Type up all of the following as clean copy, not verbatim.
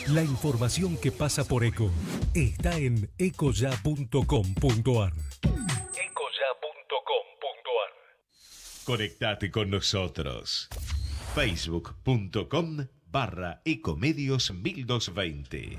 La información que pasa por ECO está en ecoya.com.ar. Conectate con nosotros. Facebook.com/Ecomedios1220.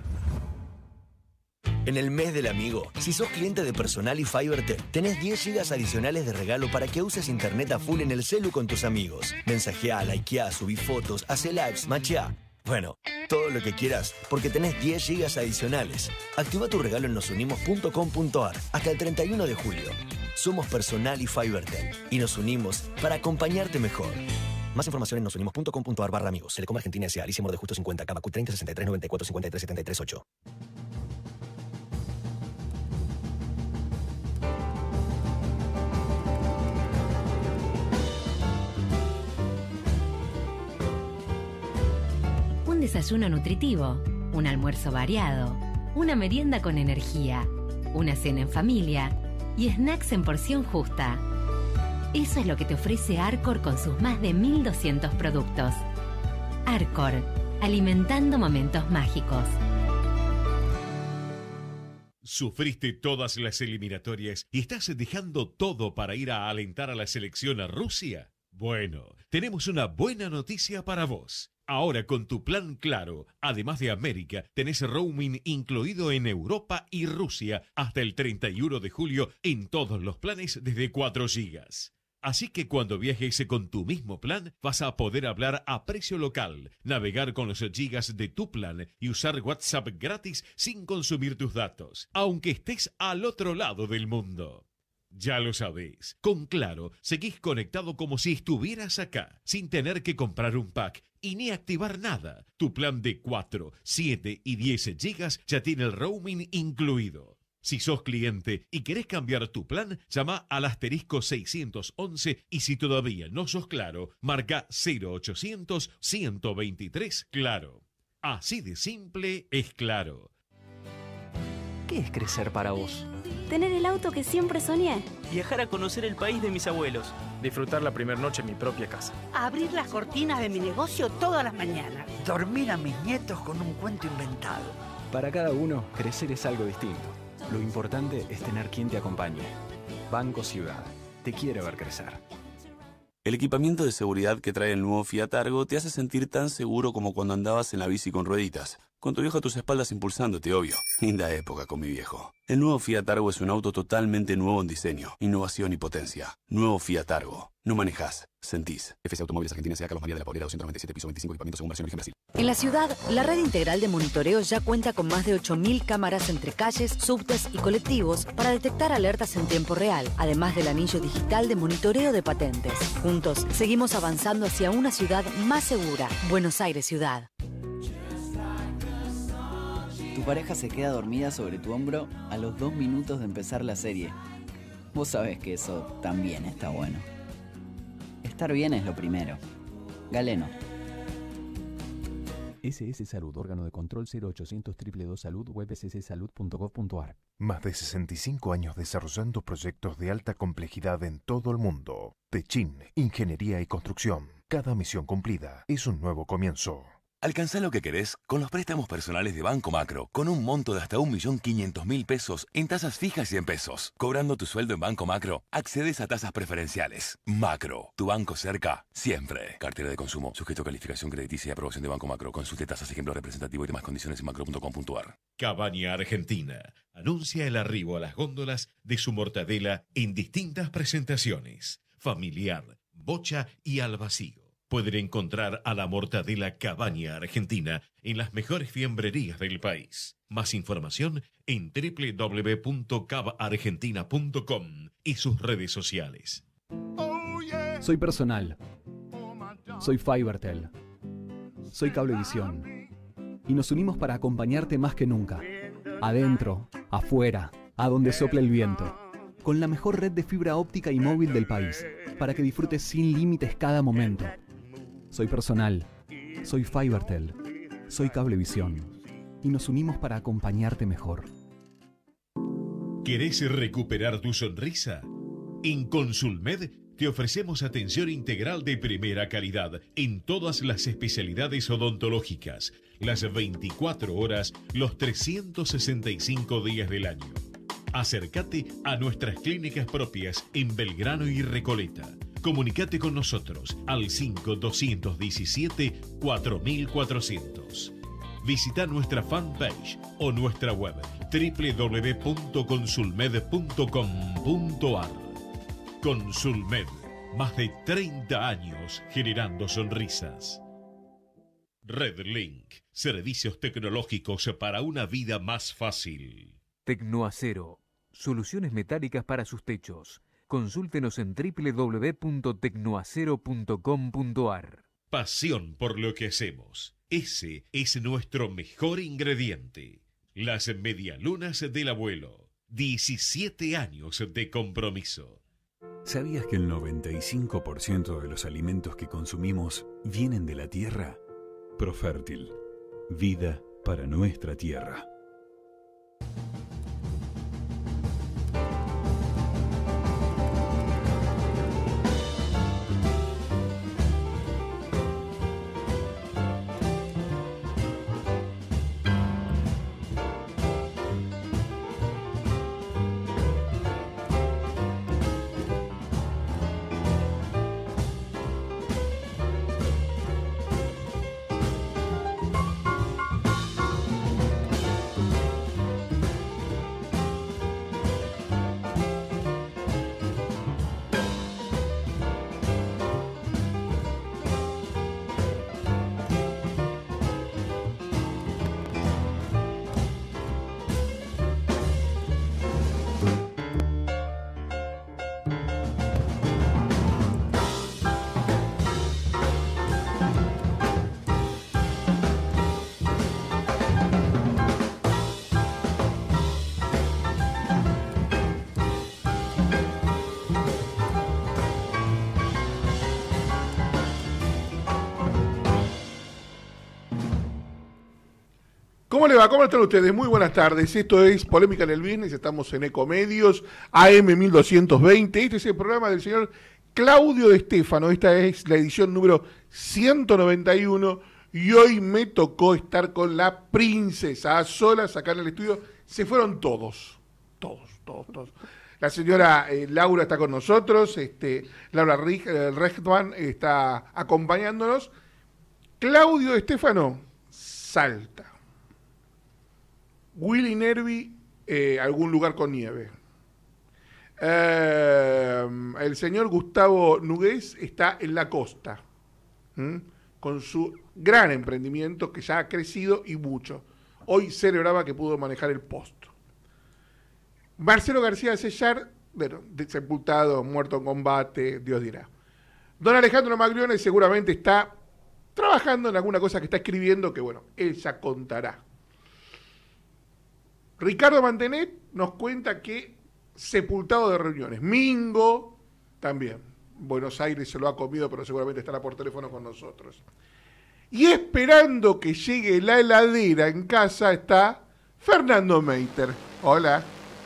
En el mes del amigo, si sos cliente de Personal y Fibertel, tenés 10 GB adicionales de regalo para que uses internet a full en el celu con tus amigos. Mensajeá, likeá, subí fotos, hacé lives, macheá. Bueno, todo lo que quieras, porque tenés 10 GB adicionales. Activa tu regalo en nosunimos.com.ar hasta el 31 de julio. Somos Personal y Fibertel y nos unimos para acompañarte mejor. Más información en nosunimos.com.ar/amigos. Telecom Argentina S.A. Alicia Morde Justo 50, Cabacu 30 63 94 53 73 8. Un desayuno nutritivo, un almuerzo variado, una merienda con energía, una cena en familia y snacks en porción justa. Eso es lo que te ofrece Arcor con sus más de 1.200 productos. Arcor, alimentando momentos mágicos. ¿Sufriste todas las eliminatorias y estás dejando todo para ir a alentar a la selección a Rusia? Bueno, tenemos una buena noticia para vos. Ahora con tu plan Claro, además de América, tenés roaming incluido en Europa y Rusia hasta el 31 de julio en todos los planes desde 4 gigas. Así que cuando viajes con tu mismo plan, vas a poder hablar a precio local, navegar con los gigas de tu plan y usar WhatsApp gratis sin consumir tus datos, aunque estés al otro lado del mundo. Ya lo sabés, con Claro seguís conectado como si estuvieras acá, sin tener que comprar un pack y ni activar nada. Tu plan de 4, 7 y 10 gigas ya tiene el roaming incluido. Si sos cliente y querés cambiar tu plan, llama al asterisco 611 y si todavía no sos Claro, marca 0800 123 Claro. Así de simple es Claro. ¿Qué es crecer para vos? Tener el auto que siempre soñé. Viajar a conocer el país de mis abuelos. Disfrutar la primera noche en mi propia casa. Abrir las cortinas de mi negocio todas las mañanas. Dormir a mis nietos con un cuento inventado. Para cada uno, crecer es algo distinto. Lo importante es tener quien te acompañe. Banco Ciudad. Te quiere ver crecer. El equipamiento de seguridad que trae el nuevo Fiat Argo te hace sentir tan seguro como cuando andabas en la bici con rueditas. Con tu viejo a tus espaldas impulsándote, obvio. Linda época con mi viejo. El nuevo Fiat Argo es un auto totalmente nuevo en diseño, innovación y potencia. Nuevo Fiat Argo. No manejás, sentís. FC Automóviles Argentina S.A. Carlos María de la Paulera 297, piso 25, equipamiento según versión origen Brasil. En la ciudad, la red integral de monitoreo ya cuenta con más de 8.000 cámaras entre calles, subtes y colectivos para detectar alertas en tiempo real, además del anillo digital de monitoreo de patentes. Juntos, seguimos avanzando hacia una ciudad más segura. Buenos Aires Ciudad. Tu pareja se queda dormida sobre tu hombro a los 2 minutos de empezar la serie. Vos sabés que eso también está bueno. Estar bien es lo primero. Galeno. SS Salud, órgano de control 0800 222 Salud, web sssalud.gov.ar. Más de 65 años desarrollando proyectos de alta complejidad en todo el mundo. Techin, Ingeniería y Construcción. Cada misión cumplida es un nuevo comienzo. Alcanzá lo que querés con los préstamos personales de Banco Macro, con un monto de hasta 1.500.000 pesos en tasas fijas y en pesos. Cobrando tu sueldo en Banco Macro, accedes a tasas preferenciales. Macro, tu banco cerca, siempre. Cartera de consumo, sujeto a calificación crediticia y aprobación de Banco Macro. Consulte tasas, ejemplo representativo y demás condiciones en macro.com.ar. Cabaña Argentina anuncia el arribo a las góndolas de su mortadela en distintas presentaciones: familiar, bocha y al vacío. Pueden encontrar a la mortadela Cabaña Argentina en las mejores fiambrerías del país. Más información en www.cabargentina.com y sus redes sociales. Soy Personal. Soy Fibertel. Soy Cablevisión. Y nos unimos para acompañarte más que nunca. Adentro, afuera, a donde sople el viento. Con la mejor red de fibra óptica y móvil del país, para que disfrutes sin límites cada momento. Soy Personal, soy Fibertel, soy Cablevisión y nos unimos para acompañarte mejor. ¿Querés recuperar tu sonrisa? En Consulmed te ofrecemos atención integral de primera calidad en todas las especialidades odontológicas, las 24 horas, los 365 días del año. Acércate a nuestras clínicas propias en Belgrano y Recoleta. Comunicate con nosotros al 5217-4400. Visita nuestra fanpage o nuestra web www.consulmed.com.ar. Consulmed, más de 30 años generando sonrisas. Redlink, servicios tecnológicos para una vida más fácil. Tecnoacero, soluciones metálicas para sus techos. Consúltenos en www.tecnoacero.com.ar. Pasión por lo que hacemos. Ese es nuestro mejor ingrediente. Las medialunas del abuelo. 17 años de compromiso. ¿Sabías que el 95% de los alimentos que consumimos vienen de la tierra? Profértil. Vida para nuestra tierra. ¿Cómo le va? ¿Cómo están ustedes? Muy buenas tardes. Esto es Polémica en el Business. Estamos en Ecomedios, AM 1220. Este es el programa del señor Claudio De Stefano. Esta es la edición número 191. Y hoy me tocó estar con la princesa a solas acá en el estudio. Se fueron todos. Todos. La señora Laura está con nosotros. Laura Rechtman está acompañándonos. Claudio De Stefano salta. Willy Nervi, algún lugar con nieve. El señor Gustavo Nugués está en la costa, con su gran emprendimiento que ya ha crecido y mucho. Hoy celebraba que pudo manejar el posto. Marcelo García Sellar, bueno, sepultado, muerto en combate, Dios dirá. Don Alejandro Maglione seguramente está trabajando en alguna cosa que está escribiendo que, bueno, él ya contará. Ricardo Mantenet nos cuenta que sepultado de reuniones. Mingo también. Buenos Aires se lo ha comido, pero seguramente estará por teléfono con nosotros. Y esperando que llegue la heladera en casa está Fernando Meiter. Hola.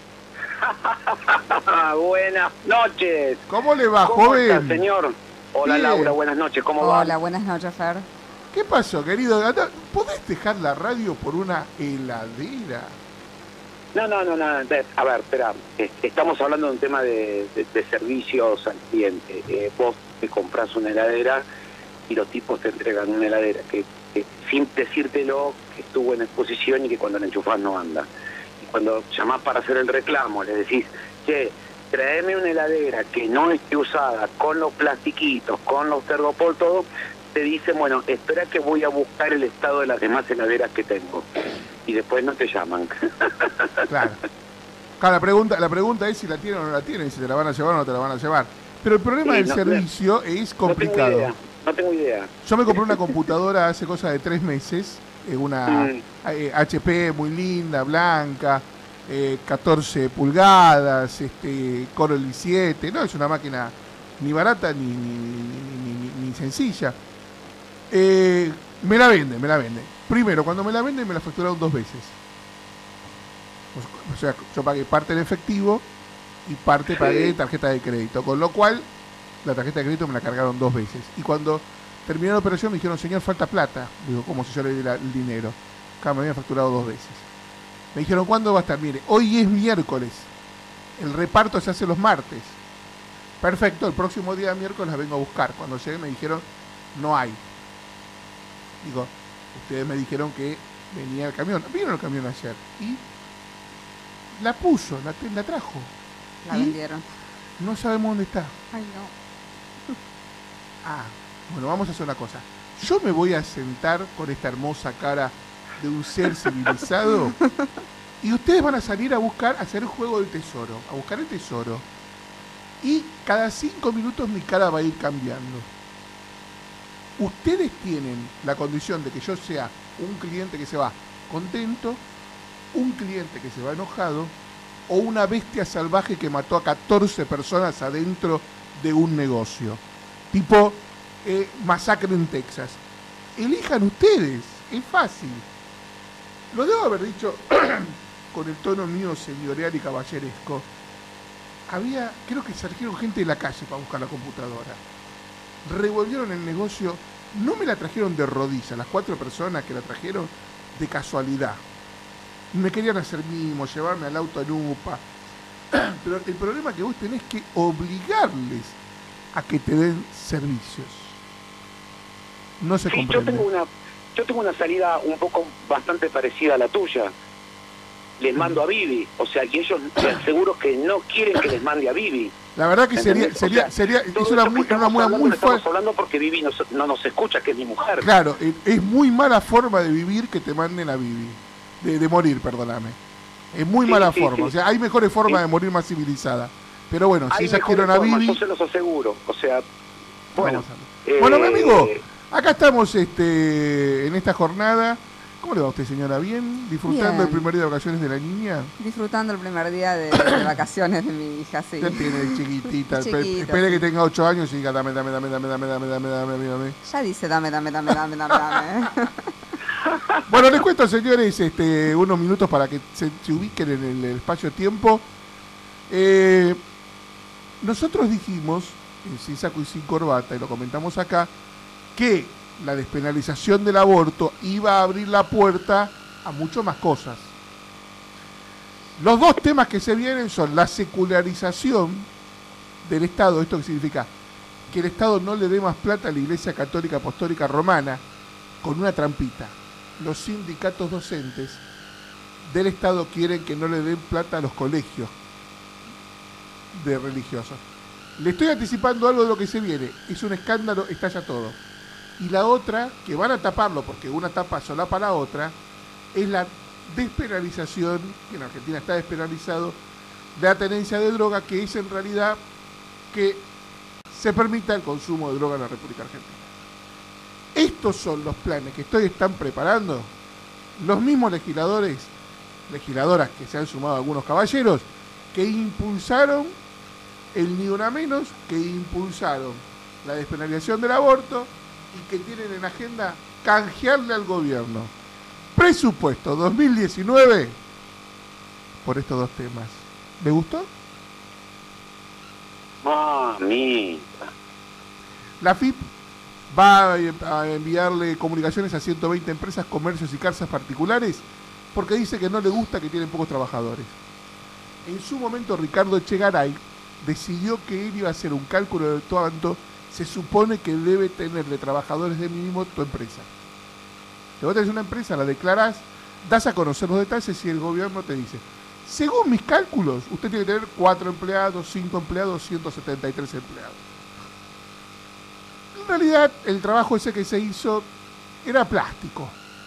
Buenas noches. ¿Cómo le va, ¿Cómo joven? está, señor? Hola, Bien. Laura, buenas noches. ¿Cómo va? Hola, buenas noches, Fer. ¿Qué pasó, querido? ¿Podés dejar la radio por una heladera? No. A ver, espera. Estamos hablando de un tema de servicios al cliente. Vos te compras una heladera y los tipos te entregan una heladera que sin decírtelo, que estuvo en exposición y que cuando la enchufás no anda. Y cuando llamás para hacer el reclamo, le decís, che, tráeme una heladera que no esté usada, con los plastiquitos, con los tergopol, todo, te dicen, bueno, espera que voy a buscar el estado de las demás heladeras que tengo. Y después no te llaman. Claro, la pregunta es si la tienen o no la tienen, si te la van a llevar o no te la van a llevar. Pero el problema del servicio es complicado. No tengo idea. Yo me compré una computadora hace cosa de 3 meses, una HP muy linda, blanca, 14 pulgadas, Core i7, no es una máquina ni barata ni sencilla. Me la vende. Primero, cuando me la venden me la facturaron 2 veces. O sea, yo pagué parte en efectivo y parte pagué tarjeta de crédito, con lo cual la tarjeta de crédito me la cargaron 2 veces. Y cuando terminó la operación, me dijeron, señor, falta plata. Digo, ¿cómo si yo le di el dinero? Acá me habían facturado 2 veces. Me dijeron, ¿cuándo va a estar? Mire, hoy es miércoles. El reparto se hace los martes. Perfecto, el próximo día miércoles la vengo a buscar. Cuando llegué me dijeron, no hay. Digo, ustedes me dijeron que venía el camión. Vino el camión ayer y la puso, la trajo. La vendieron. No sabemos dónde está. Ay, no. Bueno, vamos a hacer una cosa. Yo me voy a sentar con esta hermosa cara de un ser civilizado y ustedes van a salir a buscar, a hacer el juego del tesoro, a buscar el tesoro. Y cada 5 minutos mi cara va a ir cambiando. Ustedes tienen la condición de que yo sea un cliente que se va contento, un cliente que se va enojado o una bestia salvaje que mató a 14 personas adentro de un negocio. Tipo masacre en Texas. Elijan ustedes, es fácil. Lo debo haber dicho con el tono mío señorial y caballeresco. Creo que surgieron gente de la calle para buscar la computadora. Revolvieron el negocio, no me la trajeron de rodillas, las 4 personas que la trajeron de casualidad. Me querían hacer mimo, llevarme al auto en UPA. Pero el problema es que vos tenés que obligarles a que te den servicios. No se comprende. Yo tengo una salida un poco bastante parecida a la tuya. Les mando a Vivi, o sea, y ellos te aseguro que no quieren que les mande a Vivi. La verdad que sería es una muy falsa. Estamos hablando porque Vivi no nos escucha, que es mi mujer. Claro, es muy mala forma de vivir que te manden a Vivi, de morir, perdóname. Es muy mala forma, o sea, hay mejores formas de morir más civilizada. Pero bueno, si ellas quieren a Vivi, yo se los aseguro, o sea, bueno. Bueno, mi amigo, acá estamos en esta jornada. ¿Cómo le va a usted, señora? ¿Bien? ¿Disfrutando Bien. el primer día de vacaciones de la niña? Disfrutando el primer día de vacaciones de mi hija, sí. Usted tiene chiquitita. Chiquito, Espere sí. que tenga 8 años y diga dame. Ya dice dame. Bueno, les cuento, señores, unos minutos para que se ubiquen en el espacio-tiempo. Nosotros dijimos, sin saco y sin corbata, y lo comentamos acá, que la despenalización del aborto iba a abrir la puerta a mucho más cosas. Los 2 temas que se vienen son la secularización del Estado. ¿Esto qué significa? Que el Estado no le dé más plata a la Iglesia Católica Apostólica Romana, con una trampita. Los sindicatos docentes del Estado quieren que no le den plata a los colegios de religiosos. Le estoy anticipando algo de lo que se viene. Es un escándalo, estalla todo. Y la otra, que van a taparlo porque una tapa solapa la otra, es la despenalización, que en Argentina está despenalizado, de la tenencia de droga, que es en realidad que se permita el consumo de droga en la República Argentina. Estos son los planes que están preparando los mismos legisladoras que se han sumado algunos caballeros, que impulsaron ni una menos, que impulsaron la despenalización del aborto y que tienen en agenda canjearle al gobierno presupuesto 2019 por estos 2 temas. ¿Le gustó? Mamita. La FIP va a enviarle comunicaciones a 120 empresas, comercios y casas particulares porque dice que no le gusta que tienen pocos trabajadores. En su momento Ricardo Echegaray decidió que él iba a hacer un cálculo de cuánto se supone que debe tener de trabajadores de mínimo tu empresa. Si vos tenés una empresa, la declarás, das a conocer los detalles y el gobierno te dice, según mis cálculos, usted tiene que tener 4 empleados, 5 empleados, 173 empleados. En realidad, el trabajo ese que se hizo era plástico.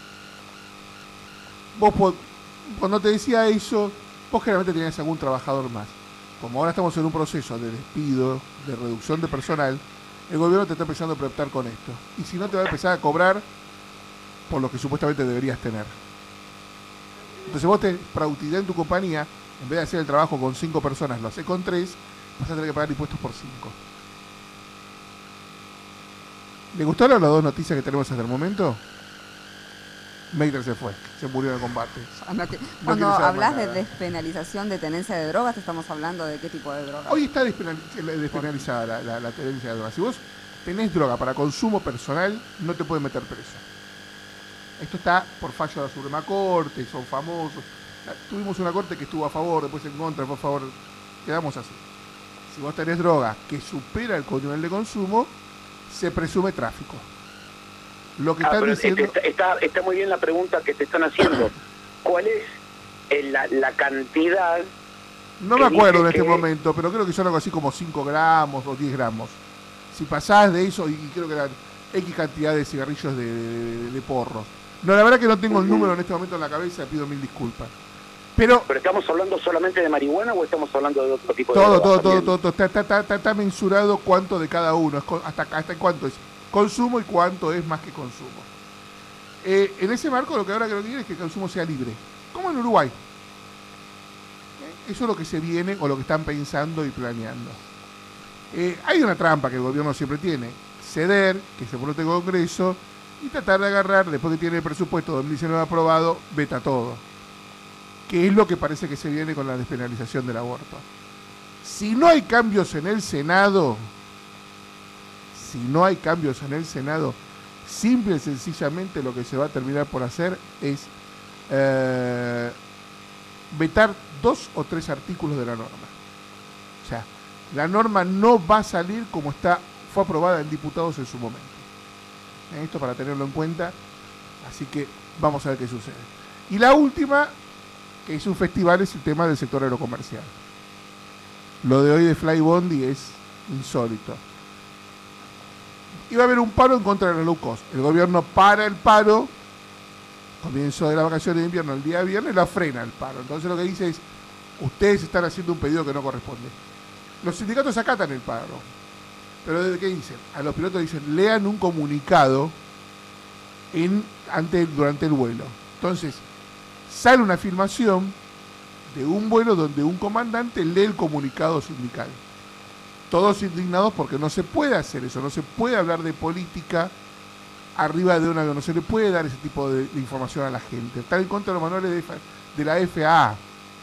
Vos, cuando te decía eso, vos generalmente tenías algún trabajador más. Como ahora estamos en un proceso de despido, de reducción de personal, el gobierno te está empezando a preguntar con esto. Y si no, te va a empezar a cobrar por lo que supuestamente deberías tener. Entonces vos te productividad en tu compañía, en vez de hacer el trabajo con 5 personas, lo haces con 3, vas a tener que pagar impuestos por 5. ¿Le gustaron las 2 noticias que tenemos hasta el momento? Meitner se fue, se murió en el combate. Cuando hablas de despenalización de tenencia de drogas, ¿te estamos hablando de qué tipo de drogas? Hoy está despenalizada la tenencia de drogas. Si vos tenés droga para consumo personal, no te pueden meter preso. Esto está por fallo de la Suprema Corte, son famosos. Tuvimos una corte que estuvo a favor, después en contra, por favor, quedamos así. Si vos tenés droga que supera el nivel de consumo, se presume tráfico. Lo que están diciendo... Está muy bien la pregunta que te están haciendo. ¿Cuál es la cantidad? No me acuerdo en este momento, pero creo que son algo así como 5 gramos o 10 gramos. Si pasás de eso, y creo que eran X cantidad de cigarrillos de porros. No, la verdad que no tengo el número en este momento en la cabeza, pido mil disculpas. Pero ¿estamos hablando solamente de marihuana o estamos hablando de otro tipo de drogas? Todo. Está mensurado cuánto de cada uno, hasta cuánto es consumo y cuánto es más que consumo. En ese marco lo que ahora quiero decir es que el consumo sea libre, como en Uruguay. Eso es lo que se viene o lo que están pensando y planeando. Hay una trampa que el gobierno siempre tiene: ceder, que se vote el Congreso, y tratar de agarrar, después que tiene el presupuesto 2019 aprobado, veta todo. Que es lo que parece que se viene con la despenalización del aborto. Si no hay cambios en el Senado, simple y sencillamente lo que se va a terminar por hacer es vetar 2 o 3 artículos de la norma. O sea, la norma no va a salir como fue aprobada en diputados en su momento. Esto para tenerlo en cuenta, así que vamos a ver qué sucede. Y la última, que es un festival, es el tema del sector aerocomercial. Lo de hoy de Flybondi es insólito. Iba a haber un paro en contra de la low cost. El gobierno para el paro, comienzo de las vacaciones de invierno, el día viernes, la frena el paro. Entonces lo que dice es, ustedes están haciendo un pedido que no corresponde. Los sindicatos acatan el paro. Pero ¿de qué dicen? A los pilotos dicen, lean un comunicado durante el vuelo. Entonces, sale una filmación de un vuelo donde un comandante lee el comunicado sindical. Todos indignados porque no se puede hacer eso, no se puede hablar de política arriba de un avión, no se le puede dar ese tipo de información a la gente. Está en contra de los manuales de la FAA.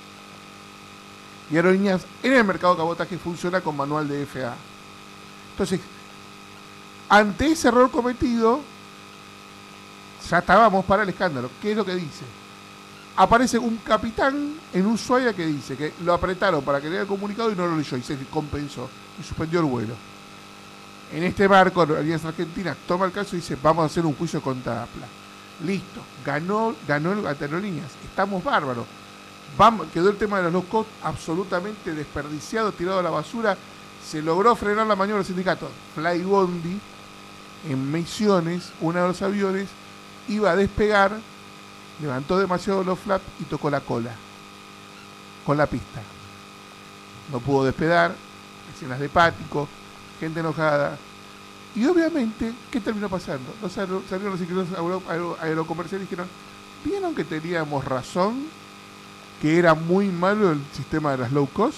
Y Aerolíneas en el mercado de cabotaje funciona con manual de FAA. Entonces, ante ese error cometido, ya estábamos para el escándalo. ¿Qué es lo que dice? Aparece un capitán en Ushuaia que dice que lo apretaron para que lea el comunicado y no lo leyó y se compensó y suspendió el vuelo. En este marco, Aerolíneas Argentinas toma el caso y dice, vamos a hacer un juicio contra APLA. Listo, ganó el Aerolíneas, estamos bárbaros. Quedó el tema de los low cost absolutamente desperdiciado, tirado a la basura. Se logró frenar la maniobra del sindicato. Flybondi, en Misiones, uno de los aviones, iba a despegar, levantó demasiado los flaps y tocó la cola con la pista. No pudo despegar, escenas de pático, gente enojada. Y obviamente, ¿qué terminó pasando? Salieron los ingenieros aerocomerciales y dijeron, ¿vieron que teníamos razón? Que era muy malo el sistema de las low cost.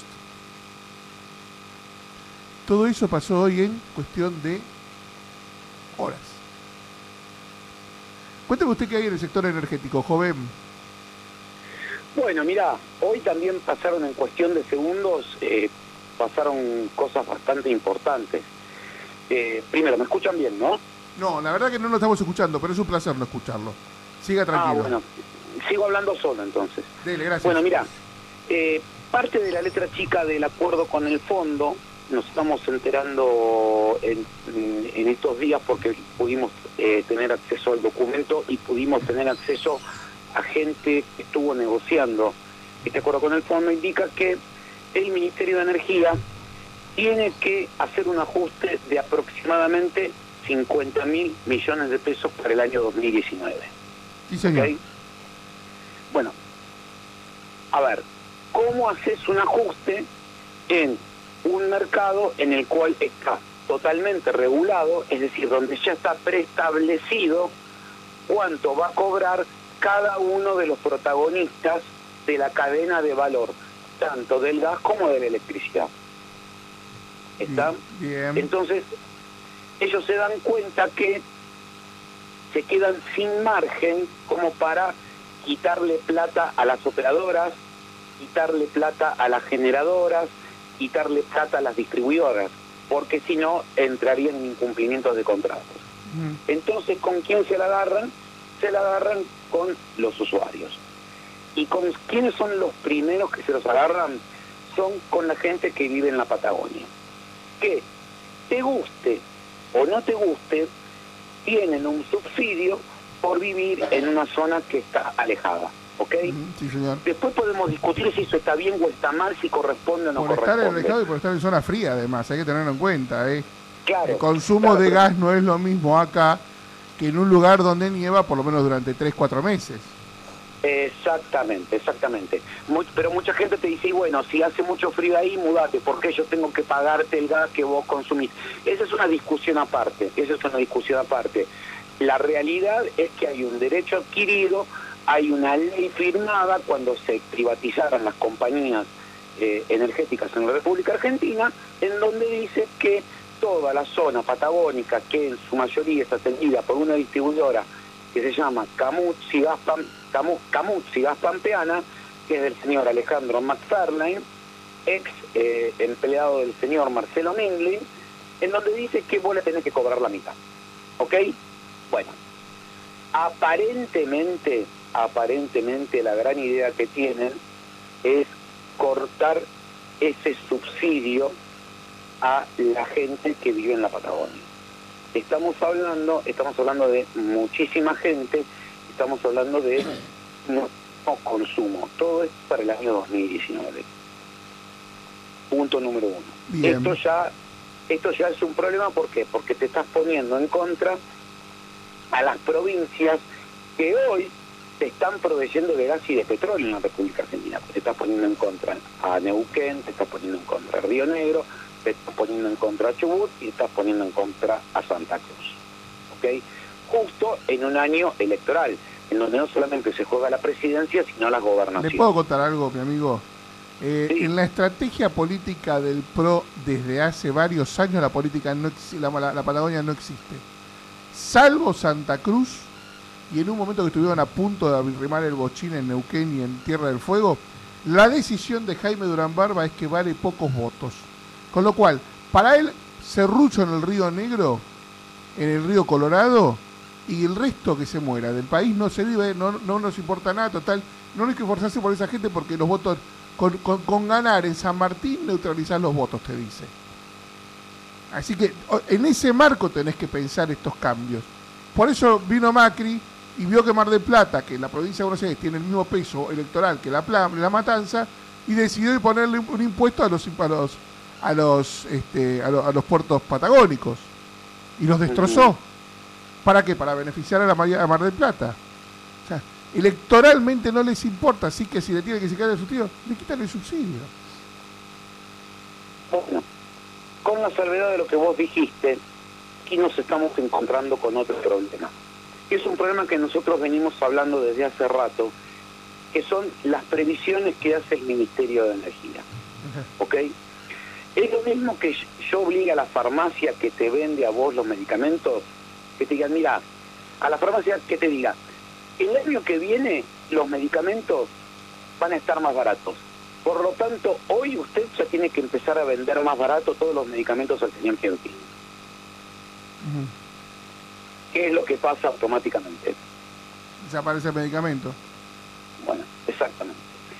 Todo eso pasó hoy en cuestión de horas. Cuéntame usted qué hay en el sector energético, joven. Bueno, mira, hoy también pasaron en cuestión de segundos, pasaron cosas bastante importantes. Primero, ¿me escuchan bien, no? No, la verdad que no lo estamos escuchando, pero es un placer no escucharlo. Siga tranquilo. Bueno, sigo hablando solo entonces. Dele, gracias. Bueno, mira, parte de la letra chica del acuerdo con el fondo nos estamos enterando en estos días porque pudimos tener acceso al documento y pudimos tener acceso a gente que estuvo negociando. Este acuerdo con el fondo indica que el Ministerio de Energía tiene que hacer un ajuste de aproximadamente 50.000 millones de pesos para el año 2019. Sí, señor. ¿Okay? Bueno, a ver, ¿cómo haces un ajuste en un mercado en el cual está totalmente regulado, es decir, donde ya está preestablecido cuánto va a cobrar cada uno de los protagonistas de la cadena de valor, tanto del gas como de la electricidad? ¿Está? Bien. Entonces, ellos se dan cuenta que se quedan sin margen como para quitarle plata a las operadoras, quitarle plata a las generadoras, quitarle plata a las distribuidoras. porque si no entrarían en incumplimientos de contratos. Entonces, ¿con quién se la agarran? Se la agarran con los usuarios. ¿Y con quiénes son los primeros que se los agarran? Son con la gente que vive en la Patagonia. Que, te guste o no te guste, tienen un subsidio por vivir en una zona que está alejada. ¿Ok? Sí, señor. Después podemos discutir si eso está bien o está mal, si corresponde o no corresponde. Por estar alejado y por estar en zona fría, además, hay que tenerlo en cuenta. Claro, el consumo de gas no es lo mismo acá que en un lugar donde nieva por lo menos durante 3-4 meses. Exactamente. Pero mucha gente te dice, y bueno, si hace mucho frío ahí, mudate, porque yo tengo que pagarte el gas que vos consumís. Esa es una discusión aparte, La realidad es que hay un derecho adquirido, hay una ley firmada cuando se privatizaron las compañías energéticas en la República Argentina, en donde dice que toda la zona patagónica, que en su mayoría es atendida por una distribuidora que se llama Camuzzi Gas Pampeana, que es del señor Alejandro McFarlane, ex empleado del señor Marcelo Minglin, en donde dice que vos le tenés que cobrar la mitad. ¿Ok? Bueno, aparentemente la gran idea que tienen es cortar ese subsidio a la gente que vive en la Patagonia. Estamos hablando de muchísima gente, estamos hablando de no consumo. Todo esto para el año 2019. Punto número 1. Bien. Esto ya es un problema, ¿por qué? Porque te estás poniendo en contra a las provincias que hoy te están proveyendo de gas y de petróleo en la República Argentina. Te estás poniendo en contra a Neuquén, te estás poniendo en contra a Río Negro, te estás poniendo en contra a Chubut y te estás poniendo en contra a Santa Cruz. ¿Ok? Justo en un año electoral, en donde no solamente se juega la presidencia, sino las gobernaciones. ¿Le puedo contar algo, mi amigo? Sí. En la estrategia política del PRO, desde hace varios años, la Patagonia no existe. Salvo Santa Cruz, y en un momento que estuvieron a punto de arrimar el bochín en Neuquén y en Tierra del Fuego, la decisión de Jaime Durán Barba es que vale pocos votos. Con lo cual, para él, serrucho en el Río Negro, en el Río Colorado, y el resto que se muera. Del país no se vive, no nos importa nada, total. No hay que esforzarse por esa gente porque los votos, con ganar en San Martín, neutralizar los votos, te dice. Así que en ese marco tenés que pensar estos cambios. Por eso vino Macri y vio que Mar del Plata, que la provincia de Buenos Aires tiene el mismo peso electoral que La Matanza, y decidió ponerle un impuesto a los puertos patagónicos. Y los destrozó. ¿Para qué? Para beneficiar a Mar del Plata. O sea, electoralmente no les importa, así que si le tienen que sacar el subsidio, le quitan el subsidio. Bueno, con la salvedad de lo que vos dijiste, aquí nos estamos encontrando con otro problema. Es un problema que nosotros venimos hablando desde hace rato, que son las previsiones que hace el Ministerio de Energía. ¿Ok? Es lo mismo que yo obligue a la farmacia que te vende a vos los medicamentos, que te digan, mira, a la farmacia que te diga, el año que viene los medicamentos van a estar más baratos. Por lo tanto, hoy usted ya tiene que empezar a vender más barato todos los medicamentos al señor Gentil. ¿Qué es lo que pasa automáticamente? Desaparece el medicamento. Bueno, exactamente.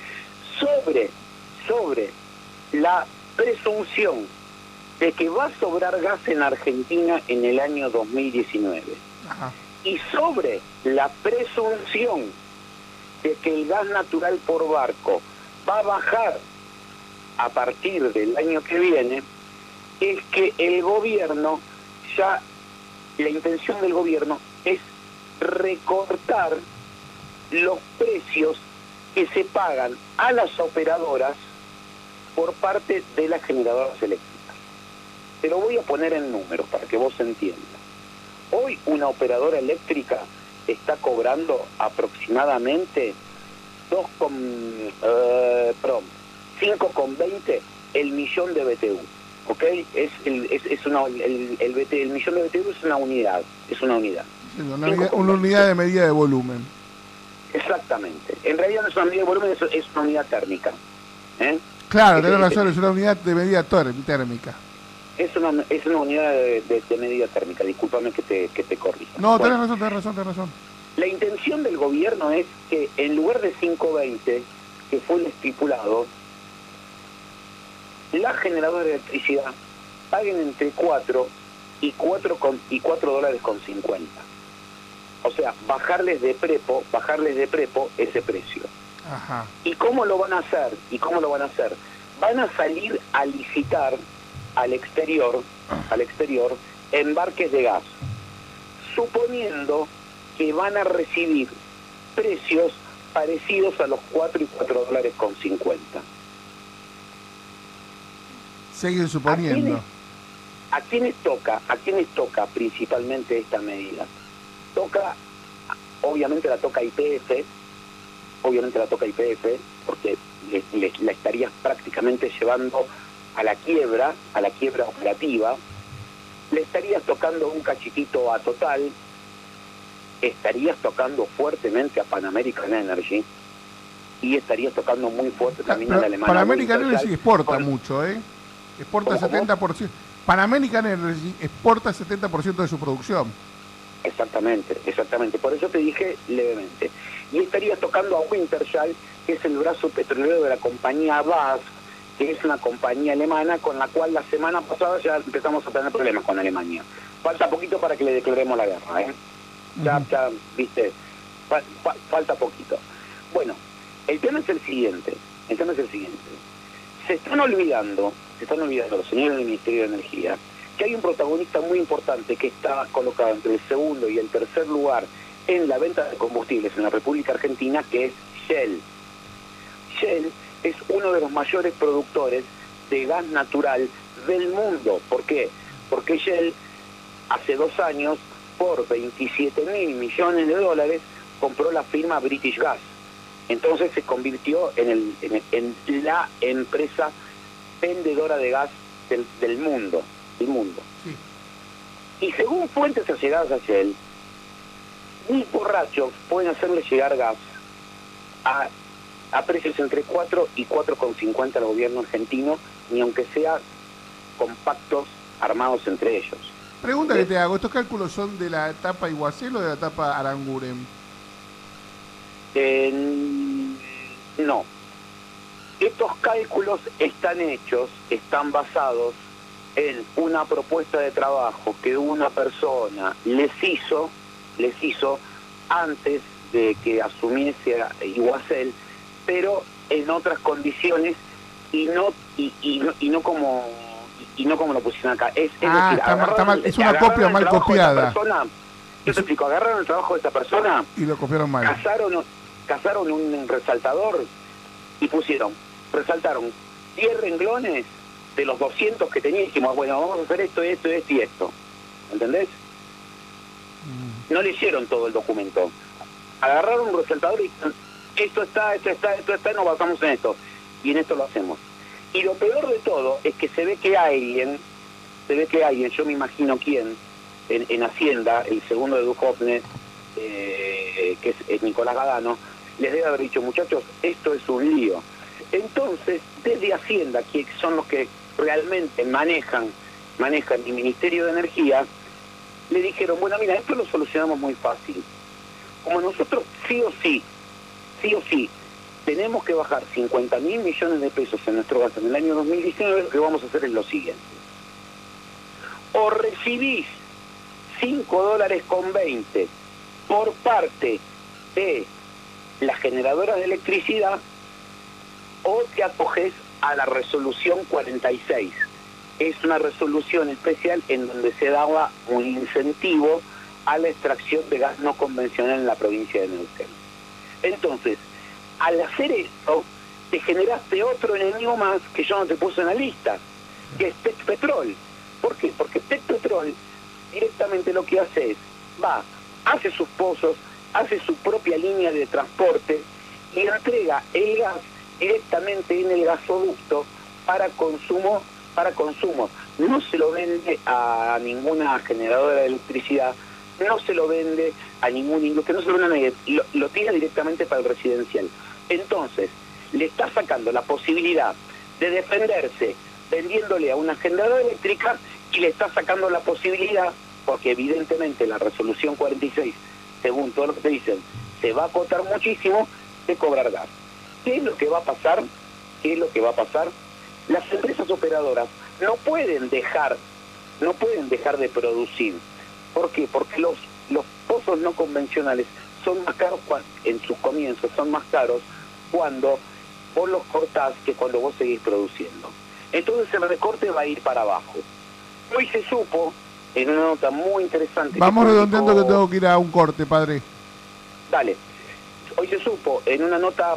Sobre la presunción de que va a sobrar gas en Argentina en el año 2019. Ajá. Y sobre la presunción de que el gas natural por barco va a bajar a partir del año que viene, es que el gobierno la intención del gobierno es recortar los precios que se pagan a las operadoras por parte de las generadoras eléctricas. Te lo voy a poner en números para que vos entiendas. Hoy una operadora eléctrica está cobrando aproximadamente 5,20 el millón de BTU. ¿Ok? El millón de BTU es una unidad. Una unidad de medida de volumen. Exactamente. En realidad no es una medida de volumen, es una unidad térmica. Claro, tenés razón, es una unidad de medida térmica. Es una unidad de medida térmica, discúlpame que te corrija. No, bueno, tenés razón. La intención del gobierno es que en lugar de 5.20, que fue el estipulado, las generadoras de electricidad paguen entre 4 y 4 dólares con 50. O sea, bajarles de prepo ese precio. Ajá. ¿Y cómo lo van a hacer? Van a salir a licitar al exterior embarques de gas, suponiendo que van a recibir precios parecidos a los 4 y 4 dólares con 50. Siguen suponiendo. ¿A quiénes toca principalmente esta medida? Obviamente la toca YPF, porque la estarías prácticamente llevando a la quiebra operativa. Le estarías tocando un cachitito a Total, estarías tocando fuertemente a Pan American Energy y estarías tocando muy fuerte también a la alemana. Pan American Energy exporta mucho, exporta 70%. Pan American Energy exporta 70% de su producción. Exactamente. Por eso te dije levemente. Y estarías tocando a Wintershall, que es el brazo petrolero de la compañía BASF, que es una compañía alemana con la cual la semana pasada ya empezamos a tener problemas con Alemania. Falta poquito para que le declaremos la guerra, Ya, viste, falta poquito. Bueno, el tema es el siguiente. Se están olvidando los señores del Ministerio de Energía que hay un protagonista muy importante que está colocado entre el segundo y el tercer lugar en la venta de combustibles en la República Argentina, que es Shell. Shell es uno de los mayores productores de gas natural del mundo. ¿Por qué? Porque Shell hace 2 años, por 27.000 millones de dólares, compró la firma British Gas. Entonces se convirtió en la empresa vendedora de gas del mundo. Sí. Y según fuentes allegadas a Shell, muy borrachos pueden hacerle llegar gas a precios entre 4 y 4,50 al gobierno argentino, ni aunque sea con pactos armados entre ellos. Pregunta que te hago, ¿estos cálculos son de la etapa Iguacel o de la etapa Aranguren? No. Estos cálculos están basados en una propuesta de trabajo que una persona les hizo antes de que asumiese Iguacel, pero en otras condiciones y no como lo pusieron acá. Es decir, es una copia mal copiada. Yo te explico, agarraron el trabajo de esta persona y lo copiaron mal. Cazaron un resaltador y resaltaron 10 renglones de los 200 que tenía y dijimos, bueno, vamos a hacer esto, y esto. ¿Entendés? No leyeron todo el documento. Agarraron un resaltador y dijeron, esto está, nos basamos en esto. Y en esto lo hacemos. Y lo peor de todo es que se ve que alguien, yo me imagino quién, en Hacienda, el segundo de Duhovne, que es Nicolás Gadano, les debe haber dicho, muchachos, esto es un lío. Entonces, desde Hacienda, que son los que realmente manejan el Ministerio de Energía, le dijeron, bueno, mira, esto lo solucionamos muy fácil. Como nosotros sí o sí, tenemos que bajar 50.000 millones de pesos en nuestro gasto en el año 2019, lo que vamos a hacer es lo siguiente. O recibís 5 dólares con 20 por parte de las generadoras de electricidad, o te acoges a la resolución 46. Es una resolución especial en donde se daba un incentivo a la extracción de gas no convencional en la provincia de Neuquén. Entonces, al hacer esto, te generaste otro enemigo más que yo no te puse en la lista, que es Petpetrol. ¿Por qué? Porque Petpetrol directamente lo que hace es, hace sus pozos, hace su propia línea de transporte y entrega el gas directamente en el gasoducto para consumo. No se lo vende a ninguna generadora de electricidad, no se lo vende a ningún industria, no se lo vende a nadie, lo tira directamente para el residencial. Entonces, le está sacando la posibilidad de defenderse vendiéndole a una generadora eléctrica y le estás sacando la posibilidad, porque evidentemente la resolución 46, según todo lo que te dicen, se va a acotar muchísimo, de cobrar gas. ¿Qué es lo que va a pasar? ¿Qué es lo que va a pasar? Las empresas operadoras no pueden dejar de producir. ¿Por qué? Porque los pozos no convencionales son más caros en sus comienzos, son más caros cuando vos los cortás que cuando vos seguís produciendo. Entonces el recorte va a ir para abajo. Hoy se supo, en una nota muy interesante... Vamos redondeando que tengo que ir a un corte, padre. Dale. Hoy se supo, en una nota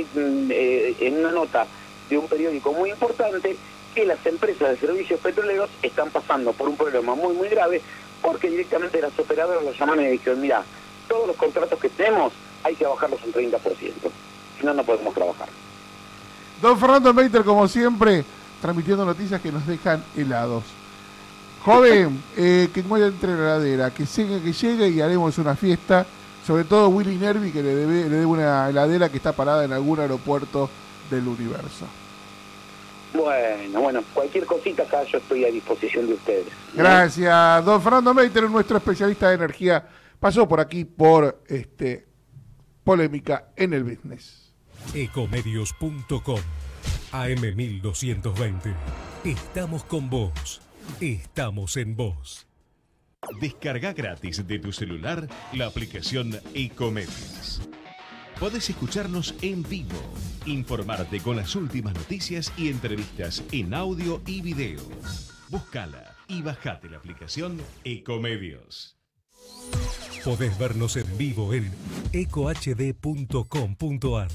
de un periódico muy importante, que las empresas de servicios petroleros están pasando por un problema muy, muy grave, porque directamente las operadoras los llaman y dijeron, mira, todos los contratos que tenemos hay que bajarlos un 30%, si no, no podemos trabajar. Don Fernando Meiter, como siempre, transmitiendo noticias que nos dejan helados. Joven, que encuentre la heladera, que llegue y haremos una fiesta, sobre todo Willy Nervi, que le debe una heladera que está parada en algún aeropuerto del universo. Bueno, cualquier cosita acá yo estoy a disposición de ustedes. Gracias, don Fernando Meiter, nuestro especialista de energía, pasó por aquí por Polémica en el Business. Ecomedios.com AM1220. Estamos con vos. Estamos en vos. Descarga gratis de tu celular la aplicación Ecomedios. Podés escucharnos en vivo, informarte con las últimas noticias y entrevistas en audio y video. Búscala y bajate la aplicación Ecomedios. Podés vernos en vivo en ecohd.com.ar.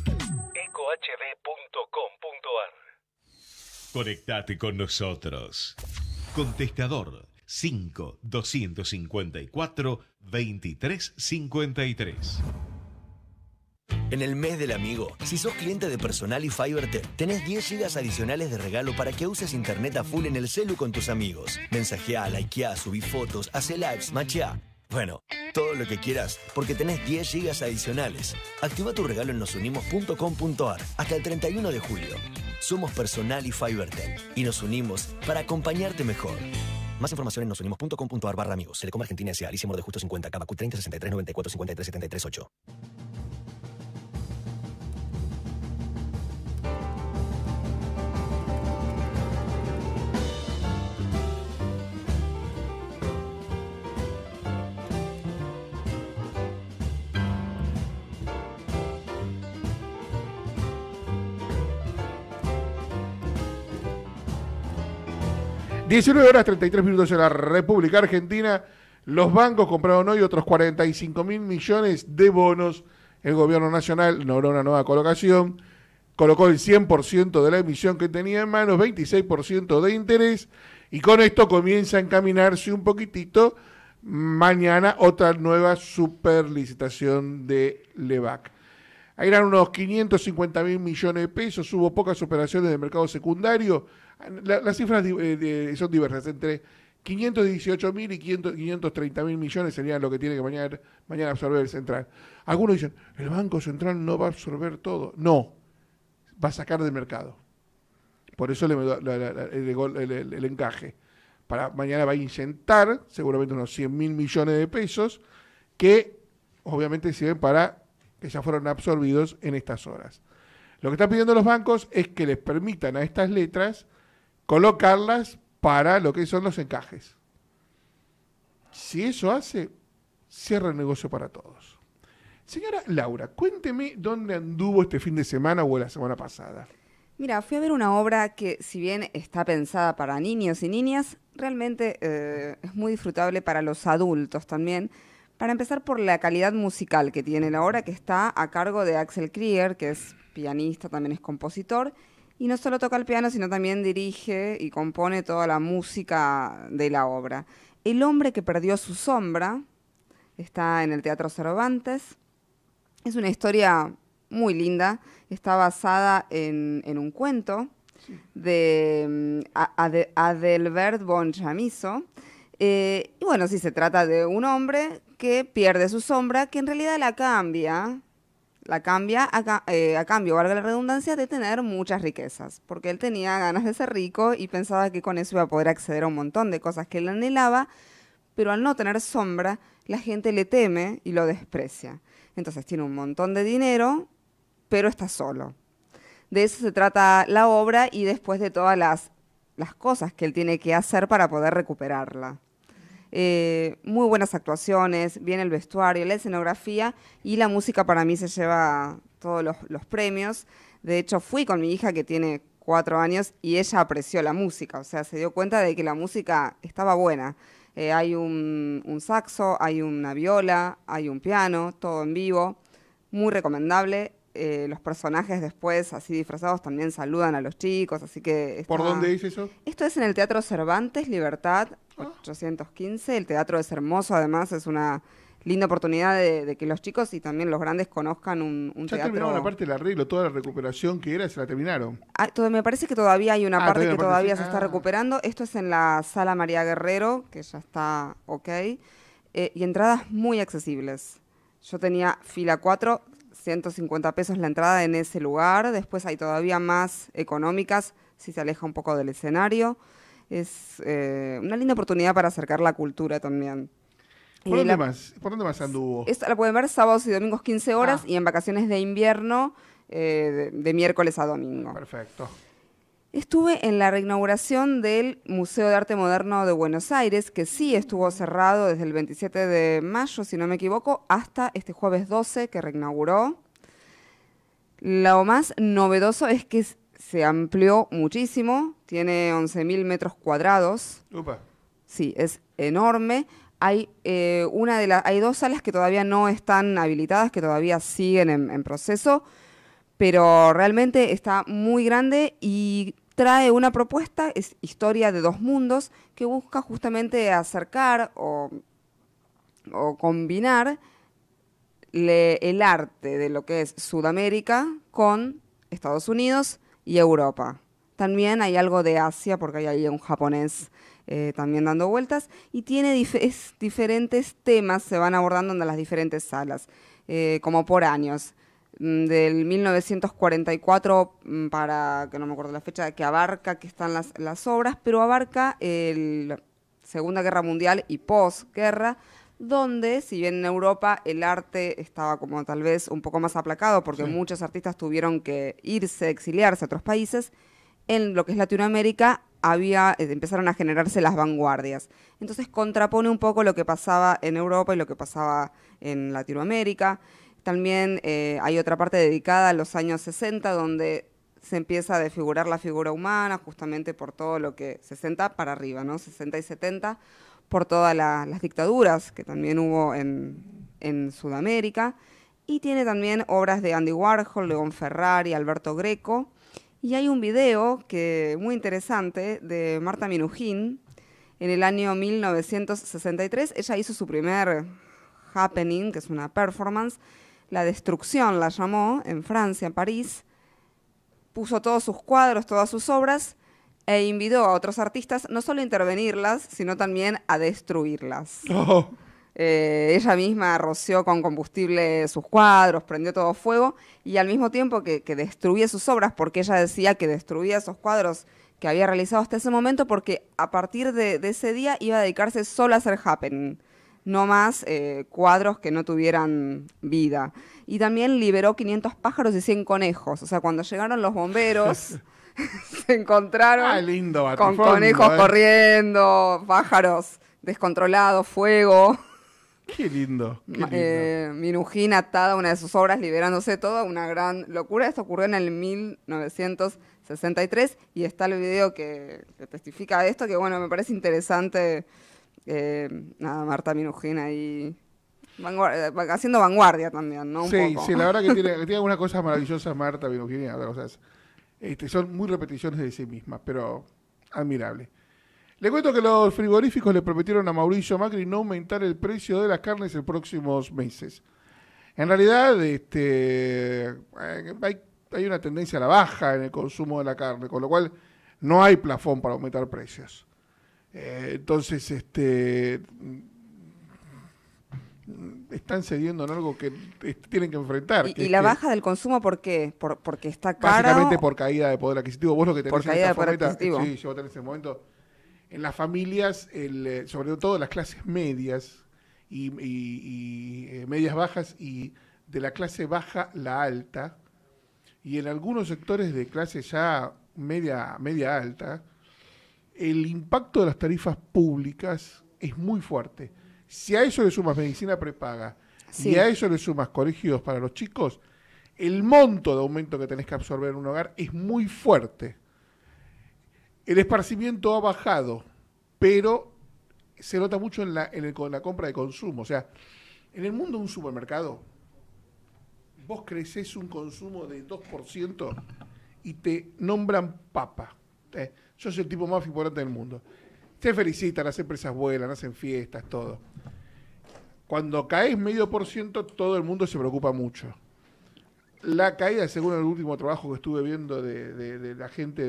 Conectate con nosotros. Contestador 5-254-2353. En el mes del amigo, si sos cliente de Personal y FiberTel, tenés 10 GB adicionales de regalo para que uses internet a full en el celu con tus amigos. Mensajeá, likeá, subí fotos, hacé lives, macheá. Bueno, todo lo que quieras, porque tenés 10 GB adicionales. Activa tu regalo en nosunimos.com.ar hasta el 31 de julio. Somos Personal y FiberTel y nos unimos para acompañarte mejor. Más información en nosunimos.com.ar/amigos. Telecom Argentina S.A. Alicia Mor de Justo 50, Cabacu 30 63 94 53 73 8. (19:33) en la República Argentina. Los bancos compraron hoy otros 45.000 millones de bonos. El gobierno nacional logró una nueva colocación. Colocó el 100% de la emisión que tenía en manos, 26% de interés. Y con esto comienza a encaminarse un poquitito. Mañana otra nueva superlicitación de LEVAC. Ahí eran unos 550.000 millones de pesos. Hubo pocas operaciones de mercado secundario. Las cifras son diversas, entre 518.000 y 530.000 millones serían lo que tiene que mañana absorber el Central. Algunos dicen, el Banco Central no va a absorber todo. No, va a sacar del mercado. Por eso el encaje. Mañana va a inyectar seguramente unos 100.000 millones de pesos que obviamente sirven para que ya fueron absorbidos en estas horas. Lo que están pidiendo los bancos es que les permitan a estas letras colocarlas para lo que son los encajes. Si eso hace, cierra el negocio para todos. Señora Laura, cuénteme dónde anduvo este fin de semana o la semana pasada. Mira, fui a ver una obra que, si bien está pensada para niños y niñas, realmente es muy disfrutable para los adultos también. Para empezar por la calidad musical que tiene la obra, que está a cargo de Axel Krieger, que es pianista, también es compositor. Y no solo toca el piano, sino también dirige y compone toda la música de la obra. El hombre que perdió su sombra está en el Teatro Cervantes. Es una historia muy linda. Está basada en un cuento de Adelbert von Chamisso. Y bueno, sí, se trata de un hombre que pierde su sombra, que en realidad la cambia La cambia a cambio, valga la redundancia, de tener muchas riquezas, porque él tenía ganas de ser rico y pensaba que con eso iba a poder acceder a un montón de cosas que él anhelaba, pero al no tener sombra, la gente le teme y lo desprecia. Entonces tiene un montón de dinero, pero está solo. De eso se trata la obra y después de todas las cosas que él tiene que hacer para poder recuperarla. Muy buenas actuaciones, bien el vestuario, la escenografía y la música para mí se lleva todos los premios. De hecho, fui con mi hija que tiene 4 años y ella apreció la música, o sea, se dio cuenta de que la música estaba buena. Hay un saxo, hay una viola, hay un piano, todo en vivo, muy recomendable. Los personajes después, así disfrazados, también saludan a los chicos, así que... ¿Por dónde es eso? Esto es en el Teatro Cervantes, Libertad, 815. El teatro es hermoso, además, es una linda oportunidad de que los chicos y también los grandes conozcan un ya teatro. Terminaron la parte del arreglo, toda la recuperación que era, se la terminaron. Me parece que todavía hay una parte que todavía sí. se está recuperando. Esto es en la Sala María Guerrero, que ya está ok, y entradas muy accesibles. Yo tenía fila 4, 150 pesos la entrada en ese lugar. Después hay todavía más económicas, si se aleja un poco del escenario. Es una linda oportunidad para acercar la cultura también. ¿Por dónde más anduvo? Esta la pueden ver sábados y domingos 15 horas y en vacaciones de invierno de miércoles a domingo. Perfecto. Estuve en la reinauguración del Museo de Arte Moderno de Buenos Aires, que sí estuvo cerrado desde el 27 de mayo, si no me equivoco, hasta este jueves 12 que reinauguró. Lo más novedoso es que se amplió muchísimo, tiene 11.000 metros cuadrados. Upa. Sí, es enorme. Hay 2 salas que todavía no están habilitadas, que todavía siguen en proceso, pero realmente está muy grande y trae una propuesta, es Historia de 2 mundos, que busca justamente acercar o combinar el arte de lo que es Sudamérica con Estados Unidos y Europa. También hay algo de Asia, porque hay ahí un japonés también dando vueltas, y tiene diferentes temas, se van abordando en las diferentes salas, como por años. Del 1944 para, que no me acuerdo la fecha, que abarca, que están las obras, pero abarca la Segunda Guerra Mundial y posguerra, donde, si bien en Europa el arte estaba como tal vez un poco más aplacado, porque muchos artistas tuvieron que irse, exiliarse a otros países, en lo que es Latinoamérica empezaron a generarse las vanguardias. Entonces contrapone un poco lo que pasaba en Europa y lo que pasaba en Latinoamérica. También hay otra parte dedicada a los años 60, donde se empieza a desfigurar la figura humana, justamente por todo lo que, 60 para arriba, ¿no? 60 y 70, por todas las dictaduras que también hubo en Sudamérica. Y tiene también obras de Andy Warhol, León Ferrari, Alberto Greco. Y hay un video muy interesante de Marta Minujín en el año 1963. Ella hizo su primer happening, que es una performance, La Destrucción la llamó, en Francia, en París. Puso todos sus cuadros, todas sus obras, e invitó a otros artistas no solo a intervenirlas, sino también a destruirlas. Oh. Ella misma roció con combustible sus cuadros, prendió todo fuego, y al mismo tiempo que destruía sus obras, porque ella decía que destruía esos cuadros que había realizado hasta ese momento, porque a partir de ese día iba a dedicarse solo a hacer happening, no más cuadros que no tuvieran vida. Y también liberó 500 pájaros y 100 conejos. O sea, cuando llegaron los bomberos, se encontraron lindo, con conejos corriendo, pájaros descontrolados, fuego. Qué lindo. Qué lindo. Minujín atada a una de sus obras, liberándose todo, una gran locura. Esto ocurrió en el 1963 y está el video que testifica de esto, que bueno, me parece interesante. Marta Minujín ahí haciendo vanguardia también, ¿no? Sí, la verdad que tiene algunas cosas maravillosas Marta Minujín, son muy repeticiones de sí mismas, pero admirable. Le cuento que los frigoríficos le prometieron a Mauricio Macri no aumentar el precio de las carnes en próximos meses. En realidad, hay una tendencia a la baja en el consumo de la carne, con lo cual no hay plafón para aumentar precios. Entonces, están cediendo en algo que tienen que enfrentar. ¿Y la baja del consumo por qué? ¿Porque está caro? Básicamente por caída de poder adquisitivo. Vos lo que tenés por caída de poder adquisitivo. Sí, yo tenés en ese momento. En las familias, sobre todo las clases medias y medias bajas y de la clase baja la alta, y en algunos sectores de clase ya media alta, el impacto de las tarifas públicas es muy fuerte. Si a eso le sumas medicina prepaga y a eso le sumas colegios para los chicos, el monto de aumento que tenés que absorber en un hogar es muy fuerte. El esparcimiento ha bajado, pero se nota mucho en la compra de consumo. O sea, en el mundo de un supermercado, vos creces un consumo de 2% y te nombran papa. Sos el tipo más importante del mundo. Te felicitan, las empresas vuelan, hacen fiestas, todo. Cuando caes 0,5%, todo el mundo se preocupa mucho. La caída, según el último trabajo que estuve viendo de la gente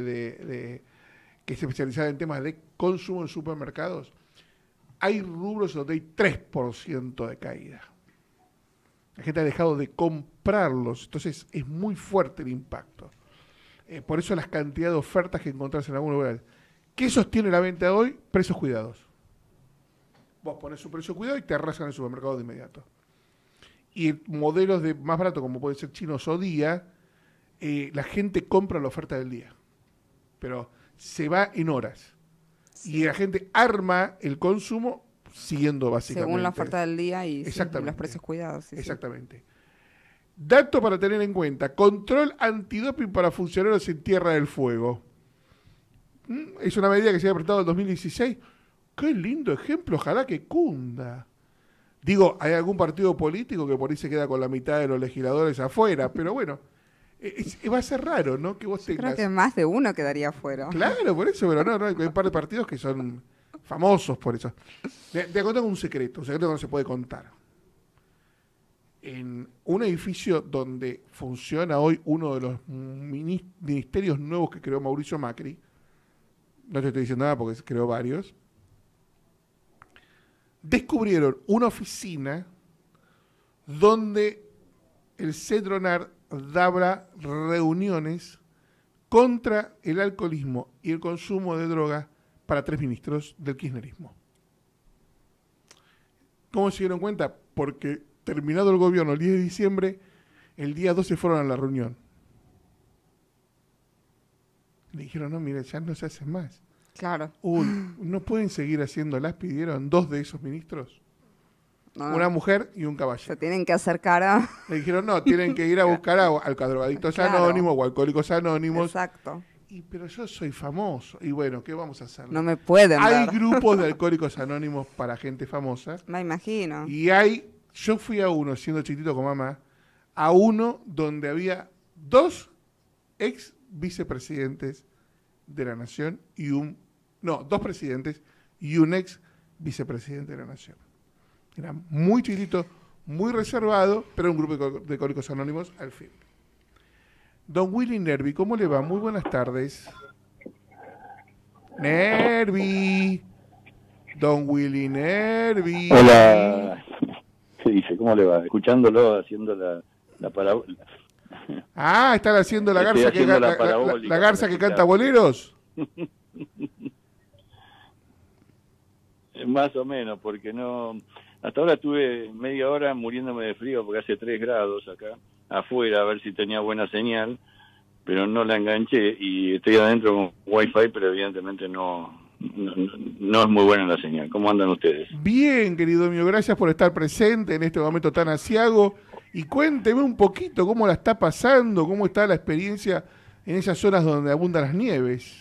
que se especializa en temas de consumo en supermercados, hay rubros donde hay 3% de caída. La gente ha dejado de comprarlos, entonces es muy fuerte el impacto. Por eso las cantidades de ofertas que encontrás en algunos lugares. ¿Qué sostiene la venta de hoy? Precios cuidados. Vos pones su precio cuidado y te arrasan el supermercado de inmediato. Y modelos de más barato, como pueden ser chinos o día, la gente compra la oferta del día. Pero se va en horas. Sí. Y la gente arma el consumo siguiendo básicamente. Según la oferta del día y los precios cuidados. Sí, exactamente. Sí. Dato para tener en cuenta. Control antidoping para funcionarios en Tierra del Fuego. Es una medida que se había apretado en 2016. Qué lindo ejemplo, ojalá que cunda. Digo, hay algún partido político que por ahí se queda con la mitad de los legisladores afuera, pero bueno, va a ser raro, ¿no? Que vos tengas... Creo que más de uno quedaría afuera. Claro, por eso, pero no, hay un par de partidos que son famosos por eso. Te contar un secreto que no se puede contar. En un edificio donde funciona hoy uno de los ministerios nuevos que creó Mauricio Macri, no te estoy diciendo nada porque creó varios, descubrieron una oficina donde el Cedronar daba reuniones contra el alcoholismo y el consumo de drogas para 3 ministros del kirchnerismo. ¿Cómo se dieron cuenta? Porque terminado el gobierno el 10 de diciembre, el día 12 fueron a la reunión. Le dijeron, no, mire, ya no se hace más. Claro. ¿No pueden seguir haciéndolas? Pidieron 2 de esos ministros. No. Una mujer y un caballero. Se tienen que acercar a... Le dijeron, no, tienen que ir a buscar a drogadictos anónimos o alcohólicos anónimos. Exacto. Pero yo soy famoso. Y bueno, ¿qué vamos a hacer? No me pueden Hay grupos de alcohólicos anónimos para gente famosa. Me imagino. Y yo fui a uno, siendo chiquitito con mamá, a uno donde había 2 ex vicepresidentes de la Nación y 2 presidentes y un ex vicepresidente de la Nación. Era muy chiquitito, muy reservado, pero un grupo de alcohólicos anónimos al fin. Don Willy Nervi, ¿cómo le va? Muy buenas tardes. Nervi. Don Willy Nervi. Hola. ¿Qué dice? ¿Cómo le va? Escuchándolo, haciendo la parábola. Ah, están haciendo la garza la garza que canta boleros. Más o menos, porque no... Hasta ahora estuve media hora muriéndome de frío porque hace 3 grados acá afuera, a ver si tenía buena señal, pero no la enganché y estoy adentro con Wi-Fi, pero evidentemente no es muy buena la señal. ¿Cómo andan ustedes? Bien, querido mío, gracias por estar presente en este momento tan aciago y cuénteme un poquito cómo la está pasando, cómo está la experiencia en esas zonas donde abundan las nieves.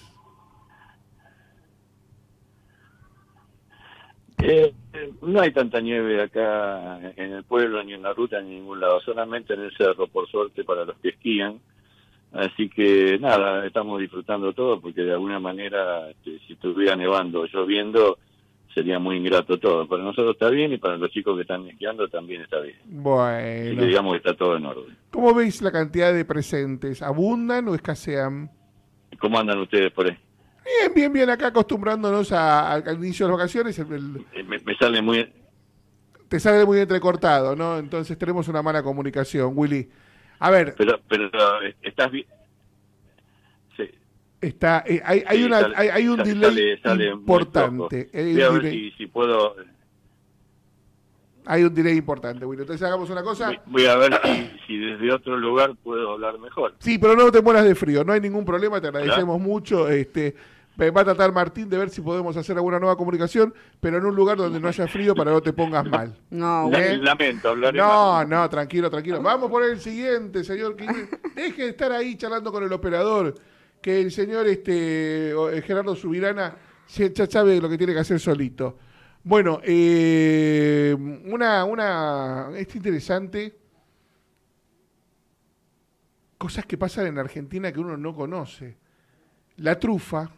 No hay tanta nieve acá en el pueblo, ni en la ruta, ni en ningún lado, solamente en el cerro, por suerte, para los que esquían. Así que nada, estamos disfrutando todo, porque de alguna manera, si estuviera nevando o lloviendo, sería muy ingrato todo. Para nosotros está bien y para los chicos que están esquiando también está bien. Bueno. Así que digamos que está todo en orden. ¿Cómo veis la cantidad de presentes? ¿Abundan o escasean? ¿Cómo andan ustedes por ahí? Bien, acá acostumbrándonos al inicio de las vacaciones. Me sale muy... te sale muy entrecortado, ¿no? Entonces tenemos una mala comunicación, Willy. A ver. Pero estás bien. Sí. Está, hay un delay sale importante. Voy a ver si puedo. Hay un delay importante, Willy. Entonces hagamos una cosa. Voy a ver si desde otro lugar puedo hablar mejor. Sí, pero no te mueras de frío, no hay ningún problema, te agradecemos mucho. Va a tratar Martín de ver si podemos hacer alguna nueva comunicación, pero en un lugar donde no haya frío para que no te pongas mal. No, lamento hablar. No, tranquilo. Vamos por el siguiente, señor. Deje de estar ahí charlando con el operador, que el señor Gerardo Subirana ya sabe lo que tiene que hacer solito. Bueno, es interesante cosas que pasan en Argentina que uno no conoce. La trufa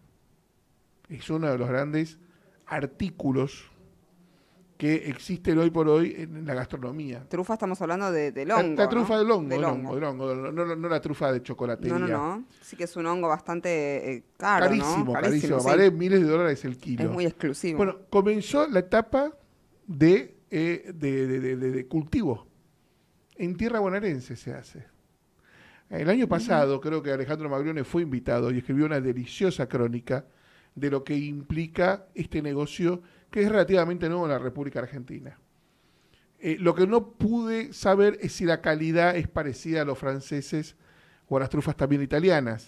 es uno de los grandes artículos que existen hoy por hoy en la gastronomía. Trufa estamos hablando del hongo. La trufa, ¿no? del hongo, no la trufa de chocolatería. No. Sí que es un hongo bastante caro, carísimo, ¿no? Carísimo. Sí. Vale miles de dólares el kilo. Es muy exclusivo. Bueno, comenzó la etapa de cultivo. En tierra bonaerense se hace. El año pasado creo que Alejandro Maglione fue invitado y escribió una deliciosa crónica de lo que implica este negocio que es relativamente nuevo en la República Argentina. Lo que no pude saber es si la calidad es parecida a los franceses o a las trufas también italianas,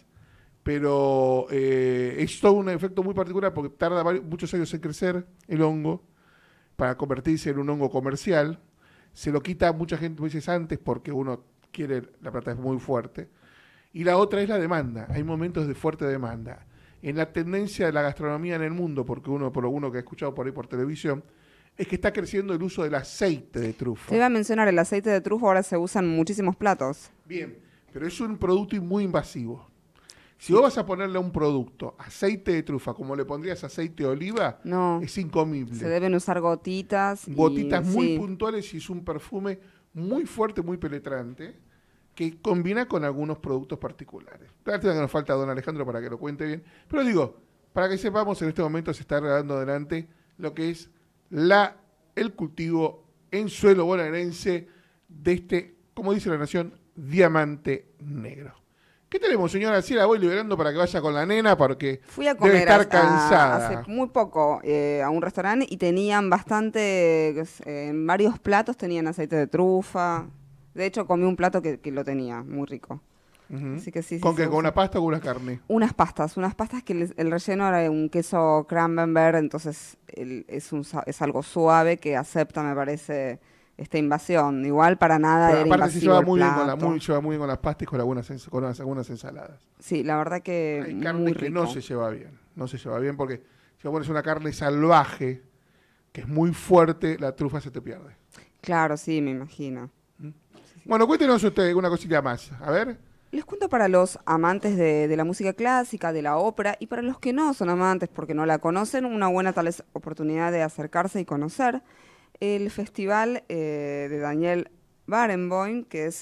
pero es todo un efecto muy particular porque tarda muchos años en crecer el hongo para convertirse en un hongo comercial. Se lo quita mucha gente veces antes porque uno quiere, la plata es muy fuerte. Y la otra es la demanda. Hay momentos de fuerte demanda. En la tendencia de la gastronomía en el mundo, porque por lo que he escuchado por ahí por televisión, es que está creciendo el uso del aceite de trufa. Te iba a mencionar, el aceite de trufa ahora se usa en muchísimos platos. Bien, pero es un producto muy invasivo. Si vos vas a ponerle a un producto aceite de trufa, como le pondrías aceite de oliva, es incomible. Se deben usar gotitas. Gotitas muy puntuales y es un perfume muy fuerte, muy penetrante, que combina con algunos productos particulares. Claro que nos falta don Alejandro para que lo cuente bien, pero digo, para que sepamos, en este momento se está dando adelante lo que es el cultivo en suelo bonaerense de este, como dice la Nación, diamante negro. ¿Qué tenemos, señora? Sí, la voy liberando para que vaya con la nena porque fui a comer debe estar cansada. Hace muy poco a un restaurante y tenían bastante, en varios platos tenían aceite de trufa. De hecho, comí un plato que lo tenía, muy rico. Así que sí. ¿Con qué? ¿Con una pasta o con una carne? Unas pastas que el relleno era un queso Camembert, entonces es algo suave que acepta, me parece, esta invasión. Igual para nada era aparte invasivo se lleva el muy plato. lleva muy bien con las pastas y con algunas ensaladas. Sí, la verdad que hay muy carne que rico. no se lleva bien porque si vos pones una carne salvaje que es muy fuerte, la trufa se te pierde. Claro, sí, me imagino. Bueno, cuéntenos usted una cosilla más, a ver. Les cuento para los amantes de la música clásica, de la ópera, y para los que no son amantes porque no la conocen, una buena tal vez oportunidad de acercarse y conocer el festival de Daniel Barenboim, que es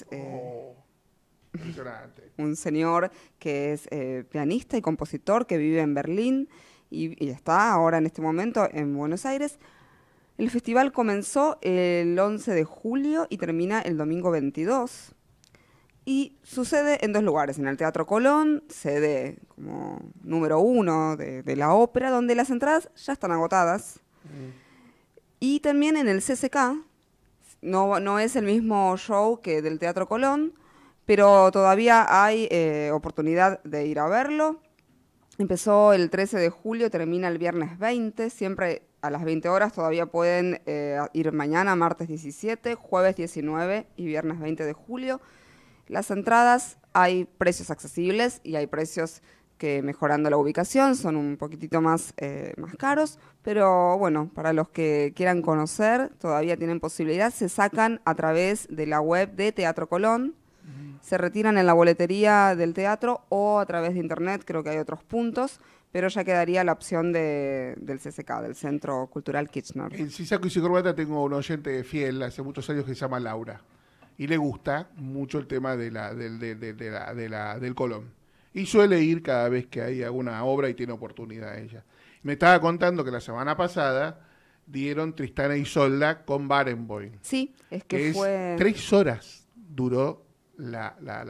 un señor que es pianista y compositor que vive en Berlín y está ahora en este momento en Buenos Aires. El festival comenzó el 11 de julio y termina el domingo 22. Y sucede en dos lugares, en el Teatro Colón, sede como número 1 de la ópera, donde las entradas ya están agotadas. Y también en el CCK, no es el mismo show que del Teatro Colón, pero todavía hay oportunidad de ir a verlo. Empezó el 13 de julio, termina el viernes 20, siempre a las 20 horas, todavía pueden ir mañana, martes 17, jueves 19 y viernes 20 de julio. Las entradas, hay precios accesibles y hay precios que mejorando la ubicación son un poquitito más caros, pero bueno, para los que quieran conocer todavía tienen posibilidad, se sacan a través de la web de Teatro Colón, se retiran en la boletería del teatro o a través de internet, creo que hay otros puntos, pero ya quedaría la opción del CCK, del Centro Cultural Kirchner. En Sisaco y Corbata tengo un oyente fiel hace muchos años que se llama Laura y le gusta mucho el tema del Colón. Y suele ir cada vez que hay alguna obra y tiene oportunidad ella. Me estaba contando que la semana pasada dieron Tristana y Isolda con Barenboim. Sí, es que fue... 3 horas duró la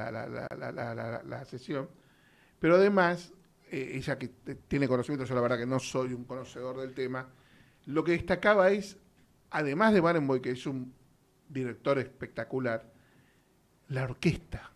sesión, pero además, ella que tiene conocimiento, yo la verdad que no soy un conocedor del tema, lo que destacaba es, además de Barenboim, que es un director espectacular, la orquesta.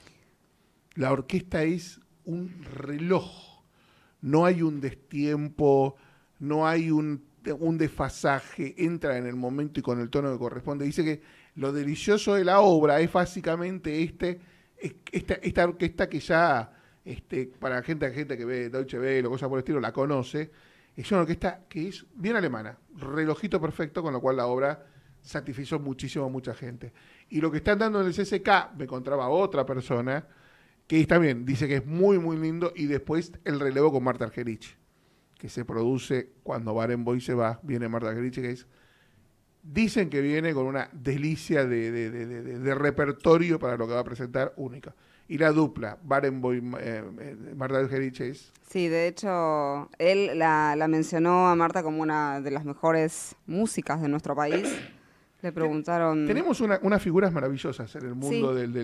La orquesta es un reloj. No hay un destiempo, no hay un desfasaje, entra en el momento y con el tono que corresponde. Dice que lo delicioso de la obra es básicamente esta orquesta que ya, para gente que ve Deutsche Welle o cosas por el estilo, la conoce. Es una orquesta que es bien alemana, relojito perfecto, con lo cual la obra satisfizo muchísimo a mucha gente. Y lo que están dando en el CCK, me encontraba otra persona, que también dice que es muy, muy lindo, y después el relevo con Marta Argerich, que se produce cuando Barenboim se va, viene Marta Argerich, que dicen que viene con una delicia de repertorio para lo que va a presentar única. Y la dupla, Barenboim, Marta Argerich es... Sí, de hecho, él la mencionó a Marta como una de las mejores músicas de nuestro país. Le preguntaron... Tenemos unas figuras maravillosas en el mundo Sí.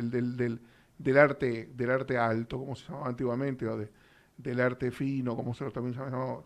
del arte alto, como se llamaba antiguamente, o del arte fino, como se lo también llamaba,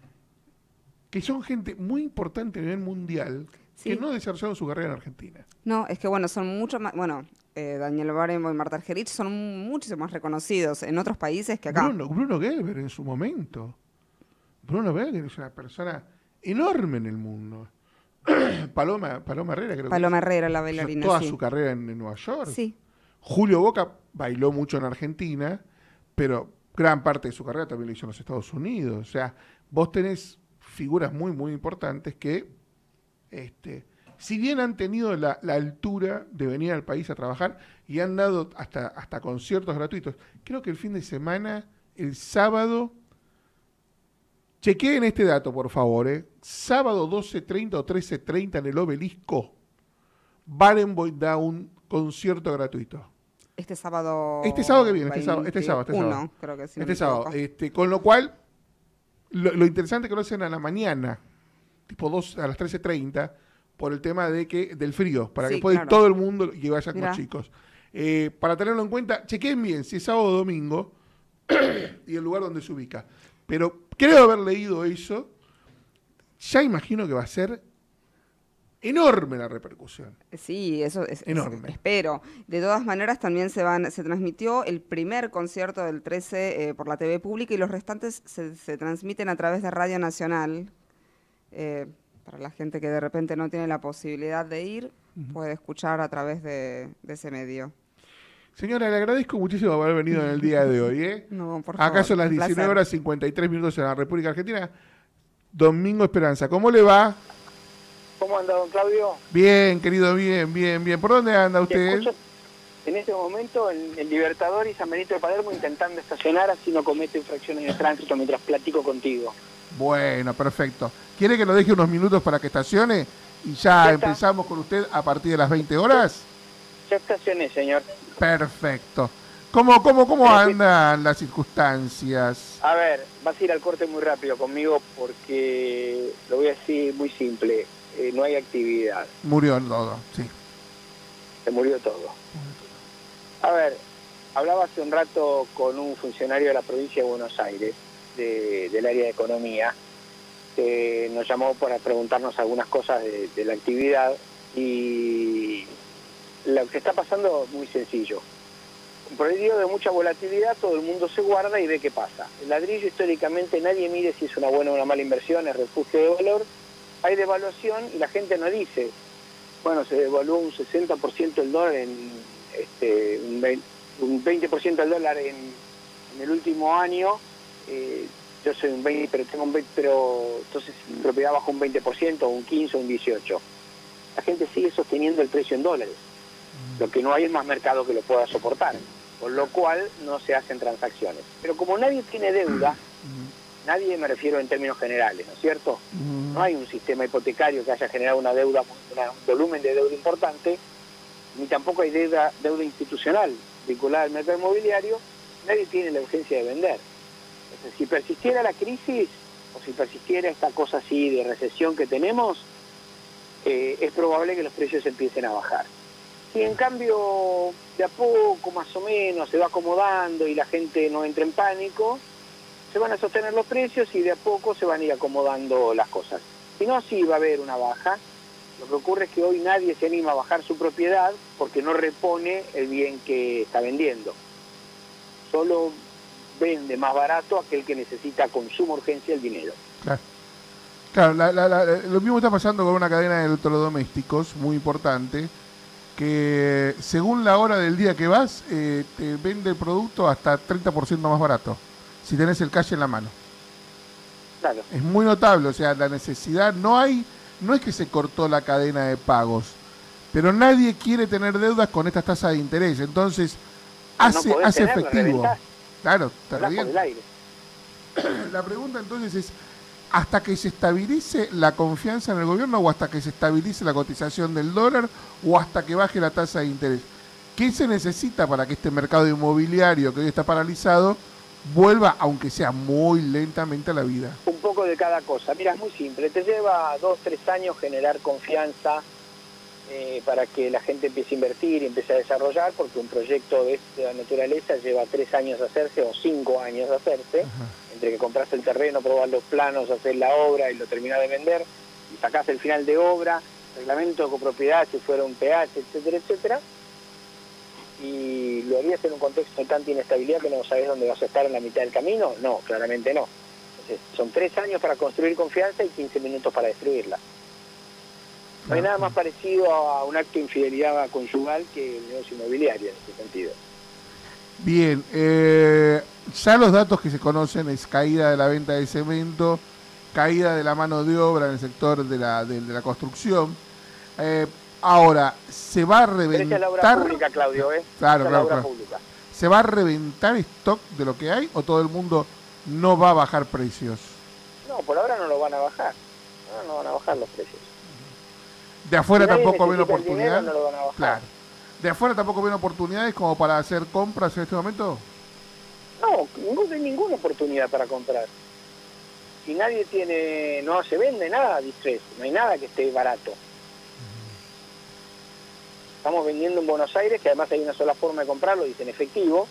que son gente muy importante a nivel mundial, Sí. que no desarrollaron su carrera en Argentina. No, es que bueno, son mucho más... Bueno, Daniel Barenboim y Marta Argerich son muchísimo más reconocidos en otros países que acá. Bruno Gelber en su momento. Bruno Gelber es una persona enorme en el mundo. Paloma Herrera, creo Paloma que Herrera, la hizo bailarina, toda sí. su carrera en Nueva York. Sí. Julio Boca bailó mucho en Argentina, pero gran parte de su carrera también lo hizo en los Estados Unidos. O sea, vos tenés figuras muy, muy importantes que, si bien han tenido la altura de venir al país a trabajar y han dado hasta conciertos gratuitos, creo que el fin de semana, el sábado, chequeen este dato, por favor, sábado 12:30 o 13:30 en el Obelisco, Barenboim da un concierto gratuito. Este sábado que viene, este sábado. Creo que sí. Este sábado. Con lo cual, lo interesante es que lo hacen a la mañana, tipo a las 13:30, por el tema del frío, para que pueda ir todo el mundo y que vayan con chicos. Para tenerlo en cuenta, chequen bien si es sábado o domingo y el lugar donde se ubica. Pero creo haber leído eso. Ya imagino que va a ser enorme la repercusión. Sí, eso es enorme. Espero. De todas maneras, también se transmitió el primer concierto del 13 por la TV pública y los restantes se transmiten a través de Radio Nacional. Para la gente que de repente no tiene la posibilidad de ir, puede escuchar a través de ese medio. Señora, le agradezco muchísimo haber venido en el día de hoy. No, por favor. Acá son las 19:53 en la República Argentina. Domingo Esperanza, ¿cómo le va? ¿Cómo anda, don Claudio? Bien, querido, bien. ¿Por dónde anda usted? Escucho en este momento en el Libertador y San Benito de Palermo intentando estacionar, así no comete infracciones de tránsito mientras platico contigo. Bueno, perfecto. ¿Quiere que lo deje unos minutos para que estacione? Y ya empezamos con usted a partir de las 20 horas. Ya estacioné, señor. Perfecto. ¿Cómo andan las circunstancias? A ver, vas a ir al corte muy rápido conmigo porque lo voy a decir muy simple. No hay actividad. Murió todo, sí. Se murió todo. A ver, hablaba hace un rato con un funcionario de la provincia de Buenos Aires, del área de economía, que nos llamó para preguntarnos algunas cosas de la actividad, y lo que está pasando es muy sencillo. Por el día de mucha volatilidad todo el mundo se guarda y ve qué pasa. El ladrillo históricamente nadie mide si es una buena o una mala inversión, es refugio de valor. Hay devaluación y la gente no dice, bueno, se devaluó un 60% el dólar, un 20% el dólar en el último año. Yo soy un 20, pero tengo un 20, pero entonces mi propiedad baja un 20%, un 15, un 18%. La gente sigue sosteniendo el precio en dólares. Lo que no hay es más mercado que lo pueda soportar, con lo cual no se hacen transacciones. Pero como nadie tiene deuda, nadie, me refiero en términos generales, ¿no es cierto? No hay un sistema hipotecario que haya generado una deuda, un volumen de deuda importante, ni tampoco hay deuda institucional vinculada al mercado inmobiliario. Nadie tiene la urgencia de vender. Entonces, si persistiera la crisis, o si persistiera esta cosa así de recesión que tenemos, es probable que los precios empiecen a bajar. Si en cambio de a poco, más o menos, se va acomodando y la gente no entra en pánico, se van a sostener los precios y de a poco se van a ir acomodando las cosas. Si no, sí va a haber una baja. Lo que ocurre es que hoy nadie se anima a bajar su propiedad porque no repone el bien que está vendiendo. Solo vende más barato aquel que necesita con suma urgencia el dinero. Claro, lo mismo está pasando con una cadena de electrodomésticos muy importante, que según la hora del día que vas, te vende el producto hasta 30% más barato, si tenés el cash en la mano. Claro. Es muy notable, o sea, la necesidad, no es que se cortó la cadena de pagos, pero nadie quiere tener deudas con estas tasas de interés, entonces hace efectivo. Claro, te revienta. La pregunta entonces es, ¿hasta que se estabilice la confianza en el gobierno o hasta que se estabilice la cotización del dólar o hasta que baje la tasa de interés? ¿Qué se necesita para que este mercado inmobiliario que hoy está paralizado vuelva, aunque sea muy lentamente, a la vida? Un poco de cada cosa. Mira, es muy simple. Te lleva 2-3 años generar confianza para que la gente empiece a invertir y empiece a desarrollar, porque un proyecto de esta naturaleza lleva 3 años hacerse o 5 años hacerse. Ajá. Entre que compras el terreno, probás los planos, hacer la obra y lo terminás de vender, y sacás el final de obra, reglamento de copropiedad si fuera un PH, etcétera, etcétera. ¿Y lo harías en un contexto de tanta inestabilidad que no sabés dónde vas a estar en la mitad del camino? No, claramente no. Entonces, son 3 años para construir confianza y 15 minutos para destruirla. No hay nada más parecido a un acto de infidelidad conyugal que el negocio inmobiliario en ese sentido. Bien, ya los datos que se conocen es caída de la venta de cemento, caída de la mano de obra en el sector de la construcción. Ahora, ¿se va a reventar? Pero esa es la obra pública, Claudio, Claro. ¿Se va a reventar stock de lo que hay o todo el mundo no va a bajar precios? No, por ahora no lo van a bajar. No van a bajar los precios. ¿De afuera tampoco ven oportunidades? No lo van a bajar. Claro. ¿De afuera tampoco ven oportunidades como para hacer compras en este momento? No hay ninguna oportunidad para comprar. Si nadie no se vende nada distress, no hay nada que esté barato. Estamos vendiendo en Buenos Aires, que además hay una sola forma de comprarlo, y es en efectivo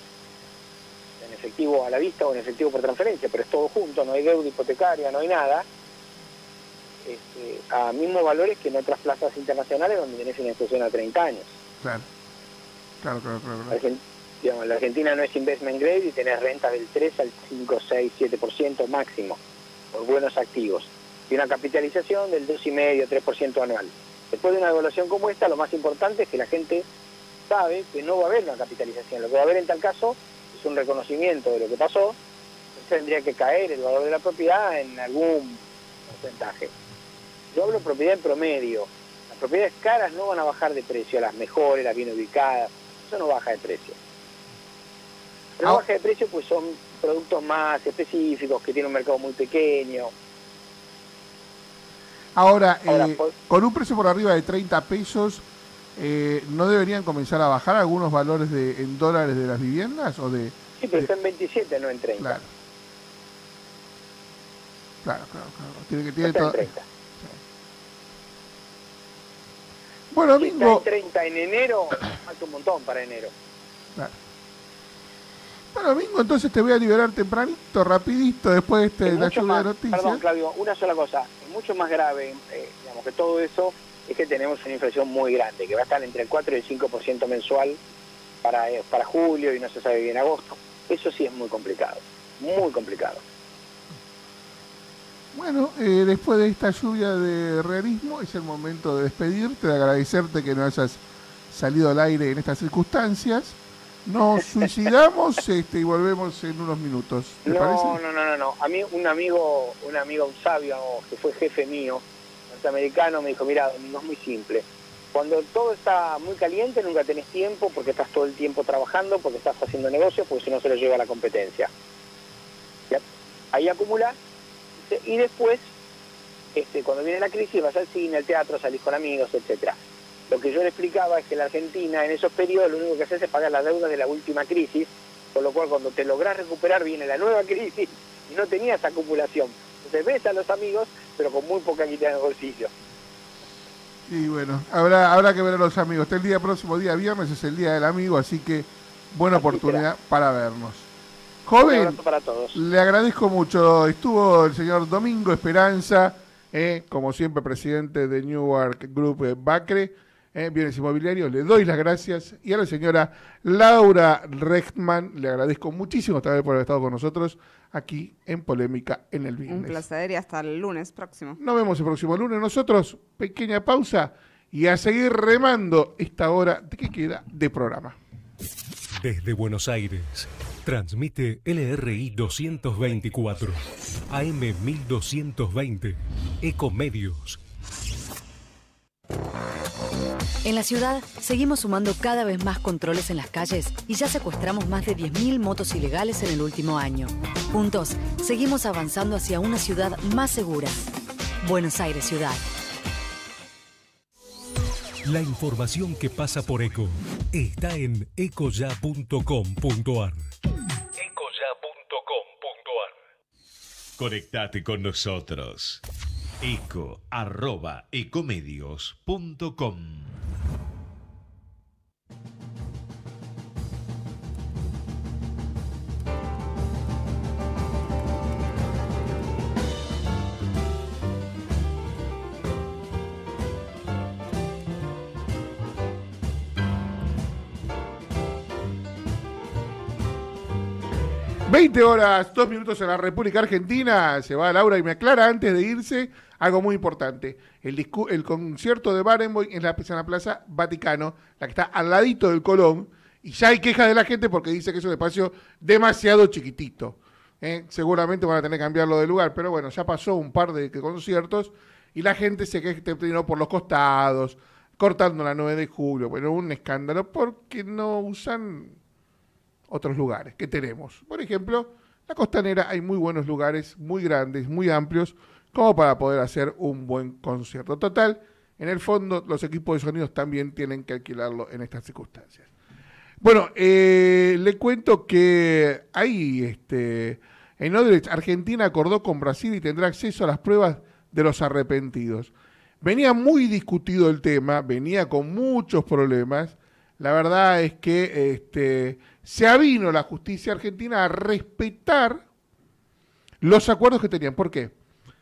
a la vista o en efectivo por transferencia, pero es todo junto, no hay deuda hipotecaria, no hay nada, a mismos valores que en otras plazas internacionales donde tenés financiación a 30 años. Claro. La Argentina no es investment grade y tenés rentas del 3 al 5, 6, 7% máximo por buenos activos y una capitalización del 2,5, 3% anual. Después de una devaluación como esta, lo más importante es que la gente sabe que no va a haber una capitalización. Lo que va a haber en tal caso es un reconocimiento de lo que pasó. Tendría que caer el valor de la propiedad en algún porcentaje. Yo hablo de propiedad en promedio. Las propiedades caras no van a bajar de precio, las mejores, las bien ubicadas, eso no baja de precio. Pero no baja de precio pues son productos más específicos, que tienen un mercado muy pequeño. Ahora con un precio por arriba de 30 pesos, ¿no deberían comenzar a bajar algunos valores en dólares de las viviendas? Sí, pero está en 27, no en 30. Claro. Tiene todo. 30. Bueno, si Mingo. está en 30 en enero, falta un montón para enero. Claro. Bueno, Mingo, entonces te voy a liberar tempranito, rapidito, después de la lluvia de noticias. Perdón, Claudio, una sola cosa. Es mucho más grave, digamos, que todo eso, es que tenemos una inflación muy grande, que va a estar entre el 4 y el 5% mensual para julio y no se sabe bien agosto. Eso sí es muy complicado, muy complicado. Bueno, después de esta lluvia de realismo, es el momento de despedirte, de agradecerte que no hayas salido al aire en estas circunstancias. Nos suicidamos y volvemos en unos minutos. ¿Te parece? No. A mí un amigo, un sabio que fue jefe mío, norteamericano, me dijo, mira, Domingo, es muy simple. Cuando todo está muy caliente nunca tenés tiempo porque estás todo el tiempo trabajando, porque estás haciendo negocios, porque si no se lo lleva a la competencia. ¿Ya? Ahí acumulás y después, cuando viene la crisis, vas al cine, al teatro, salís con amigos, etcétera. Lo que yo le explicaba es que la Argentina en esos periodos lo único que hace es pagar las deudas de la última crisis, con lo cual cuando te lográs recuperar viene la nueva crisis y no tenías acumulación. Entonces ves a los amigos, pero con muy poca guita en el bolsillo. Y bueno, habrá que ver a los amigos. El próximo día viernes es el Día del Amigo, así que buena oportunidad para vernos. Joven, un abrazo para todos. Le agradezco mucho. Estuvo el señor Domingo Esperanza, como siempre presidente de Newark Group Bacre, Bienes Inmobiliarios. Le doy las gracias. Y a la señora Laura Rechtman, le agradezco muchísimo también por haber estado con nosotros aquí en Polémica en el Business. Un placer y hasta el lunes próximo. Nos vemos el próximo lunes. Nosotros, pequeña pausa y a seguir remando esta hora de que queda de programa. Desde Buenos Aires, transmite LRI 224, AM 1220, Ecomedios. En la ciudad, seguimos sumando cada vez más controles en las calles y ya secuestramos más de 10.000 motos ilegales en el último año. Juntos, seguimos avanzando hacia una ciudad más segura. Buenos Aires Ciudad. La información que pasa por ECO está en ecoya.com.ar. Conectate con nosotros. eco@ecomedios.com. horas, 2 minutos en la República Argentina. Se va Laura y me aclara antes de irse algo muy importante. El concierto de Barenboim en la Plaza Vaticano, la que está al ladito del Colón, y ya hay quejas de la gente porque dice que es un espacio demasiado chiquitito. Seguramente van a tener que cambiarlo de lugar, pero bueno, ya pasó un par de conciertos y la gente se queja por los costados, cortando la 9 de julio. Bueno, un escándalo porque no usan otros lugares que tenemos. Por ejemplo, la Costanera, hay muy buenos lugares, muy grandes, muy amplios, como para poder hacer un buen concierto. Total, en el fondo, los equipos de sonidos también tienen que alquilarlo en estas circunstancias. Bueno, le cuento que ahí, en Odebrecht, Argentina acordó con Brasil y tendrá acceso a las pruebas de los arrepentidos. Venía muy discutido el tema, venía con muchos problemas. La verdad es que se avino la justicia argentina a respetar los acuerdos que tenían. ¿Por qué?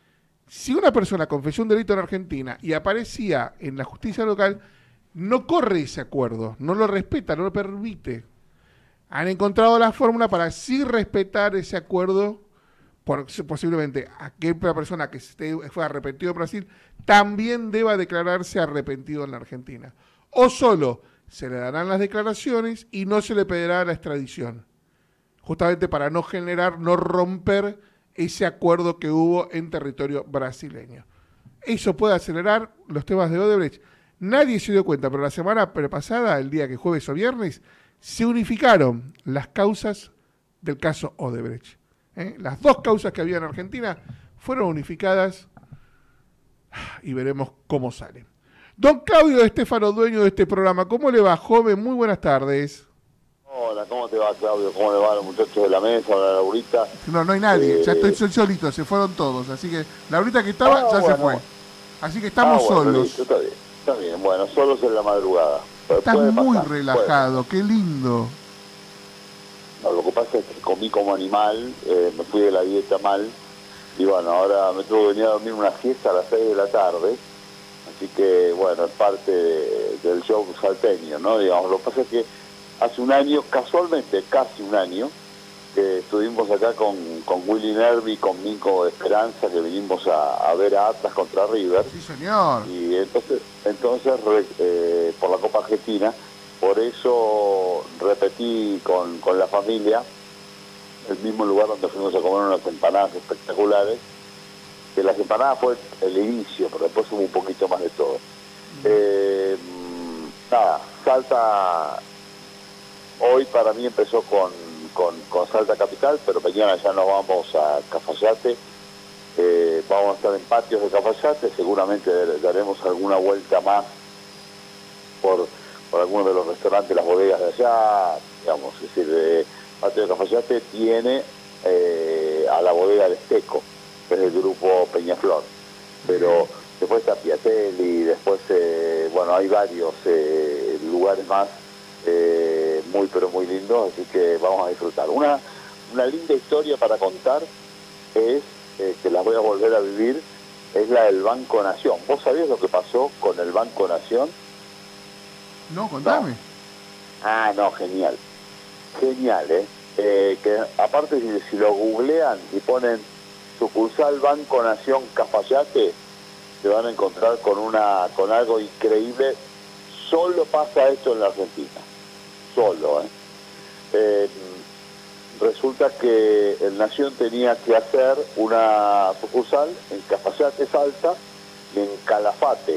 Si una persona confesó un delito en Argentina y aparecía en la justicia local, no corre ese acuerdo, no lo respeta, no lo permite. Han encontrado la fórmula para sí respetar ese acuerdo, posiblemente aquella persona que fue arrepentido en Brasil también deba declararse arrepentido en la Argentina. O solo se le darán las declaraciones y no se le pedirá la extradición, justamente para no romper ese acuerdo que hubo en territorio brasileño. Eso puede acelerar los temas de Odebrecht. Nadie se dio cuenta, pero la semana pasada, el día que jueves o viernes, se unificaron las causas del caso Odebrecht. Las dos causas que había en Argentina fueron unificadas y veremos cómo salen. Don Claudio Estefano, dueño de este programa, ¿cómo le va, joven? Muy buenas tardes. Hola, ¿cómo te va, Claudio? ¿Cómo le va a los muchachos de la mesa, a la Laurita? No hay nadie, ya estoy solito, se fueron todos, así que Laurita que estaba se fue. Así que estamos solos. Listo, está bien, bueno, solos en la madrugada. Estás muy relajado, qué lindo. No, lo que pasa es que comí como animal, me fui de la dieta mal, y bueno, ahora me tuve que venir a dormir una siesta a las 6 de la tarde. Así que, bueno, es parte del show salteño, ¿no? Digamos, lo que pasa es que hace un año, casualmente, casi un año, que estuvimos acá con Willy Nervi, con Minco Esperanza, que vinimos a ver a Atlas contra River. Sí, señor. Y entonces por la Copa Argentina, por eso repetí con la familia el mismo lugar donde fuimos a comer unas empanadas espectaculares. Que las empanadas fue el inicio, pero después hubo un poquito más de todo. Salta hoy para mí empezó con Salta Capital, pero mañana ya nos vamos a Cafayate. Vamos a estar en patios de Cafayate, seguramente daremos alguna vuelta más por algunos de los restaurantes, las bodegas de allá, digamos, es decir, patio de Cafayate tiene a la bodega del Esteco. es del grupo Peñaflor. Pero después está Piatelli, después, bueno, hay varios lugares más muy, pero muy lindos, así que vamos a disfrutar. Una linda historia para contar es, que la voy a volver a vivir, es la del Banco Nación. ¿Vos sabías lo que pasó con el Banco Nación? No, contame. No. Ah, no, genial. Genial, que aparte si lo googlean y ponen sucursal Banco Nación Cafayate, se van a encontrar con algo increíble. Solo pasa esto en la Argentina. Solo, resulta que el Nación tenía que hacer una sucursal en Cafayate, Salta, y en Calafate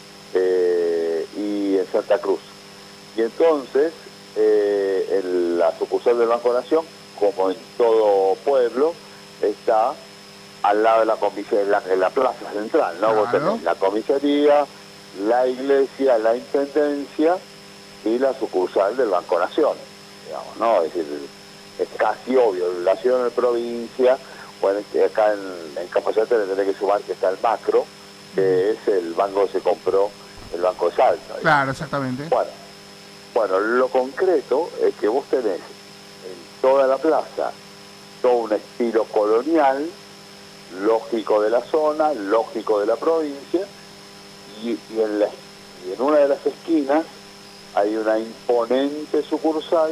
y en Santa Cruz. Y entonces la sucursal del Banco Nación, como en todo pueblo, está al lado de la comisaría, en la plaza central, ¿no? Claro. Vos tenés la comisaría, la iglesia, la intendencia y la sucursal del Banco Nación, digamos, ¿no? Es decir, es casi obvio, la ciudad de provincia, bueno, acá en Cafayate le tenés que sumar que está el Macro, que es el banco que se compró, el Banco de Salta. ¿Digamos? Claro, exactamente. Bueno, lo concreto es que vos tenés en toda la plaza todo un estilo colonial, lógico de la zona, lógico de la provincia, y en una de las esquinas hay una imponente sucursal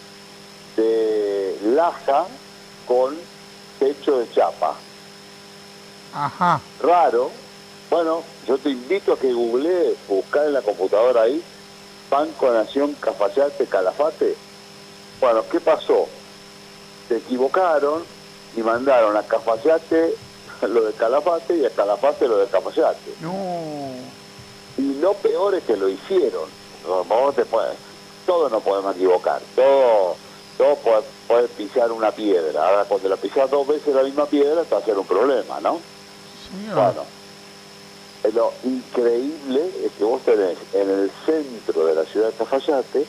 de laja con techo de chapa. Ajá. Raro. Bueno, yo te invito a que googlees, buscar en la computadora ahí, Banco Nación Cafayate, Calafate. Bueno, ¿qué pasó? Se equivocaron y mandaron a Cafayate lo de Calafate y a Calafate lo de Cafayate. No. Y lo peor es que lo hicieron. Todos nos podemos equivocar. Todo puede pisar una piedra. Ahora, cuando la pisas 2 veces la misma piedra, está a ser un problema, ¿no? Señor. Bueno, lo increíble es que vos tenés en el centro de la ciudad de Cafayate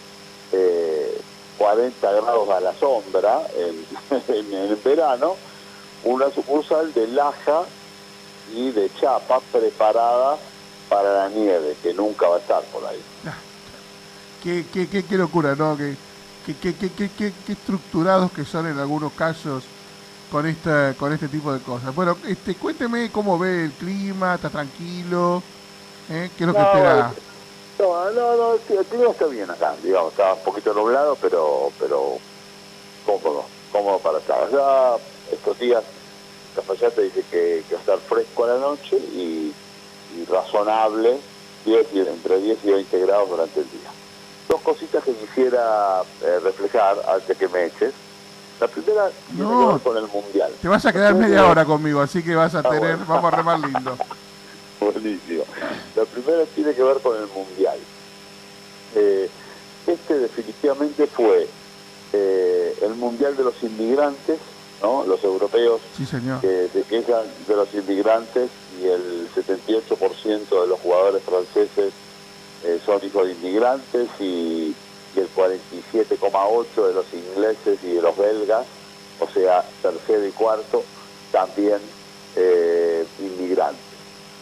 40 grados a la sombra en el verano, una sucursal de laja y de chapa preparada para la nieve, que nunca va a estar por ahí. Qué locura, ¿no? Qué estructurados que son en algunos casos con este tipo de cosas. Bueno, cuénteme cómo ve el clima, está tranquilo, ¿qué es lo que espera? No, el clima está bien acá, digamos, está un poquito nublado, pero cómodo para estar. Ya estos días Cafayate dice que va a estar fresco a la noche y razonable, entre 10 y 20 grados durante el día. 2 cositas que quisiera reflejar antes que me eches. La primera tiene que ver con el Mundial. Te vas a quedar media hora conmigo, así que vas a tener, bueno. Vamos a remar lindo. Buenísimo. La primera tiene que ver con el Mundial. Definitivamente fue el Mundial de los inmigrantes, ¿no? Los europeos, sí, señor, que se quejan de los inmigrantes, y el 78% de los jugadores franceses son hijos de inmigrantes, y el 47,8% de los ingleses y de los belgas, o sea, tercero y cuarto, también inmigrantes.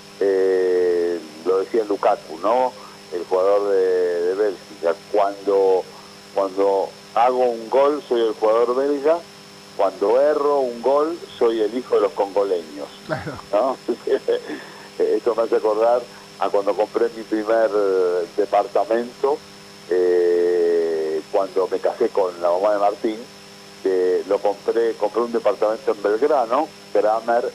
Lo decía Lukaku, ¿no? El jugador de Bélgica, cuando hago un gol soy el jugador belga, cuando erro un gol soy el hijo de los congoleños. Claro. ¿No? Esto me hace acordar a cuando compré mi primer departamento, cuando me casé con la mamá de Martín, compré un departamento en Belgrano, Kramer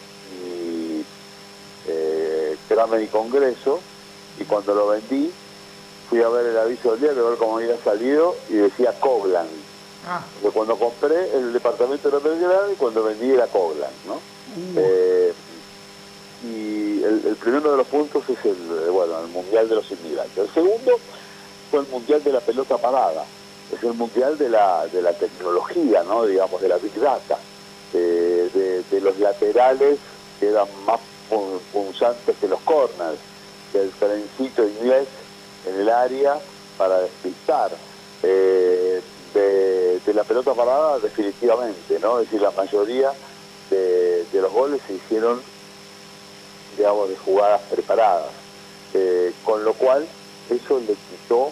y Congreso, y cuando lo vendí fui a ver el aviso del diario, a ver cómo había salido, y decía Coglan. Porque cuando compré el departamento era Belgrano y cuando vendí era Coglan, ¿no? Y el primero de los puntos es el Mundial de los Inmigrantes. El segundo fue el Mundial de la pelota parada. Es el Mundial de la tecnología, ¿no? Digamos, de la Big Data, de los laterales que eran más punzantes que los corners, del trencito inglés en el área para despistar, de la pelota parada definitivamente, ¿no? Es decir, la mayoría de los goles se hicieron, digamos, de jugadas preparadas, con lo cual eso le quitó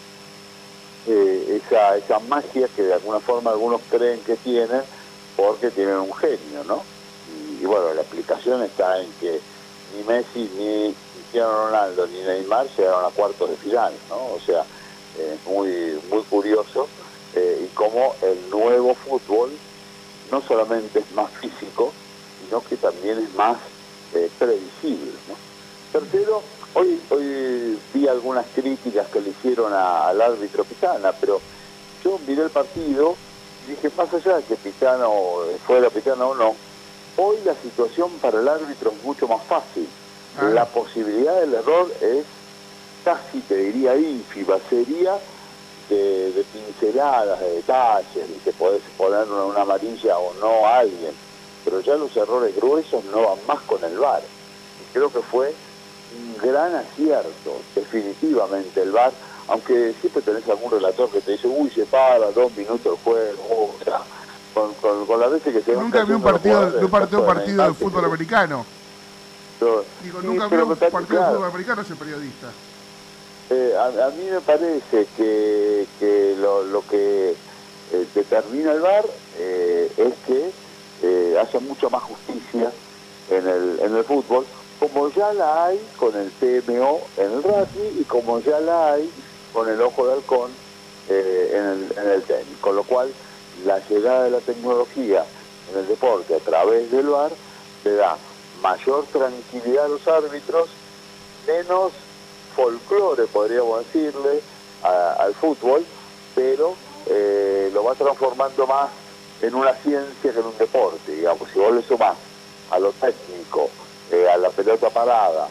esa magia que de alguna forma algunos creen que tienen, porque tienen un genio, ¿no? Y bueno, la explicación está en que ni Messi, ni Cristiano Ronaldo, ni Neymar llegaron a cuartos de final, ¿no? O sea, muy curioso, y como el nuevo fútbol no solamente es más físico, sino que también es más previsible, ¿no? Tercero, hoy vi algunas críticas que le hicieron al árbitro Pitana, pero yo miré el partido y dije, más allá de que Pitana fuera Pitana o no, hoy la situación para el árbitro es mucho más fácil. La posibilidad del error es casi, te diría, ínfima, sería de pinceladas, de detalles, y que podés poner una amarilla o no a alguien, pero ya los errores gruesos no van más con el VAR. Y creo que fue un gran acierto, definitivamente, el VAR, aunque siempre tenés algún relator que te dice, uy, se para 2 minutos el juego, o sea, con las veces que se nunca vi un partido de fútbol americano. Digo, sí, nunca vi un partido de fútbol americano ese periodista. A mí me parece que lo que determina el VAR es que haya mucha más justicia en el fútbol, como ya la hay con el TMO en el rugby y como ya la hay con el ojo de halcón en el tenis. Con lo cual, la llegada de la tecnología en el deporte a través del VAR le da mayor tranquilidad a los árbitros, menos folclore, podríamos decirle, al fútbol, pero lo va transformando más en una ciencia que en un deporte, digamos. Si vos le sumás a lo técnico, a la pelota parada,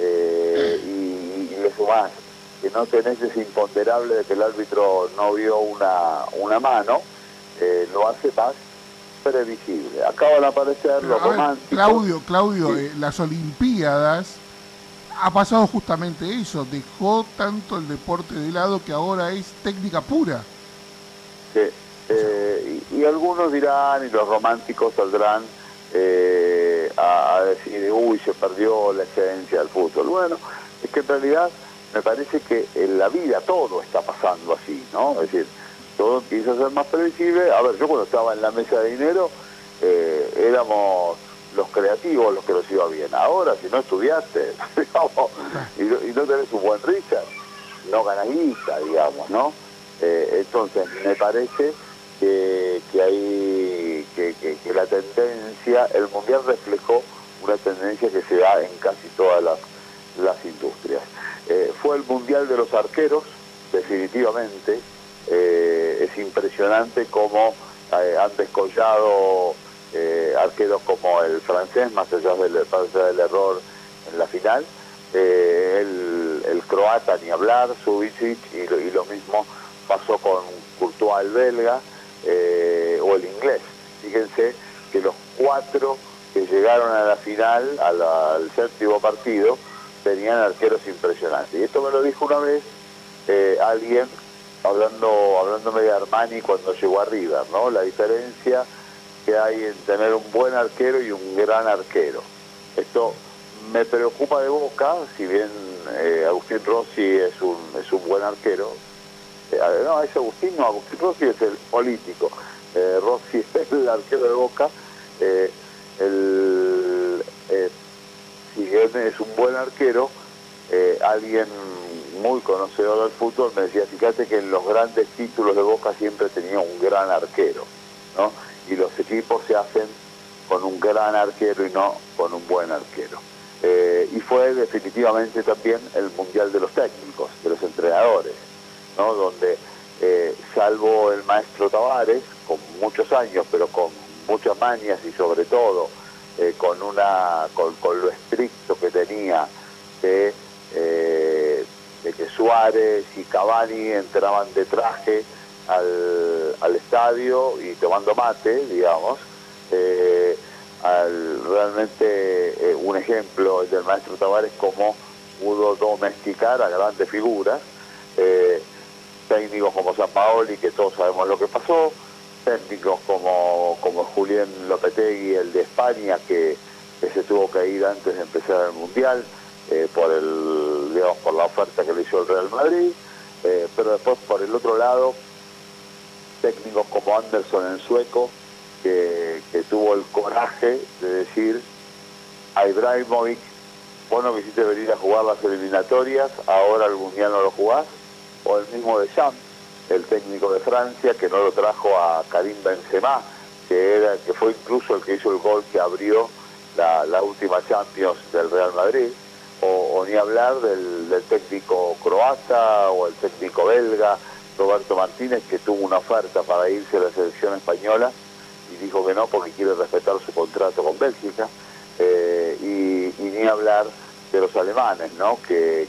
y le sumás que no tenés ese imponderable de que el árbitro no vio una mano, lo hace más previsible. Acaban de aparecer los románticos. Claudio, las Olimpiadas ha pasado justamente eso, dejó tanto el deporte de lado que ahora es técnica pura. Sí, y algunos dirán, y los románticos saldrán a decir, uy, se perdió la esencia del fútbol. Bueno, es que en realidad me parece que en la vida todo está pasando así, ¿no? Es decir, todo empieza a ser más previsible. A ver, yo cuando estaba en la mesa de dinero, éramos los creativos los que nos iba bien. Ahora, si no estudiaste, digamos, y no tenés un buen Richard, no ganás guita, digamos, ¿no? Entonces, me parece que la tendencia, el Mundial reflejó una tendencia que se da en casi todas las industrias. Fue el Mundial de los arqueros, definitivamente. Es impresionante cómo han descollado arqueros como el francés, más allá del error en la final, el croata ni hablar, Subicic, y lo mismo pasó con Courtois, el belga, o el inglés. Fíjense que los 4 que llegaron a la final, al séptimo partido, tenían arqueros impresionantes. Y esto me lo dijo una vez alguien hablándome de Armani cuando llegó a River, ¿no? La diferencia que hay en tener un buen arquero y un gran arquero. Esto me preocupa de Boca, si bien Agustín Rossi es un buen arquero. No, es Agustín Rossi es el político. Rossi es el arquero de Boca. Si bien es un buen arquero, alguien muy conocedor del fútbol me decía, fíjate que en los grandes títulos de Boca siempre tenía un gran arquero, ¿no? Y los equipos se hacen con un gran arquero y no con un buen arquero. Y fue definitivamente también el Mundial de los técnicos, de los entrenadores, ¿no? Donde, salvo el maestro Tavares, con muchos años, pero con muchas mañas y sobre todo con lo estricto que tenía de que Suárez y Cavani entraban de traje al estadio y tomando mate, digamos, realmente un ejemplo el del maestro Tavares, cómo pudo domesticar a grandes figuras, técnicos como Sampaoli, que todos sabemos lo que pasó, técnicos como Julián también Lopetegui, el de España, que se tuvo que ir antes de empezar el Mundial, por la oferta que le hizo el Real Madrid, pero después por el otro lado, técnicos como Anderson, el sueco, que tuvo el coraje de decir a Ibrahimovic: vos no quisiste venir a jugar las eliminatorias, ahora el Mundial no lo jugás. O el mismo Deschamps, el técnico de Francia, que no lo trajo a Karim Benzema, que fue incluso el que hizo el gol que abrió la última Champions del Real Madrid, o ni hablar del técnico croata o el técnico belga, Roberto Martínez, que tuvo una oferta para irse a la selección española y dijo que no porque quiere respetar su contrato con Bélgica, y ni hablar de los alemanes, ¿no? que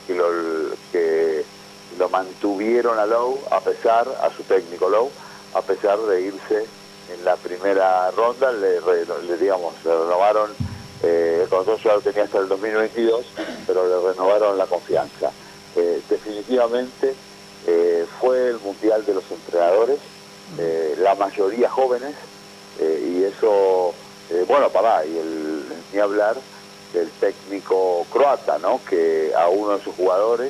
lo mantuvieron a Lowe, a su técnico Lowe, a pesar de irse en la primera ronda. Le renovaron, el contrato ya lo tenía hasta el 2022, pero le renovaron la confianza. Definitivamente fue el mundial de los entrenadores, la mayoría jóvenes, y eso, ni hablar del técnico croata, ¿no? Que a uno de sus jugadores,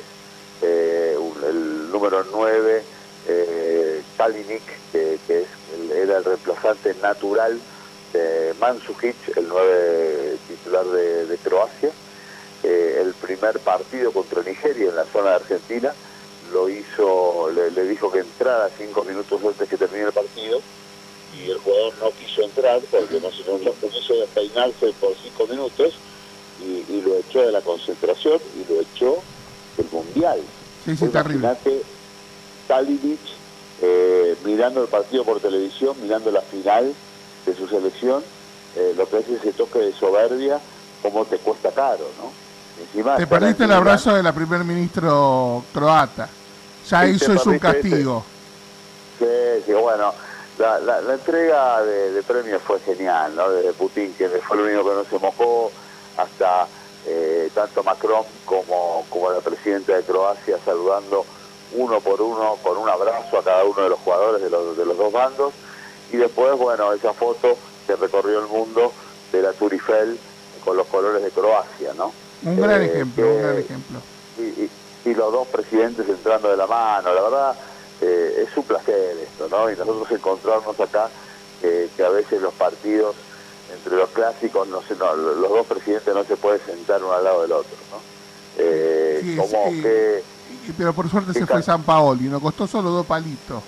el número 9, Kalinic, que era el reemplazante natural de Mandzukic, el 9 titular de Croacia, el primer partido contra Nigeria en la zona de Argentina, lo hizo, le dijo que entrara 5 minutos antes que termine el partido, y el jugador no quiso entrar porque no quiso despeinarse por 5 minutos, y lo echó de la concentración y lo echó del Mundial. Sí, terrible. Imagínate Kalinic mirando el partido por televisión, mirando la final de su selección, lo que es ese toque de soberbia, cómo te cuesta caro, ¿no? Encima te perdiste el abrazo de la primer ministro croata. Ya eso es un castigo. Sí, bueno, la entrega de premios fue genial, ¿no? Desde Putin, que fue el único que no se mojó, hasta tanto Macron como la presidenta de Croacia saludando uno por uno con un abrazo a cada uno de los jugadores de los dos bandos. Y después, bueno, esa foto que recorrió el mundo de la Tour Eiffel con los colores de Croacia, ¿no? Un gran ejemplo, un gran ejemplo. Y los dos presidentes entrando de la mano, la verdad, es un placer esto, ¿no? Y nosotros encontrarnos acá, que a veces los partidos entre los clásicos, los dos presidentes no se pueden sentar uno al lado del otro, ¿no? Pero por suerte se fue San Paoli, nos costó solo 2 palitos.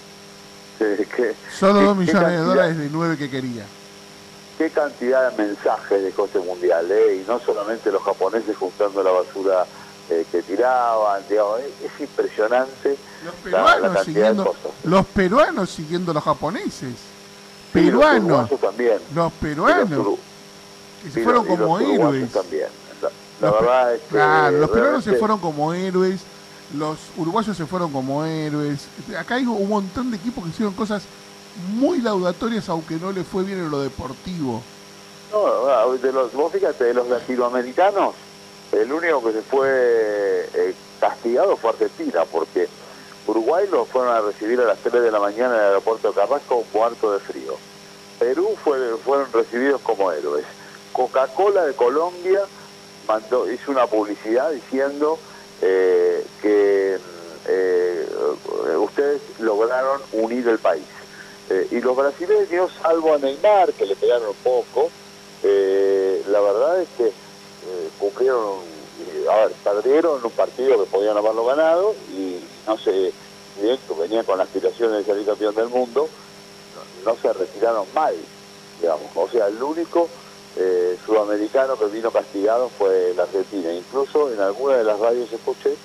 Solo 2 millones de dólares de 9 que quería. Qué cantidad de mensajes dejó este mundial, y no solamente los japoneses juntando la basura que tiraban, digamos, es impresionante la cantidad de cosas. Los peruanos siguiendo a los japoneses. Sí, los también. Los peruanos que se fueron como héroes. También. La verdad es que claro, los peruanos se fueron como héroes, los uruguayos se furon como héroes. Acá hay un montón de equipos que hicieron cosas muy laudatorias, aunque no le fue bien en lo deportivo. No, vos fíjate, de los latinoamericanos, el único que se fue castigado fue Argentina, porque Uruguay lo fueron a recibir a las 3 de la mañana en el aeropuerto de Carrasco muerto de frío. Perú fueron recibidos como héroes. Coca-Cola de Colombia hizo una publicidad diciendo que ustedes lograron unir el país. Y los brasileños, salvo a Neymar, que le pegaron un poco, la verdad es que cumplieron, perdieron un partido que podían haberlo ganado, y no sé, bien, que venían con aspiraciones de salir campeón del mundo, no se retiraron mal, digamos. O sea, el único sudamericano que vino castigado fue la Argentina. Incluso en alguna de las radios escuché,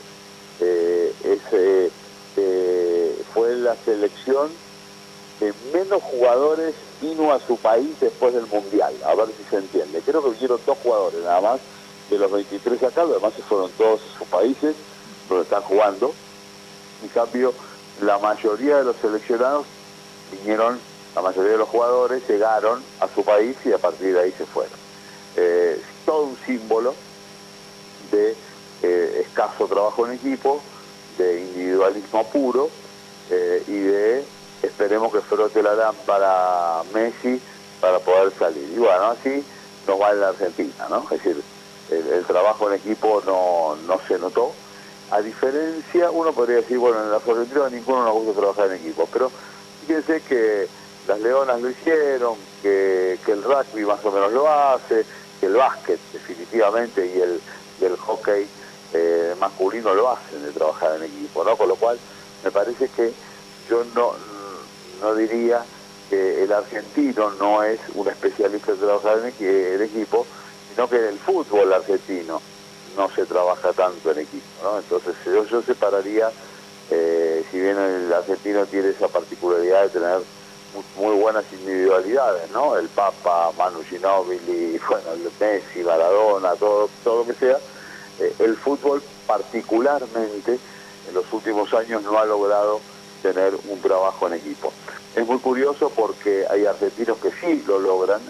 fue la selección que menos jugadores vino a su país después del Mundial, a ver si se entiende. Creo que vinieron 2 jugadores nada más de los 23 acá, los demás se fueron todos a sus países donde están jugando. En cambio, la mayoría de los seleccionados vinieron, la mayoría de los jugadores llegaron a su país y a partir de ahí se fueron. Todo un símbolo de escaso trabajo en equipo, de individualismo puro, y de esperemos que frote la lámpara Messi para poder salir. Y bueno, así nos va en la Argentina, ¿no? Es decir, el trabajo en equipo no se notó. A diferencia, uno podría decir, bueno, en la Argentina a ninguno nos gusta trabajar en equipo, pero fíjense que las Leonas lo hicieron, que el rugby más o menos lo hace, que el básquet definitivamente y el hockey masculino lo hacen de trabajar en equipo, ¿no? Con lo cual me parece que yo no diría que el argentino no es un especialista en trabajar en equipo, sino que en el fútbol argentino no se trabaja tanto en equipo, ¿no? Entonces yo separaría, si bien el argentino tiene esa particularidad de tener muy buenas individualidades, ¿no? El Papa, Manu Ginóbili, bueno, el Messi, Maradona, todo lo que sea, el fútbol particularmente en los últimos años no ha logrado tener un trabajo en equipo. Es muy curioso porque hay argentinos que sí lo logran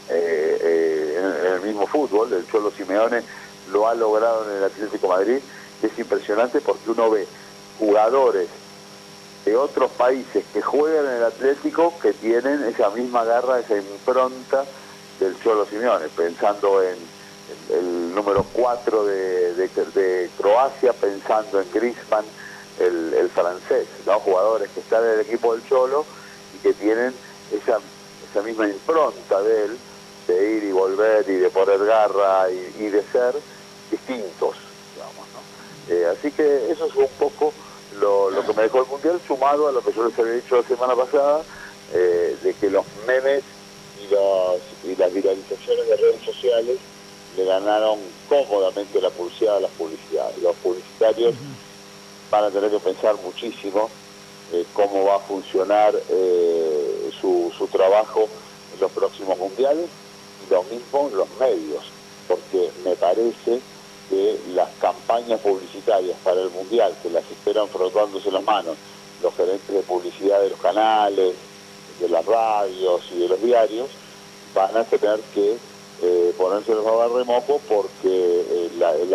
en el mismo fútbol. El Cholo Simeone lo ha logrado en el Atlético de Madrid. Es impresionante porque uno ve jugadores de otros países que juegan en el Atlético que tienen esa misma garra, esa impronta del Cholo Simeone, pensando en el número 4 de Croacia, pensando en Griezmann, el francés, ¿no? Jugadores que están en el equipo del Cholo y que tienen esa misma impronta de él, de ir y volver y de poner garra y de ser distintos, digamos, ¿no? Así que eso es un poco lo que me dejó el Mundial, sumado a lo que yo les había dicho la semana pasada, de que los memes y las viralizaciones de redes sociales le ganaron cómodamente la pulseada a las publicidades. Los publicitarios van a tener que pensar muchísimo cómo va a funcionar su trabajo en los próximos mundiales, y lo mismo los medios, porque me parece que las campañas publicitarias para el mundial, que las esperan frotándose las manos los gerentes de publicidad de los canales, de las radios y de los diarios, van a tener que ponerse los a remojo, porque en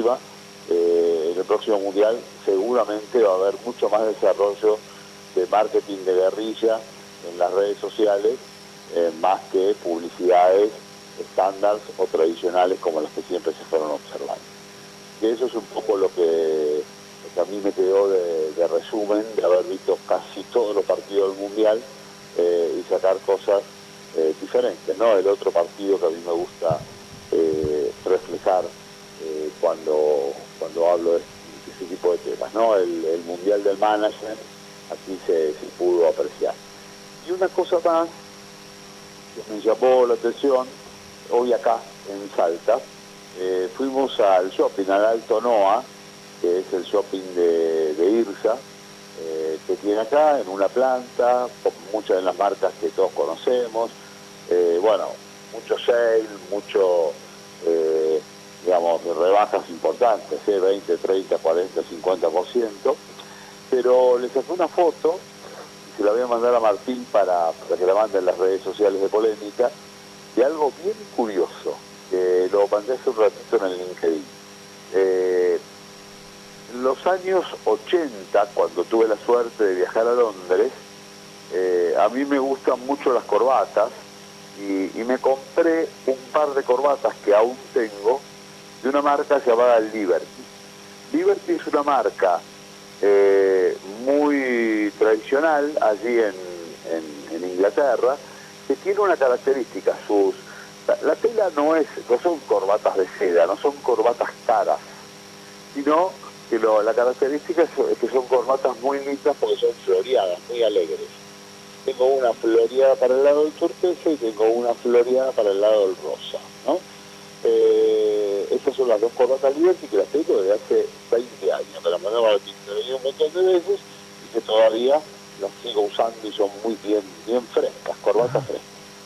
el próximo mundial seguramente va a haber mucho más desarrollo de marketing de guerrilla en las redes sociales, más que publicidades estándares o tradicionales como las que siempre se fueron observando. Y eso es un poco lo que a mí me quedó de resumen de haber visto casi todos los partidos del mundial y sacar cosas diferentes, ¿no? El otro partido que a mí me gusta reflejar cuando hablo de ese tipo de temas, ¿no? El mundial del management, aquí se pudo apreciar. Y una cosa más que me llamó la atención, hoy acá en Salta, fuimos al shopping, al Alto Noa, que es el shopping de IRSA, que tiene acá en una planta, muchas de las marcas que todos conocemos, bueno, mucho sale, mucho, digamos, rebajas importantes, 20, 30, 40, 50%, pero le saqué una foto, y se la voy a mandar a Martín para que la mande en las redes sociales de Polémica, de algo bien curioso, que lo mandé hace un ratito en el LinkedIn. En los años 80, cuando tuve la suerte de viajar a Londres, a mí me gustan mucho las corbatas, y me compré un par de corbatas que aún tengo, de una marca llamada Liberty. Liberty es una marca muy tradicional allí en Inglaterra, que tiene una característica, la tela no son corbatas de seda, no son corbatas caras, sino que la característica es que son corbatas muy lindas porque son floreadas, muy alegres. Tengo una floreada para el lado del turquesa y tengo una floreada para el lado del rosa, ¿no? Estas son las dos corbatas Liberty que las tengo desde hace 20 años, me las mandaba a Tintería un montón de veces y que todavía las sigo usando y son muy bien frescas, corbatas frescas.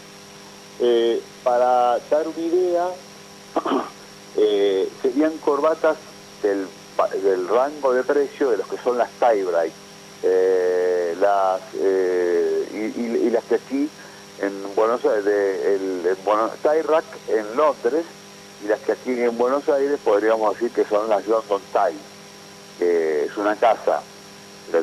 Para dar una idea, serían corbatas del rango de precio de los que son las tie-break, y las que aquí en Buenos Aires, tie-rack en Londres, y las que aquí en Buenos Aires podríamos decir que son las London Tie, que es una casa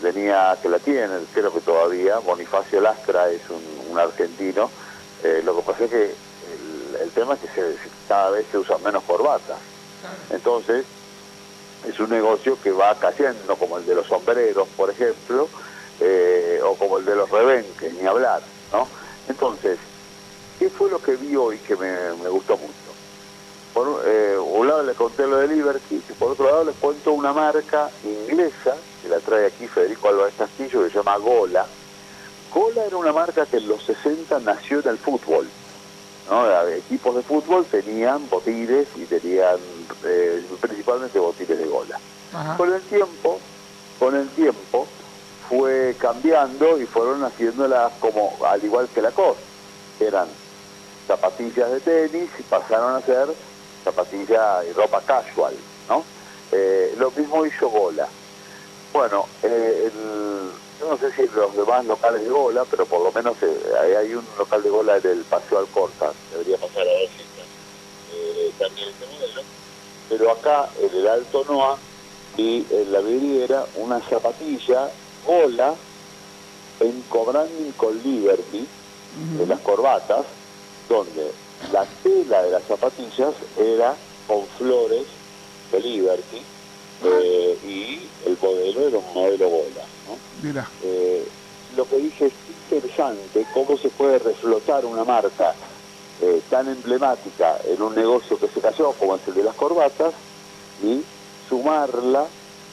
que la tiene, creo que todavía, Bonifacio Lastra es un argentino, lo que pasa Fíjate que el tema es que cada vez se usan menos corbatas. Entonces, es un negocio que va cayendo, como el de los sombreros, por ejemplo, o como el de los rebenques, ni hablar, ¿no? Entonces, ¿qué fue lo que vi hoy que me gustó mucho? Por un lado les conté lo de Liberty, y por otro lado les cuento una marca inglesa, que la trae aquí Federico Álvarez Castillo, que se llama Gola. Gola era una marca que en los 60 nació en el fútbol, ¿no? Equipos de fútbol tenían botines y tenían principalmente botines de Gola. Ajá. Con el tiempo fue cambiando y fueron haciéndolas como, al igual que Lacoste, eran zapatillas de tenis y pasaron a ser zapatillas y ropa casual, ¿no? Lo mismo hizo Gola. Bueno, yo no sé si los demás locales de Gola, pero por lo menos hay un local de Gola en el Paseo Alcorta, debería pasar a ver si también este modelo, pero acá en el Alto Noa y en la vidriera una zapatilla Gola en cobranding con Liberty, de las corbatas, donde la tela de las zapatillas era con flores de Liberty, y el modelo era un modelo Gola, ¿no? Mira. Lo que dije es interesante cómo se puede reflotar una marca tan emblemática en un negocio que se cayó como es el de las corbatas y sumarla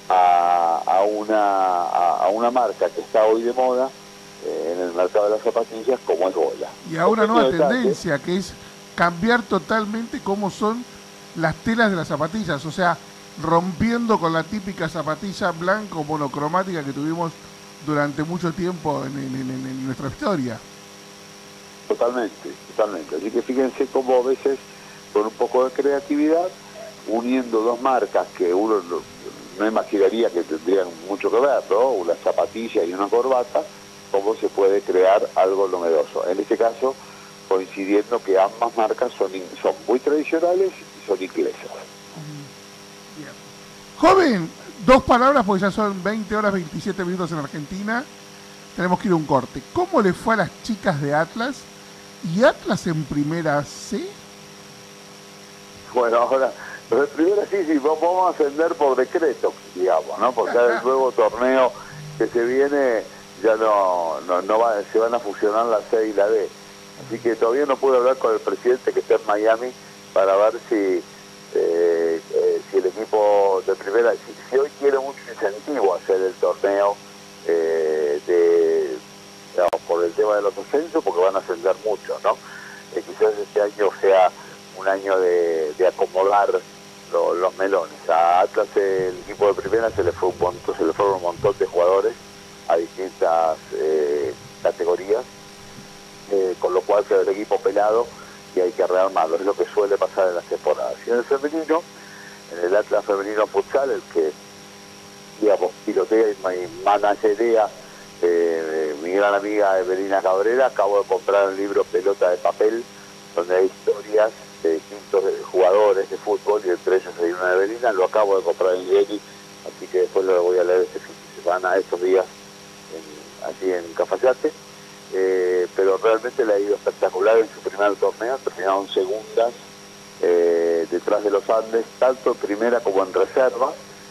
a una marca que está hoy de moda en el mercado de las zapatillas como es Gola. Y ahora nueva tendencia que es cambiar totalmente cómo son las telas de las zapatillas, o sea, rompiendo con la típica zapatilla blanco monocromática que tuvimos durante mucho tiempo en nuestra historia. Totalmente. Así que fíjense cómo a veces con un poco de creatividad, uniendo dos marcas que uno no imaginaría que tendrían mucho que ver, ¿no? Una zapatilla y una corbata, cómo se puede crear algo novedoso. En este caso, coincidiendo que ambas marcas son muy tradicionales y son inglesas. Bien. Joven, 2 palabras porque ya son 20 horas 27 minutos en Argentina. Tenemos que ir a un corte. ¿Cómo le fue a las chicas de Atlas? ¿Y Atlas en primera C? Bueno, ahora, pero en primera sí, vamos a ascender por decreto, digamos, ¿no? Porque el nuevo torneo que se viene ya no va, se van a fusionar la C y la D. Así que todavía no pude hablar con el presidente que está en Miami para ver si el equipo de primera, si hoy quiere mucho incentivo a hacer el torneo digamos, por el tema de los ascensos, porque van a ascender mucho, ¿no? Quizás este año sea un año de acomodar los melones. A Atlas, el equipo de primera, se le fueron un montón de jugadores a distintas categorías, con lo cual queda el equipo pelado y hay que rearmarlo. Es lo que suele pasar en las temporadas. Y en el femenino, en el Atlas femenino futsal, el que, digamos, pilotea y managerea mi gran amiga Evelina Cabrera, acabo de comprar un libro Pelota de Papel, donde hay historias de distintos jugadores de fútbol, y entre ellos hay una de Evelina. Lo acabo de comprar en Yeli, así que después lo voy a leer este fin de semana, estos días, allí en Cafayate. Pero realmente le ha ido espectacular en su primer torneo, terminaron segundas detrás de los Andes, tanto en primera como en reserva.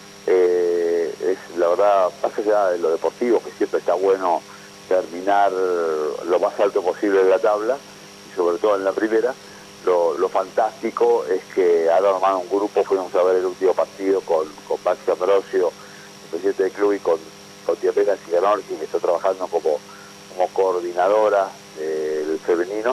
Es la verdad, más allá de lo deportivo, que siempre está bueno terminar lo más alto posible de la tabla, y sobre todo en la primera, lo fantástico es que han armado un grupo. Fuimos a ver el último partido con Maxi Ambrosio, el presidente del club, y con Tiapena Ciganorski, que está trabajando como coordinadora del femenino,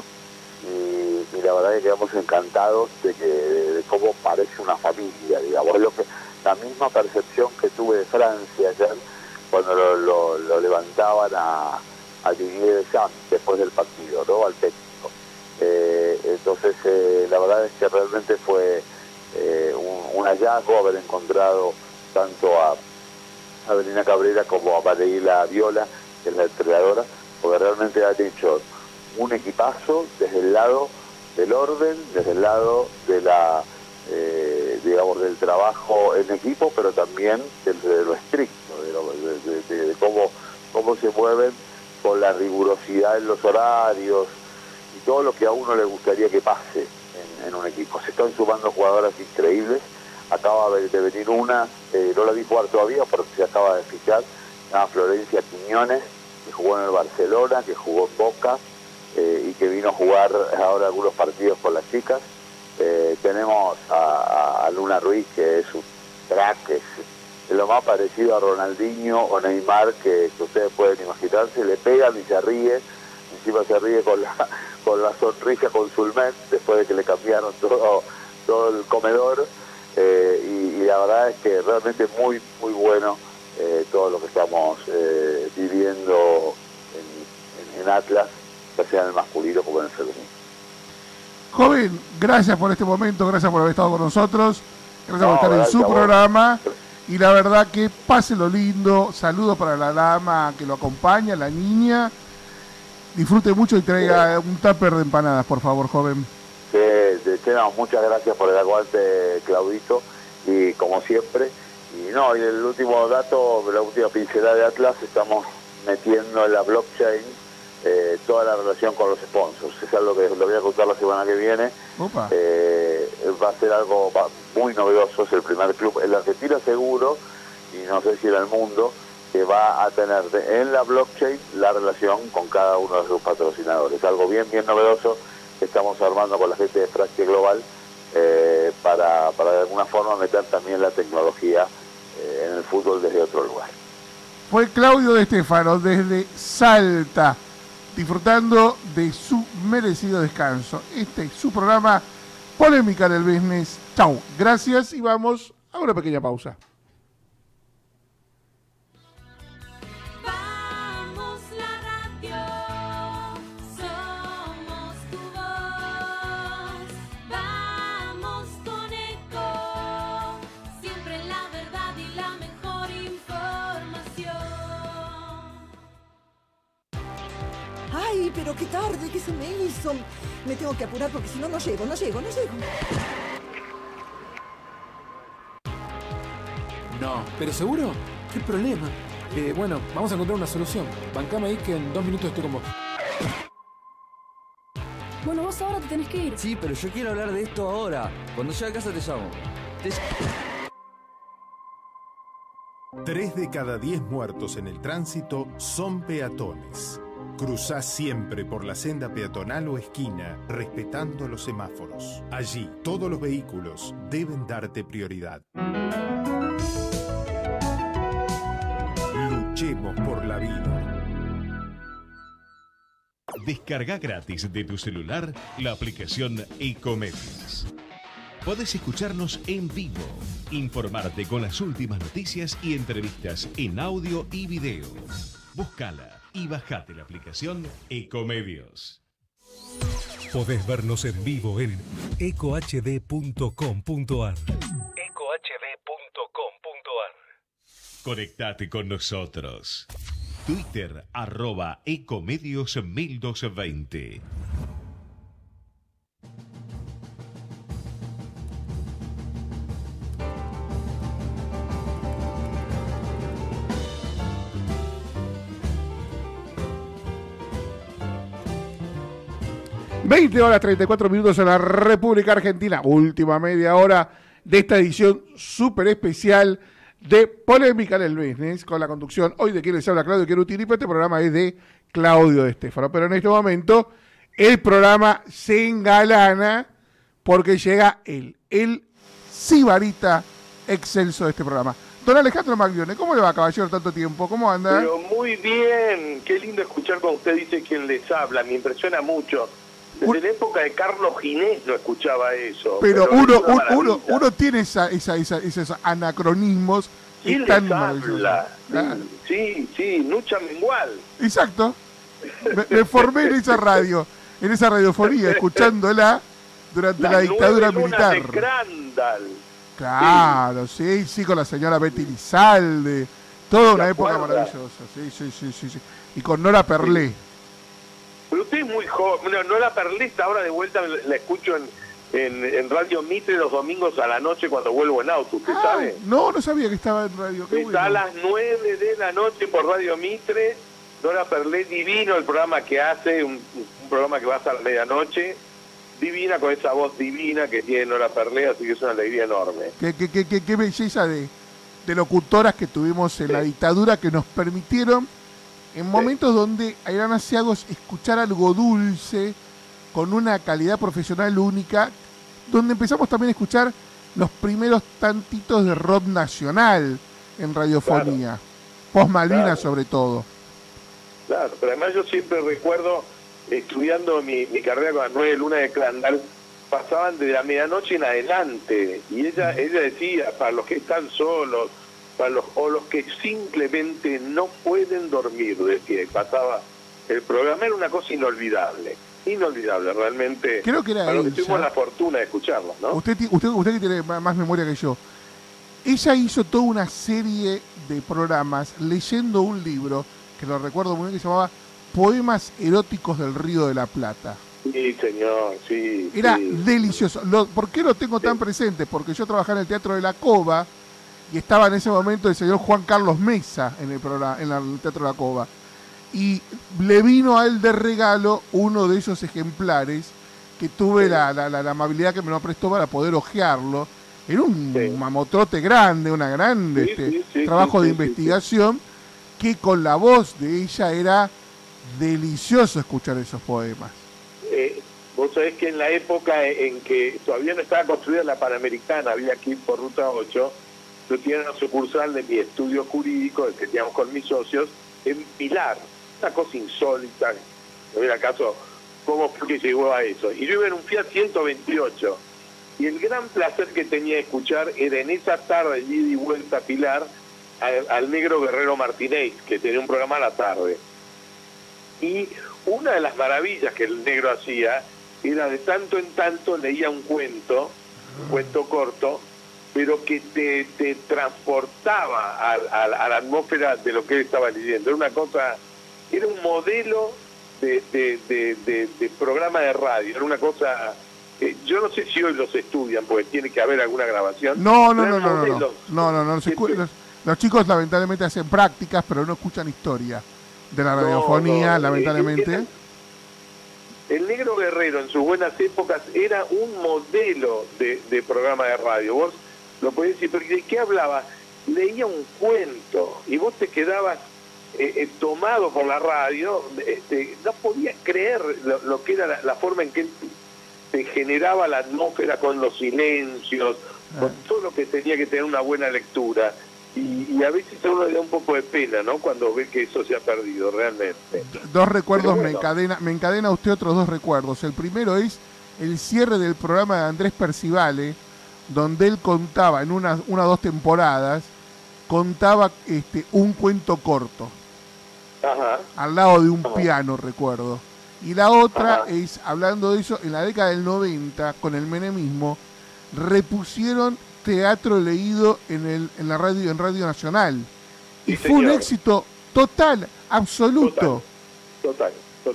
y la verdad es que quedamos encantados de cómo parece una familia, digamos. Es lo que, la misma percepción que tuve de Francia ayer cuando lo levantaban a Didier Deschamps después del partido, ¿no? Al técnico. Entonces la verdad es que realmente fue un hallazgo haber encontrado tanto a Evelina Cabrera como a Mareila Viola, que es la entrenadora, porque realmente han hecho un equipazo desde el lado del orden, desde el lado de la digamos, del trabajo en equipo, pero también de lo estricto, de cómo se mueven con la rigurosidad en los horarios, y todo lo que a uno le gustaría que pase en un equipo. Se están sumando jugadoras increíbles. Acaba de venir una, no la vi jugar todavía porque se acaba de fichar, se llama Florencia Quiñones, que jugó en el Barcelona, que jugó en Boca y que vino a jugar ahora algunos partidos con las chicas. Tenemos a Luna Ruiz, que es un crack, es lo más parecido a Ronaldinho o Neymar que ustedes pueden imaginarse. Le pegan y se ríe, encima se ríe con la sonrisa con Sulmet después de que le cambiaron todo el comedor. Y la verdad es que realmente muy muy bueno todo lo que estamos viviendo en Atlas, ya sea en el masculino como en el femenino. Joven, gracias por este momento, gracias por haber estado con nosotros, gracias por estar en su programa, y la verdad que pase lo lindo. Saludos para la dama que lo acompaña, la niña. Disfrute mucho y traiga un tupper de empanadas, por favor, joven. Muchas gracias por el aguante, Claudito, y como siempre. Y el último dato, la última pincelada de Atlas, estamos metiendo en la blockchain toda la relación con los sponsors. Es algo que lo voy a contar la semana que viene. Va a ser algo muy novedoso. Es el primer club en la Argentina seguro, y no sé si en el mundo, que va a tener en la blockchain la relación con cada uno de sus patrocinadores. Algo bien novedoso que estamos armando con la gente de Fractal Global para de alguna forma meter también la tecnología en el fútbol desde otro lugar. Fue Claudio De Stefano desde Salta, disfrutando de su merecido descanso. Este es su programa Polémica del Business. Chau, gracias y vamos a una pequeña pausa. Ay, pero qué tarde, ¿qué se me hizo? Me tengo que apurar porque si no, no llego. No, ¿pero seguro? ¿Qué problema? Bueno, vamos a encontrar una solución. Bancame ahí que en 2 minutos estoy con vos. Bueno, vos ahora te tenés que ir. Sí, pero yo quiero hablar de esto ahora. Cuando llegue a casa te llamo. 3 de cada 10 muertos en el tránsito son peatones. Cruzá siempre por la senda peatonal o esquina, respetando los semáforos. Allí, todos los vehículos deben darte prioridad. Luchemos por la vida. Descarga gratis de tu celular la aplicación Ecomedios. Podés escucharnos en vivo, informarte con las últimas noticias y entrevistas en audio y video. Búscala y bajate la aplicación Ecomedios. Podés vernos en vivo en ecohd.com.ar. Conectate con nosotros. Twitter @ecomedios1220. (20:34) en la República Argentina. Última media hora de esta edición súper especial de Polémica en el Business, con la conducción hoy de quien les habla, Claudio Querutini, pero este programa es de Claudio De Stefano. Pero en este momento el programa se engalana porque llega el sibarita excelso de este programa. Don Alejandro Maglione, ¿cómo le va, caballero, tanto tiempo? ¿Cómo anda? Pero muy bien, qué lindo escuchar cuando usted dice quién les habla, me impresiona mucho. Desde la época de Carlos Ginés no escuchaba eso. Pero uno tiene esos anacronismos. ¿Quién les habla? Claro. Sí, Nucha Mengual. Exacto. Me formé en esa radio, en esa radiofonía, escuchándola durante la dictadura militar. De Crandall. Claro, sí, con la señora Betty Lizalde. Toda una época maravillosa. Sí. Y con Nora Perlé. Pero usted es muy joven. No la perlista, ahora de vuelta la escucho en Radio Mitre los domingos a la noche cuando vuelvo en auto, ¿usted sabe? No sabía que estaba en radio. Qué Está a las 9 de la noche por Radio Mitre Nora Perlé, divino el programa que hace, un programa que va hasta la medianoche, divina, con esa voz divina que tiene Nora Perlé, así que es una alegría enorme. Qué belleza de locutoras que tuvimos en la dictadura, que nos permitieron, en momentos donde eran asiagos, escuchar algo dulce, con una calidad profesional única, donde empezamos también a escuchar los primeros tantitos de rock nacional en radiofonía, post-Malvinas sobre todo. Claro, pero además yo siempre recuerdo, estudiando mi carrera con las 9 lunas de Crandall, pasaban de la medianoche en adelante, y ella decía, para los que están solos, o los que simplemente no pueden dormir, decía, y pasaba el programa, era una cosa inolvidable, realmente. Creo que era para los que tuvimos la fortuna de escucharlo, ¿no? Usted que tiene más memoria que yo, ella hizo toda una serie de programas leyendo un libro, que lo recuerdo muy bien, que se llamaba Poemas eróticos del Río de la Plata. Sí, señor, sí. Era delicioso. ¿Por qué lo tengo tan presente? Porque yo trabajaba en el Teatro de la Cova y estaba en ese momento el señor Juan Carlos Mesa en el programa, en el Teatro de la Cova. Y le vino a él de regalo uno de esos ejemplares que tuve la amabilidad que me lo prestó para poder hojearlo. Era un mamotrote grande, una grande trabajo de investigación, que con la voz de ella era delicioso escuchar esos poemas. Vos sabés que en la época en que todavía no estaba construida la Panamericana, había aquí por Ruta 8, yo tenía una sucursal de mi estudio jurídico, el que teníamos con mis socios, en Pilar. Una cosa insólita, no era caso cómo fue que llegó a eso. Y yo iba en un Fiat 128, y el gran placer que tenía de escuchar era en esa tarde, ida y vuelta a Pilar, al negro Guerrero Martínez, que tenía un programa a la tarde. Y una de las maravillas que el negro hacía era de tanto en tanto leía un cuento corto, pero que te transportaba a la atmósfera de lo que él estaba leyendo. Era una cosa, era un modelo de programa de radio, era una cosa, yo no sé si hoy los estudian, porque tiene que haber alguna grabación. No. Los chicos lamentablemente hacen prácticas, pero no escuchan historia de la radiofonía, lamentablemente. El negro Guerrero en sus buenas épocas era un modelo de programa de radio. Vos lo podés decir, pero ¿de qué hablaba? Leía un cuento y vos te quedabas tomado por la radio, no podías creer lo que era la forma en que te generaba la atmósfera con los silencios, con todo lo que tenía que tener una buena lectura. Y a veces a uno le da un poco de pena, ¿no? Cuando ve que eso se ha perdido realmente. Dos recuerdos, bueno, me encadena usted otros dos recuerdos. El primero es el cierre del programa de Andrés Percivale, donde él contaba en una o dos temporadas, contaba un cuento corto. Ajá. Al lado de un piano, recuerdo. Y la otra es, hablando de eso, en la década del 90, con el menemismo, repusieron teatro leído en Radio Nacional. Y fue un éxito total, absoluto. Total.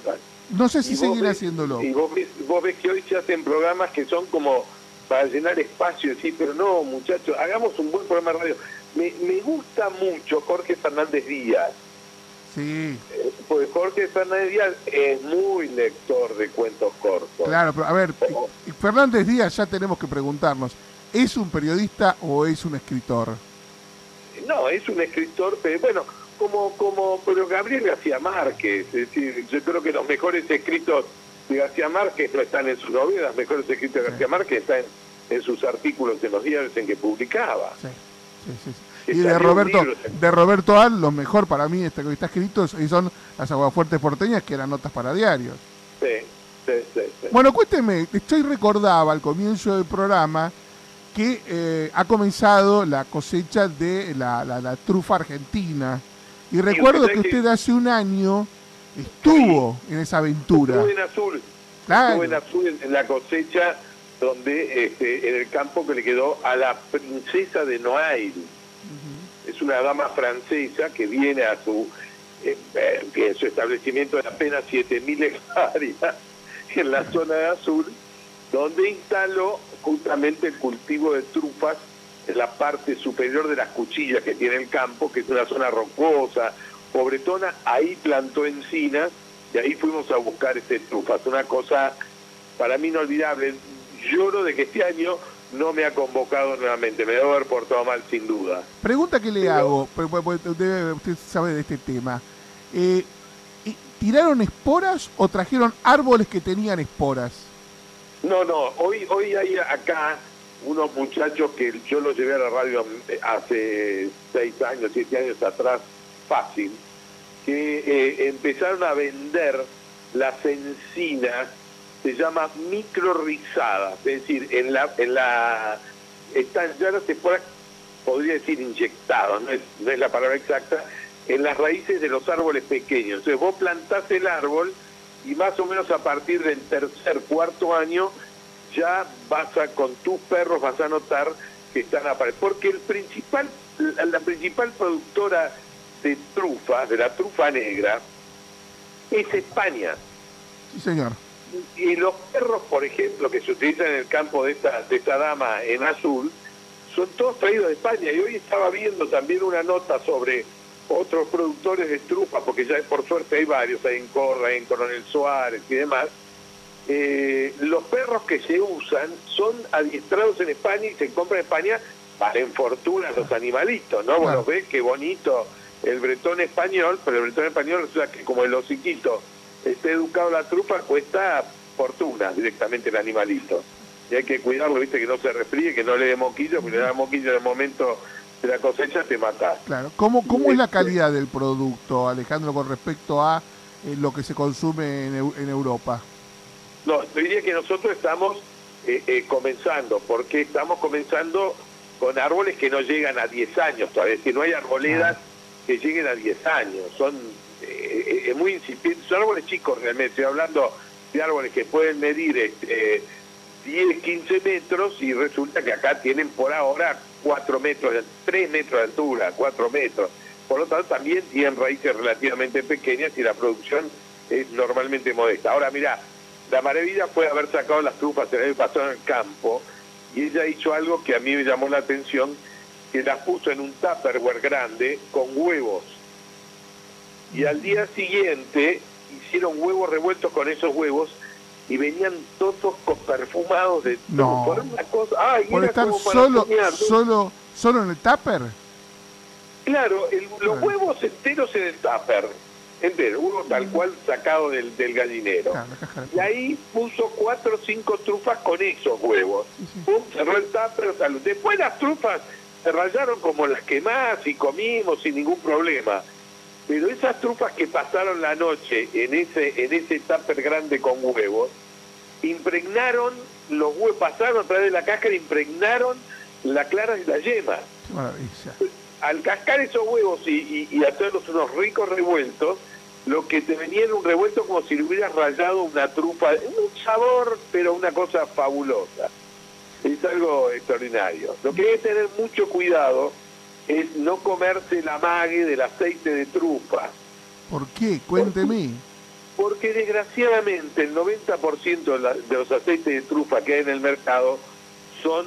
No sé si seguir haciéndolo. Y vos ves que hoy se hacen programas que son como para llenar espacio y decir, pero no, muchachos, hagamos un buen programa de radio. Me gusta mucho Jorge Fernández Díaz. Sí. Porque Jorge Fernández Díaz es muy lector de cuentos cortos. Claro, pero a ver, Fernández Díaz ya tenemos que preguntarnos, ¿es un periodista o es un escritor? No, es un escritor, pero bueno, pero Gabriel García Márquez, es decir, yo creo que los mejores escritos de García Márquez no están en sus novelas, los mejores escritos de García Márquez están en sus artículos en los diarios en que publicaba. Sí. Y de Roberto Al, lo mejor para mí que está escrito son las Aguafuertes porteñas, que eran notas para diarios. Sí. Bueno, cuénteme, estoy recordaba al comienzo del programa que ha comenzado la cosecha de la trufa argentina. Y recuerdo que usted hace un año estuvo en esa aventura. Estuve en Azul. Claro. Estuve en Azul en la cosecha, donde en el campo que le quedó a la princesa de Noailles. Es una dama francesa que viene a su establecimiento de apenas 7.000 hectáreas en la zona de Azul, donde instaló justamente el cultivo de trufas en la parte superior de las cuchillas que tiene el campo, que es una zona rocosa, Pobretona, ahí plantó encinas y ahí fuimos a buscar trufas. Una cosa para mí inolvidable. Lloro de que este año no me ha convocado nuevamente. Me debo haber portado mal, sin duda. Pregunta que le hago, usted sabe de este tema. ¿Tiraron esporas o trajeron árboles que tenían esporas? No, hoy hay acá unos muchachos que yo los llevé a la radio hace 7 años atrás, fácil, que empezaron a vender las encinas, se llama microrizadas, es decir, están ya las esporas, podría decir inyectadas, no es la palabra exacta, en las raíces de los árboles pequeños. Entonces vos plantás el árbol y más o menos a partir del 3er, 4 año ya con tus perros vas a notar que están apareciendo. Porque la principal productora de trufas, de la trufa negra, es España. Sí, señor. Y los perros, por ejemplo, que se utilizan en el campo de esta dama en azul, son todos traídos de España. Y hoy estaba viendo también una nota sobre otros productores de trufas, porque ya por suerte hay varios, hay en Corra, en Coronel Suárez y demás. Los perros que se usan son adiestrados en España y se compran en España, valen fortuna los animalitos, ¿no? Vos los ves, qué bonito el bretón español, pero el bretón español resulta que como el hociquito esté educado la trufa, cuesta fortuna directamente el animalito. Y hay que cuidarlo, viste, que no se resfríe, que no le dé moquillo, porque le da moquillo en el momento de la cosecha, te matás. Claro. ¿Cómo es la calidad del producto, Alejandro, con respecto a lo que se consume en Europa? No, diría que nosotros estamos comenzando, porque estamos comenzando con árboles que no llegan a 10 años todavía, es decir, no hay arboledas que lleguen a 10 años, son muy incipientes, son árboles chicos realmente, estoy hablando de árboles que pueden medir 10, 15 metros y resulta que acá tienen por ahora 4 metros, 3 metros de altura, 4 metros, por lo tanto también tienen raíces relativamente pequeñas y la producción es normalmente modesta. Ahora mirá, la maravilla fue haber sacado las trufas el año pasado en el campo y ella hizo algo que a mí me llamó la atención, que las puso en un tupperware grande con huevos y al día siguiente hicieron huevos revueltos con esos huevos y venían todos perfumados de trufa. No. Una cosa, ¿por estar solo en el tupper? Claro, los huevos enteros en el tupper, entero, uno tal cual sacado del gallinero. Y ahí puso 4 o 5 trufas con esos huevos. Pum, cerró el tupper, salud. Después las trufas se rayaron como las que más y comimos sin ningún problema. Pero esas trufas que pasaron la noche en ese tupper grande con huevos, impregnaron los huevos, pasaron a través de la cáscara, impregnaron la clara de la yema. Qué maravilla. Al cascar esos huevos y hacerlos unos ricos revueltos, lo que te venía era un revuelto como si le hubieras rayado una trufa, un sabor, pero una cosa fabulosa. Es algo extraordinario. Lo que hay que tener mucho cuidado es no comerse el amague del aceite de trufa. ¿Por qué? Cuénteme. Porque desgraciadamente el 90% de los aceites de trufa que hay en el mercado son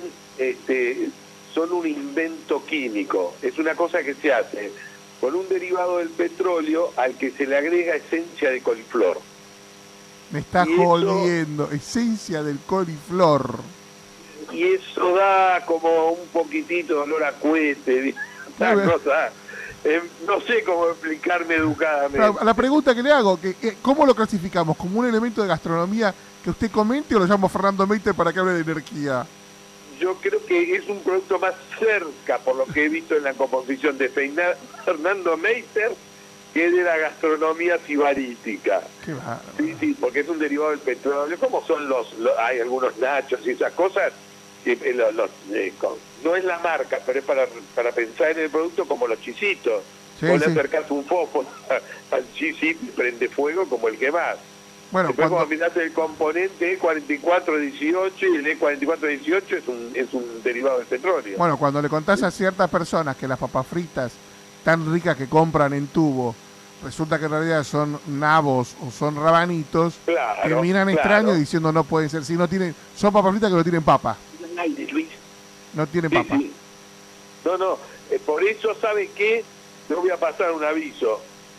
un invento químico. Es una cosa que se hace con un derivado del petróleo al que se le agrega esencia de coliflor. Me está jodiendo, esencia del coliflor. Y eso da como un poquitito de olor a cohete, una cosa, no sé cómo explicarme educadamente. La pregunta que le hago, ¿cómo lo clasificamos? ¿Como un elemento de gastronomía que usted comente o lo llamo Fernando Meiter para que hable de energía? Yo creo que es un producto más cerca, por lo que he visto en la composición de Fernando Meiter, que de la gastronomía sibarítica. Qué bárbaro. Sí, porque es un derivado del petróleo, como son hay algunos nachos y esas cosas, que no es la marca, pero es para pensar en el producto como los chisitos. Vos le acercás un fósforo al chisito y prende fuego como el que más. Bueno, después cuando mirás el componente E4418 y el E4418 es un derivado del petróleo. Bueno, cuando le contás a ciertas personas que las papas fritas tan ricas que compran en tubo, resulta que en realidad son nabos o son rabanitos, que miran extraño diciendo no pueden ser, si no tienen, son papas fritas que no tienen papa. No tienen papa. Sí. No, por eso, ¿sabe qué? Le voy a pasar un aviso.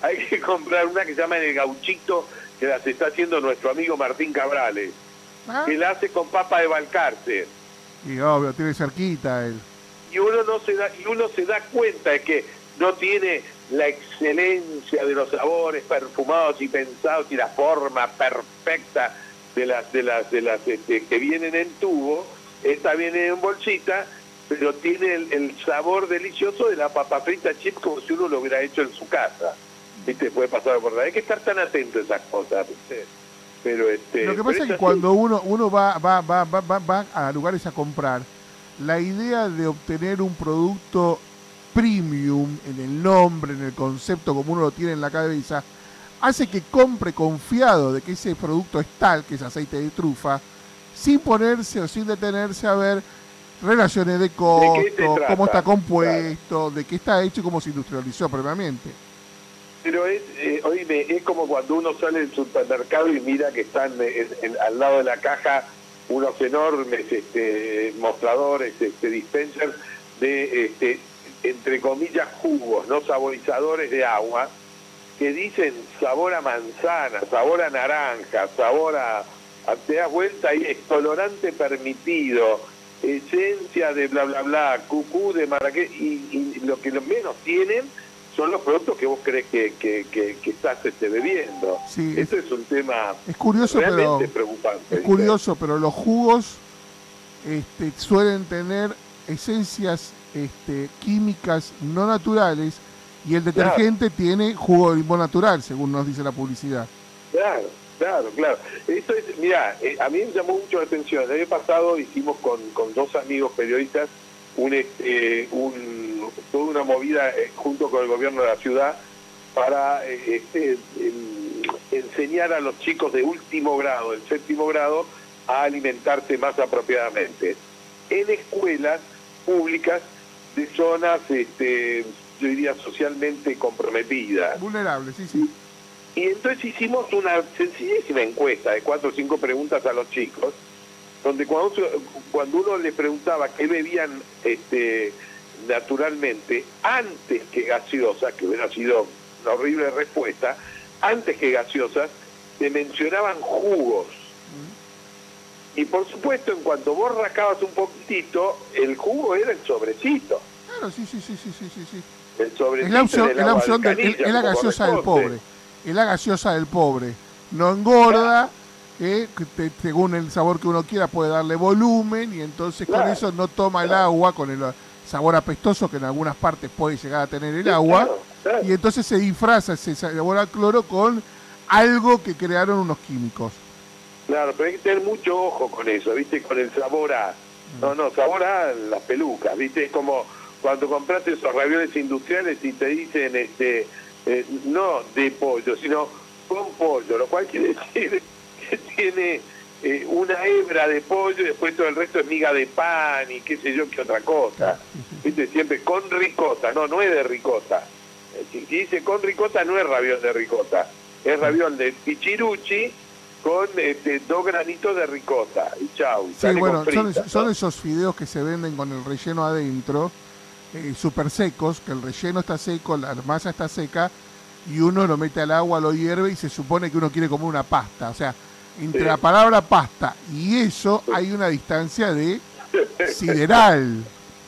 hay que comprar una que se llama El Gauchito, que las está haciendo nuestro amigo Martín Cabrales, que la hace con papa de Balcarce. Y obvio, tiene cerquita él. Y uno se da cuenta de que no tiene la excelencia de los sabores perfumados y pensados y la forma perfecta de las que vienen en tubo. Esta viene en bolsita, pero tiene el sabor delicioso de la papa frita chip, como si uno lo hubiera hecho en su casa. ¿Viste? Puede pasar por ahí. Hay que estar tan atento a esas cosas, ¿viste? Pero lo que pasa es que cuando uno va a lugares a comprar, la idea de obtener un producto premium en el nombre, en el concepto como uno lo tiene en la cabeza, hace que compre confiado de que ese producto es tal, que es aceite de trufa, sin ponerse o sin detenerse a ver relaciones de costo, cómo está compuesto, de qué está hecho y cómo se industrializó previamente. Pero oíme, es como cuando uno sale del supermercado y mira que están al lado de la caja unos enormes mostradores, dispensers de, entre comillas, jugos, no saborizadores de agua, que dicen sabor a manzana, sabor a naranja, sabor a te das vuelta y es colorante permitido, esencia de bla bla bla, cucú de maraqué, y lo que menos tienen son los productos que vos crees que estás bebiendo. Sí, eso es un tema curioso, realmente preocupante. Es curioso, pero los jugos suelen tener esencias químicas no naturales, y el detergente tiene jugo de limón natural, según nos dice la publicidad. Claro. Esto es, mirá, a mí me llamó mucho la atención. El año pasado hicimos con dos amigos periodistas toda una movida junto con el gobierno de la ciudad para enseñar a los chicos de último grado, el séptimo grado, a alimentarse más apropiadamente en escuelas públicas de zonas, yo diría, socialmente comprometidas. Vulnerables, sí. Y entonces hicimos una sencillísima encuesta de 4 o 5 preguntas a los chicos, donde cuando uno les preguntaba qué bebían naturalmente, antes que gaseosas, que hubiera sido una horrible respuesta, antes que gaseosas, te mencionaban jugos. Y por supuesto, en cuanto vos rascabas un poquitito, el jugo era el sobrecito. Claro, sí. El sobrecito es la opción es la gaseosa del pobre. Es la gaseosa del pobre. No engorda, según el sabor que uno quiera puede darle volumen, y entonces con eso no toma el agua con el sabor apestoso que en algunas partes puede llegar a tener el agua, y entonces se disfraza ese sabor al cloro con algo que crearon unos químicos. Claro, pero hay que tener mucho ojo con eso, ¿viste? Con el sabor a... sabor a las pelucas, ¿viste? Es como cuando compraste esos ravioles industriales y te dicen, no de pollo, sino con pollo, lo cual quiere decir que tiene una hebra de pollo y después todo el resto es miga de pan y qué sé yo, qué otra cosa. ¿Viste? Siempre con ricota, no es de ricota. Si dice con ricota, no es raviol de ricota, es raviol de pichiruchi con 2 granitos de ricota y chau. Sí, bueno, son esos fideos que se venden con el relleno adentro, súper secos, que el relleno está seco, la masa está seca, y uno lo mete al agua, lo hierve y se supone que uno quiere comer una pasta. O sea, entre la palabra pasta y eso hay una distancia de sideral.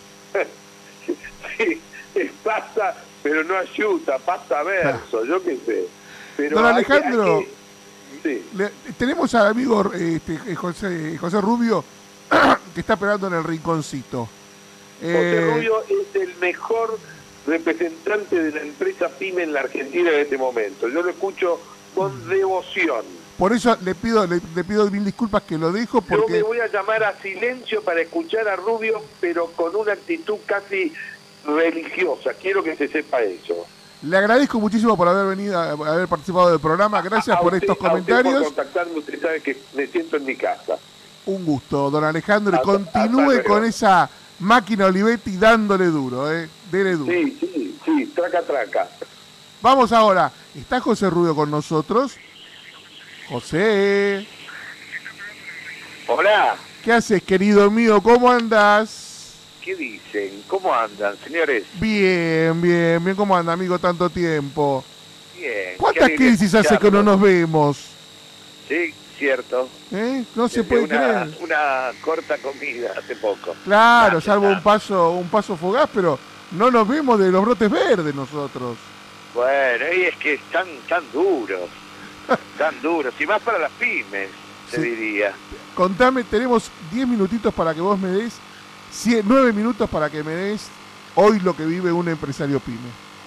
Sí, es pasta, pero no ayuda, pasta verso, yo qué sé. Pero don Alejandro, tenemos al amigo José Rubio, que está esperando en el rinconcito. José Rubio es el mejor representante de la empresa PYME en la Argentina en este momento. Yo lo escucho con devoción. Por eso le pido 1000 disculpas que lo dejo, porque... Yo me voy a llamar a silencio para escuchar a Rubio, pero con una actitud casi religiosa. Quiero que se sepa eso. Le agradezco muchísimo por haber venido, haber participado del programa. Gracias por estos comentarios. Por contactarme, usted sabe que me siento en mi casa. Un gusto, don Alejandro, y continúe con esa máquina Olivetti dándole duro, dele duro. Sí, traca. Vamos ahora, ¿está José Rubio con nosotros? José. Hola. ¿Qué haces, querido mío? ¿Cómo andás? ¿Qué dicen? ¿Cómo andan, señores? Bien, ¿cómo anda, amigo? Tanto tiempo. Bien. ¿Cuántas crisis hace que no nos vemos? Sí, cierto. No se puede creer. Una corta comida hace poco. Claro, salvo un paso fugaz, pero no nos vemos de los brotes verdes nosotros. Bueno, y es que están tan duros, tan duros, y más para las pymes, te diría. Contame, tenemos 10 minutitos para que vos me des, 9 minutos para que me des hoy lo que vive un empresario pyme.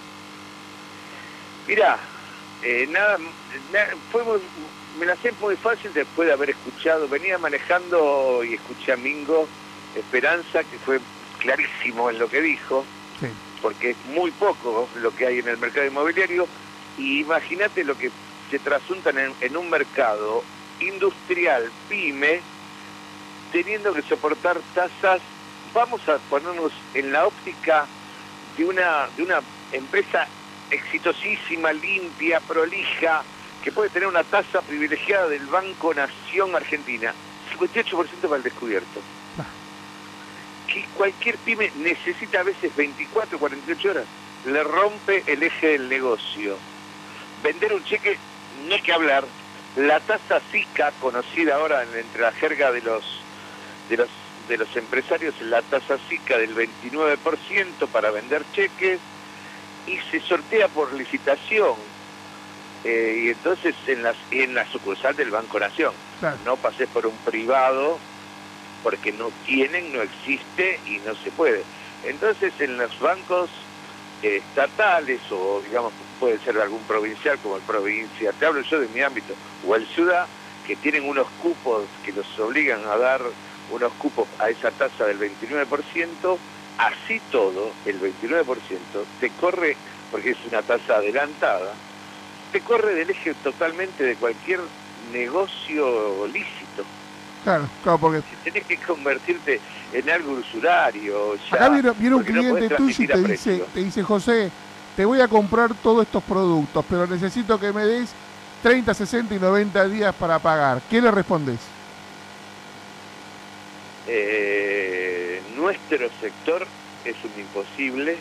Mirá, me la sé muy fácil después de haber escuchado, venía manejando y escuché a Mingo Esperanza, que fue clarísimo en lo que dijo, porque es muy poco lo que hay en el mercado inmobiliario, y imagínate lo que se trasuntan en un mercado industrial, pyme, teniendo que soportar tasas. Vamos a ponernos en la óptica de una empresa exitosísima, limpia, prolija, que puede tener una tasa privilegiada del Banco Nación Argentina, 58% para el descubierto. Que cualquier pyme necesita a veces 24, 48 horas, le rompe el eje del negocio. Vender un cheque, no hay que hablar. La tasa SICA, conocida ahora entre la jerga de los empresarios, la tasa SICA del 29% para vender cheques, y se sortea por licitación. Y entonces en la sucursal del Banco Nación. Claro. No pases por un privado, porque no existe y no se puede. Entonces en los bancos estatales, o digamos puede ser algún provincial como el Provincia, te hablo yo de mi ámbito, o el Ciudad, que tienen unos cupos que los obligan a dar unos cupos a esa tasa del 29%, así todo, el 29% te corre, porque es una tasa adelantada, te corre del eje totalmente de cualquier negocio lícito. Claro, porque tenés que convertirte en algo usurario. Ya, acá viene un cliente tuyo y te dice, José, te voy a comprar todos estos productos, pero necesito que me des 30, 60 y 90 días para pagar. ¿Qué le respondes? Nuestro sector es un imposible.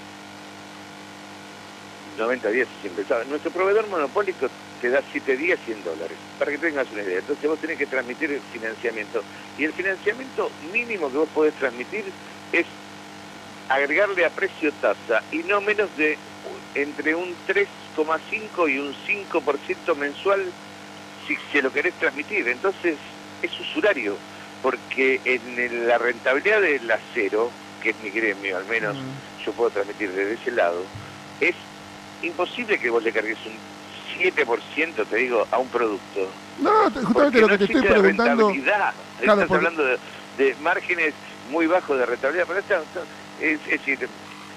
90 días sin pensar. Nuestro proveedor monopólico te da 7 días $100, para que tengas una idea. Entonces vos tenés que transmitir el financiamiento. Y el financiamiento mínimo que vos podés transmitir es agregarle a precio tasa, y no menos de entre un 3,5 y un 5% mensual si se lo querés transmitir. Entonces es usurario, porque en la rentabilidad del acero, que es mi gremio, al menos yo puedo transmitir desde ese lado, es imposible que vos le cargues un 7%, te digo, a un producto. No, justamente lo que te estoy preguntando. Claro, estás hablando de márgenes muy bajos de rentabilidad, pero es decir,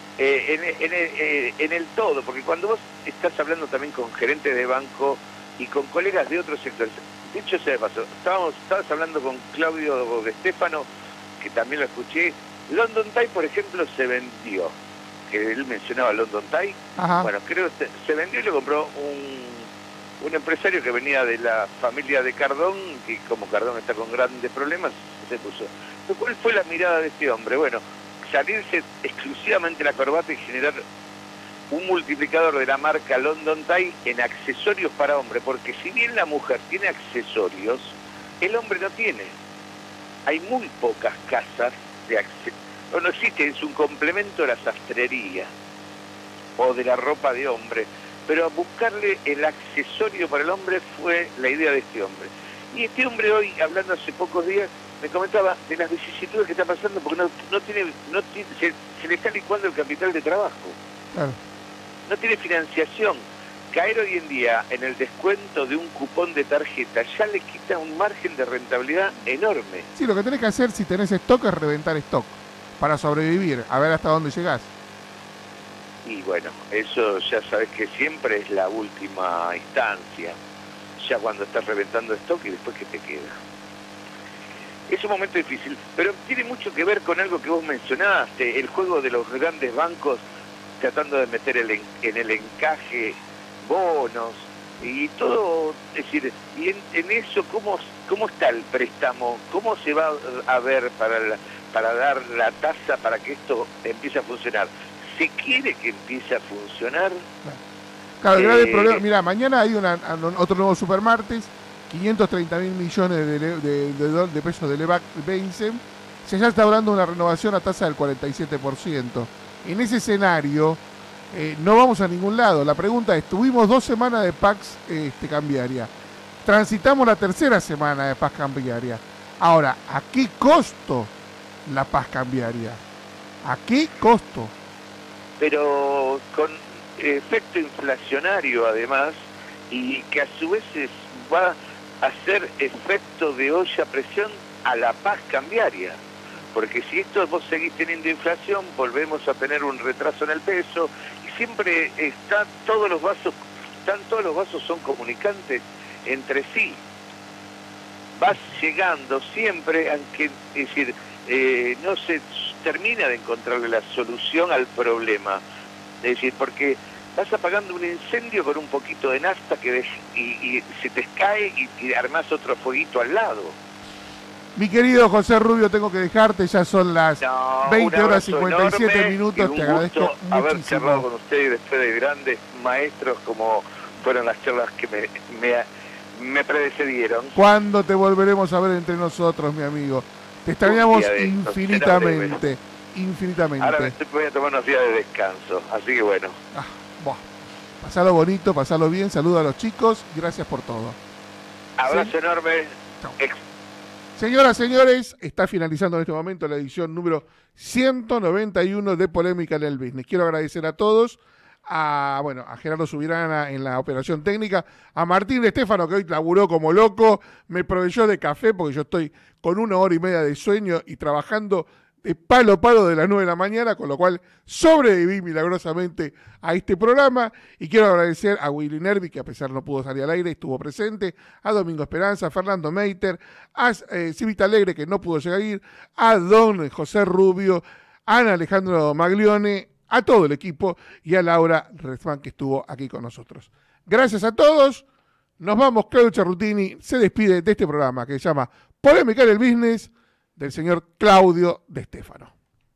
en el todo, porque cuando vos estás hablando también con gerentes de banco y con colegas de otros sectores, dicho sea de paso, estabas hablando con Claudio De Stefano, que también lo escuché. London Tie, por ejemplo, se vendió, que él mencionaba London Tie. Ajá. Bueno, creo que se vendió y lo compró un empresario que venía de la familia de Cardón, y como Cardón está con grandes problemas, se puso. ¿Cuál fue la mirada de este hombre? Bueno, salirse exclusivamente la corbata y generar un multiplicador de la marca London Tie en accesorios para hombre, porque si bien la mujer tiene accesorios, el hombre no tiene. Hay muy pocas casas de accesorios. No existe, es un complemento de la sastrería o de la ropa de hombre, pero buscarle el accesorio para el hombre fue la idea de este hombre. Y este hombre hoy, hablando hace pocos días, me comentaba de las vicisitudes que está pasando, porque se le está licuando el capital de trabajo. Claro. No tiene financiación. Caer hoy en día en el descuento de un cupón de tarjeta ya le quita un margen de rentabilidad enorme. Sí, lo que tenés que hacer si tenés stock es reventar stock para sobrevivir, a ver hasta dónde llegás. Y bueno, eso ya sabes que siempre es la última instancia, ya cuando estás reventando stock, y después ¿qué te queda? Es un momento difícil, pero tiene mucho que ver con algo que vos mencionaste, el juego de los grandes bancos tratando de meter en el encaje bonos y todo. Es decir, y en eso, ¿cómo está el préstamo? ¿Cómo se va a ver para dar la tasa para que esto empiece a funcionar? ¿Se quiere que empiece a funcionar? Claro, el grave problema, mira, mañana hay otro nuevo supermartes, 530.000 millones de pesos de LEVAC vencen, se ya está hablando de una renovación a tasa del 47%. En ese escenario no vamos a ningún lado. La pregunta es, tuvimos 2 semanas de PAX cambiaria, transitamos la 3ª semana de paz cambiaria. Ahora, ¿a qué costo la paz cambiaria? ¿A qué costo? Pero con efecto inflacionario además, y que a su vez va a hacer efecto de olla a presión a la paz cambiaria. Porque si esto vos seguís teniendo inflación, volvemos a tener un retraso en el peso, y siempre todos los vasos son comunicantes entre sí. Vas llegando siempre, aunque, es decir, no se termina de encontrarle la solución al problema. Es decir, porque vas apagando un incendio con un poquito de nafta y se te cae y armás otro fueguito al lado. Mi querido José Rubio, tengo que dejarte, ya son las 20:57 minutos. Te agradezco muchísimo haber charlado con ustedes después de grandes maestros como fueron las charlas que me predecedieron. ¿Cuándo te volveremos a ver entre nosotros, mi amigo? Te extrañamos infinitamente. Ahora voy a tomar unos días de descanso, así que bueno. Pasalo bonito, pasalo bien, saluda a los chicos, gracias por todo. Abrazo enorme. Señoras, señores, está finalizando en este momento la edición número 191 de Polémica en el Business. Quiero agradecer a todos, a Gerardo Subirana en la operación técnica, a Martín Estefano, que hoy laburó como loco, me proveyó de café porque yo estoy con 1 hora y media de sueño y trabajando de palo a palo de las 9 de la mañana, con lo cual sobreviví milagrosamente a este programa. Y quiero agradecer a Willy Nervi, que a pesar no pudo salir al aire, estuvo presente, a Domingo Esperanza, a Fernando Meiter, a Civita Alegre, que no pudo llegar, a don José Rubio, a Ana Alejandro Maglione, a todo el equipo y a Laura Rezman, que estuvo aquí con nosotros. Gracias a todos. Nos vamos. Claudio Cerrutini se despide de este programa que se llama Polémica en el Business, del señor Claudio De Stefano.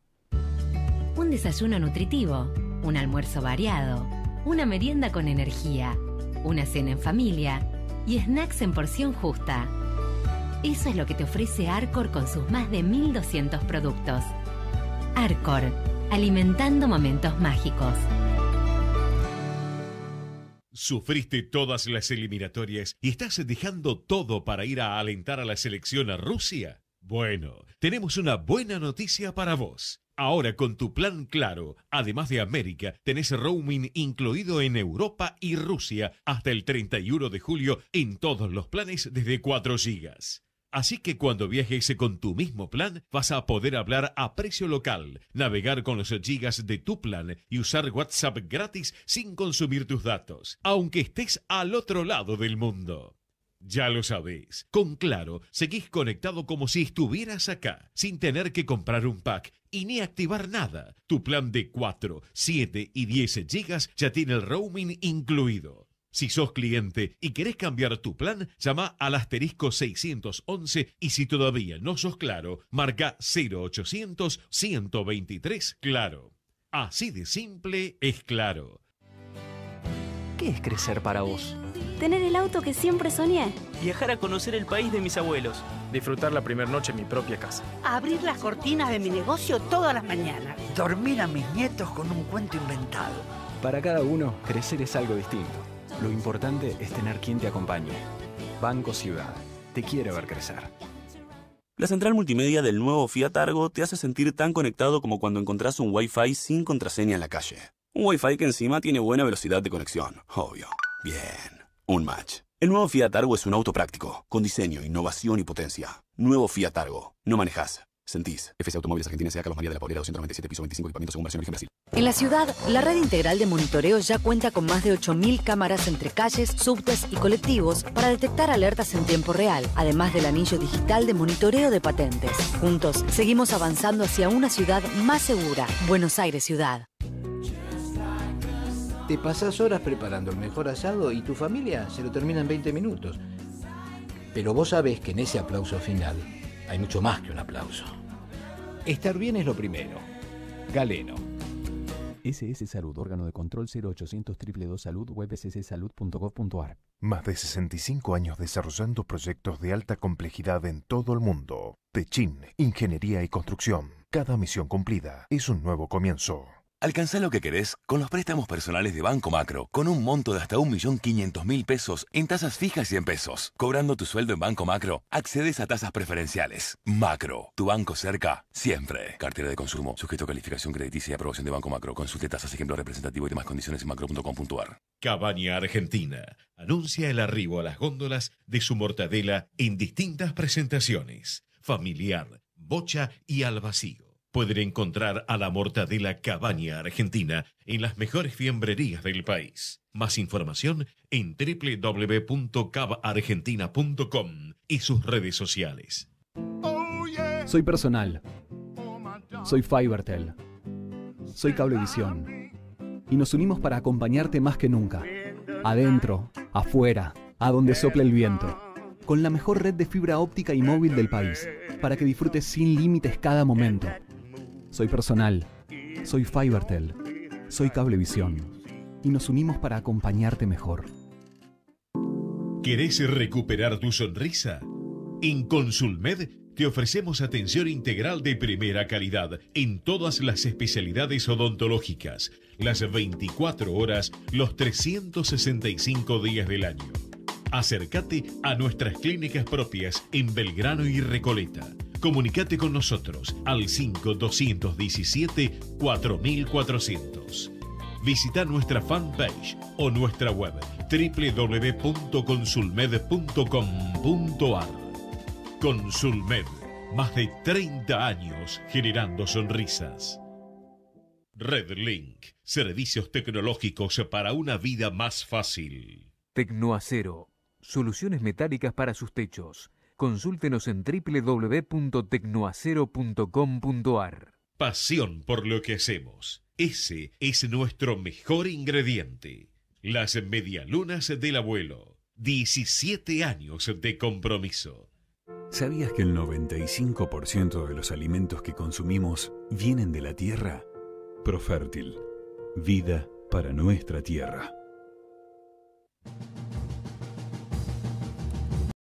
Un desayuno nutritivo, un almuerzo variado, una merienda con energía, una cena en familia y snacks en porción justa. Eso es lo que te ofrece Arcor con sus más de 1.200 productos. Arcor, alimentando momentos mágicos. ¿Sufriste todas las eliminatorias y estás dejando todo para ir a alentar a la selección a Rusia? Bueno, tenemos una buena noticia para vos. Ahora con tu plan Claro, además de América, tenés roaming incluido en Europa y Rusia hasta el 31 de julio en todos los planes desde 4 gigas. Así que cuando viajes con tu mismo plan, vas a poder hablar a precio local, navegar con los gigas de tu plan y usar WhatsApp gratis sin consumir tus datos, aunque estés al otro lado del mundo. Ya lo sabés, con Claro seguís conectado como si estuvieras acá, sin tener que comprar un pack y ni activar nada. Tu plan de 4, 7 y 10 gigas ya tiene el roaming incluido. Si sos cliente y querés cambiar tu plan, llama al asterisco 611 y si todavía no sos Claro, marca 0800 123 Claro. Así de simple es Claro. ¿Qué es crecer para vos? Tener el auto que siempre soñé. Viajar a conocer el país de mis abuelos. Disfrutar la primera noche en mi propia casa. Abrir las cortinas de mi negocio todas las mañanas. Dormir a mis nietos con un cuento inventado. Para cada uno, crecer es algo distinto. Lo importante es tener quien te acompañe. Banco Ciudad. Te quiere ver crecer. La central multimedia del nuevo Fiat Argo te hace sentir tan conectado como cuando encontrás un Wi-Fi sin contraseña en la calle. Un Wi-Fi que encima tiene buena velocidad de conexión. Obvio. Bien. Un match. El nuevo Fiat Argo es un auto práctico, con diseño, innovación y potencia. Nuevo Fiat Argo. No manejás, sentís. FC Automóviles Argentina S.A. Carlos María de la Paulera 297, piso 25, equipamiento según versión origen Brasil. En la ciudad, la red integral de monitoreo ya cuenta con más de 8.000 cámaras entre calles, subtes y colectivos para detectar alertas en tiempo real, además del anillo digital de monitoreo de patentes. Juntos, seguimos avanzando hacia una ciudad más segura. Buenos Aires Ciudad. Te pasás horas preparando el mejor asado y tu familia se lo termina en 20 minutos. Pero vos sabés que en ese aplauso final hay mucho más que un aplauso. Estar bien es lo primero. Galeno. SS Salud, órgano de control 0800 222 Salud, web sssalud.gov.ar. Más de 65 años desarrollando proyectos de alta complejidad en todo el mundo. Techin, Ingeniería y Construcción. Cada misión cumplida es un nuevo comienzo. Alcanzá lo que querés con los préstamos personales de Banco Macro, con un monto de hasta 1.500.000 pesos en tasas fijas y en pesos. Cobrando tu sueldo en Banco Macro, accedes a tasas preferenciales. Macro, tu banco cerca, siempre. Cartera de consumo, sujeto a calificación crediticia y aprobación de Banco Macro. Consulte tasas, ejemplo representativo y demás condiciones en macro.com.ar. Cabaña Argentina anuncia el arribo a las góndolas de su mortadela en distintas presentaciones: familiar, bocha y al vacío. Pueden encontrar a la mortadela Cabaña Argentina en las mejores fiambrerías del país. Más información en www.cabargentina.com y sus redes sociales. Soy personal. Soy Fivertel. Soy Cablevisión. Y nos unimos para acompañarte más que nunca. Adentro, afuera, a donde sople el viento. Con la mejor red de fibra óptica y móvil del país. Para que disfrutes sin límites cada momento. Soy personal, soy Fivertel, soy Cablevisión y nos unimos para acompañarte mejor. ¿Querés recuperar tu sonrisa? En Consulmed te ofrecemos atención integral de primera calidad en todas las especialidades odontológicas, las 24 horas, los 365 días del año. Acércate a nuestras clínicas propias en Belgrano y Recoleta. Comunicate con nosotros al 5217-4400. Visita nuestra fanpage o nuestra web www.consulmed.com.ar. Consulmed, más de 30 años generando sonrisas. RedLink, servicios tecnológicos para una vida más fácil. Tecnoacero, soluciones metálicas para sus techos. Consúltenos en www.tecnoacero.com.ar. Pasión por lo que hacemos. Ese es nuestro mejor ingrediente. Las medialunas del abuelo. 17 años de compromiso. ¿Sabías que el 95% de los alimentos que consumimos vienen de la tierra? Profértil. Vida para nuestra tierra.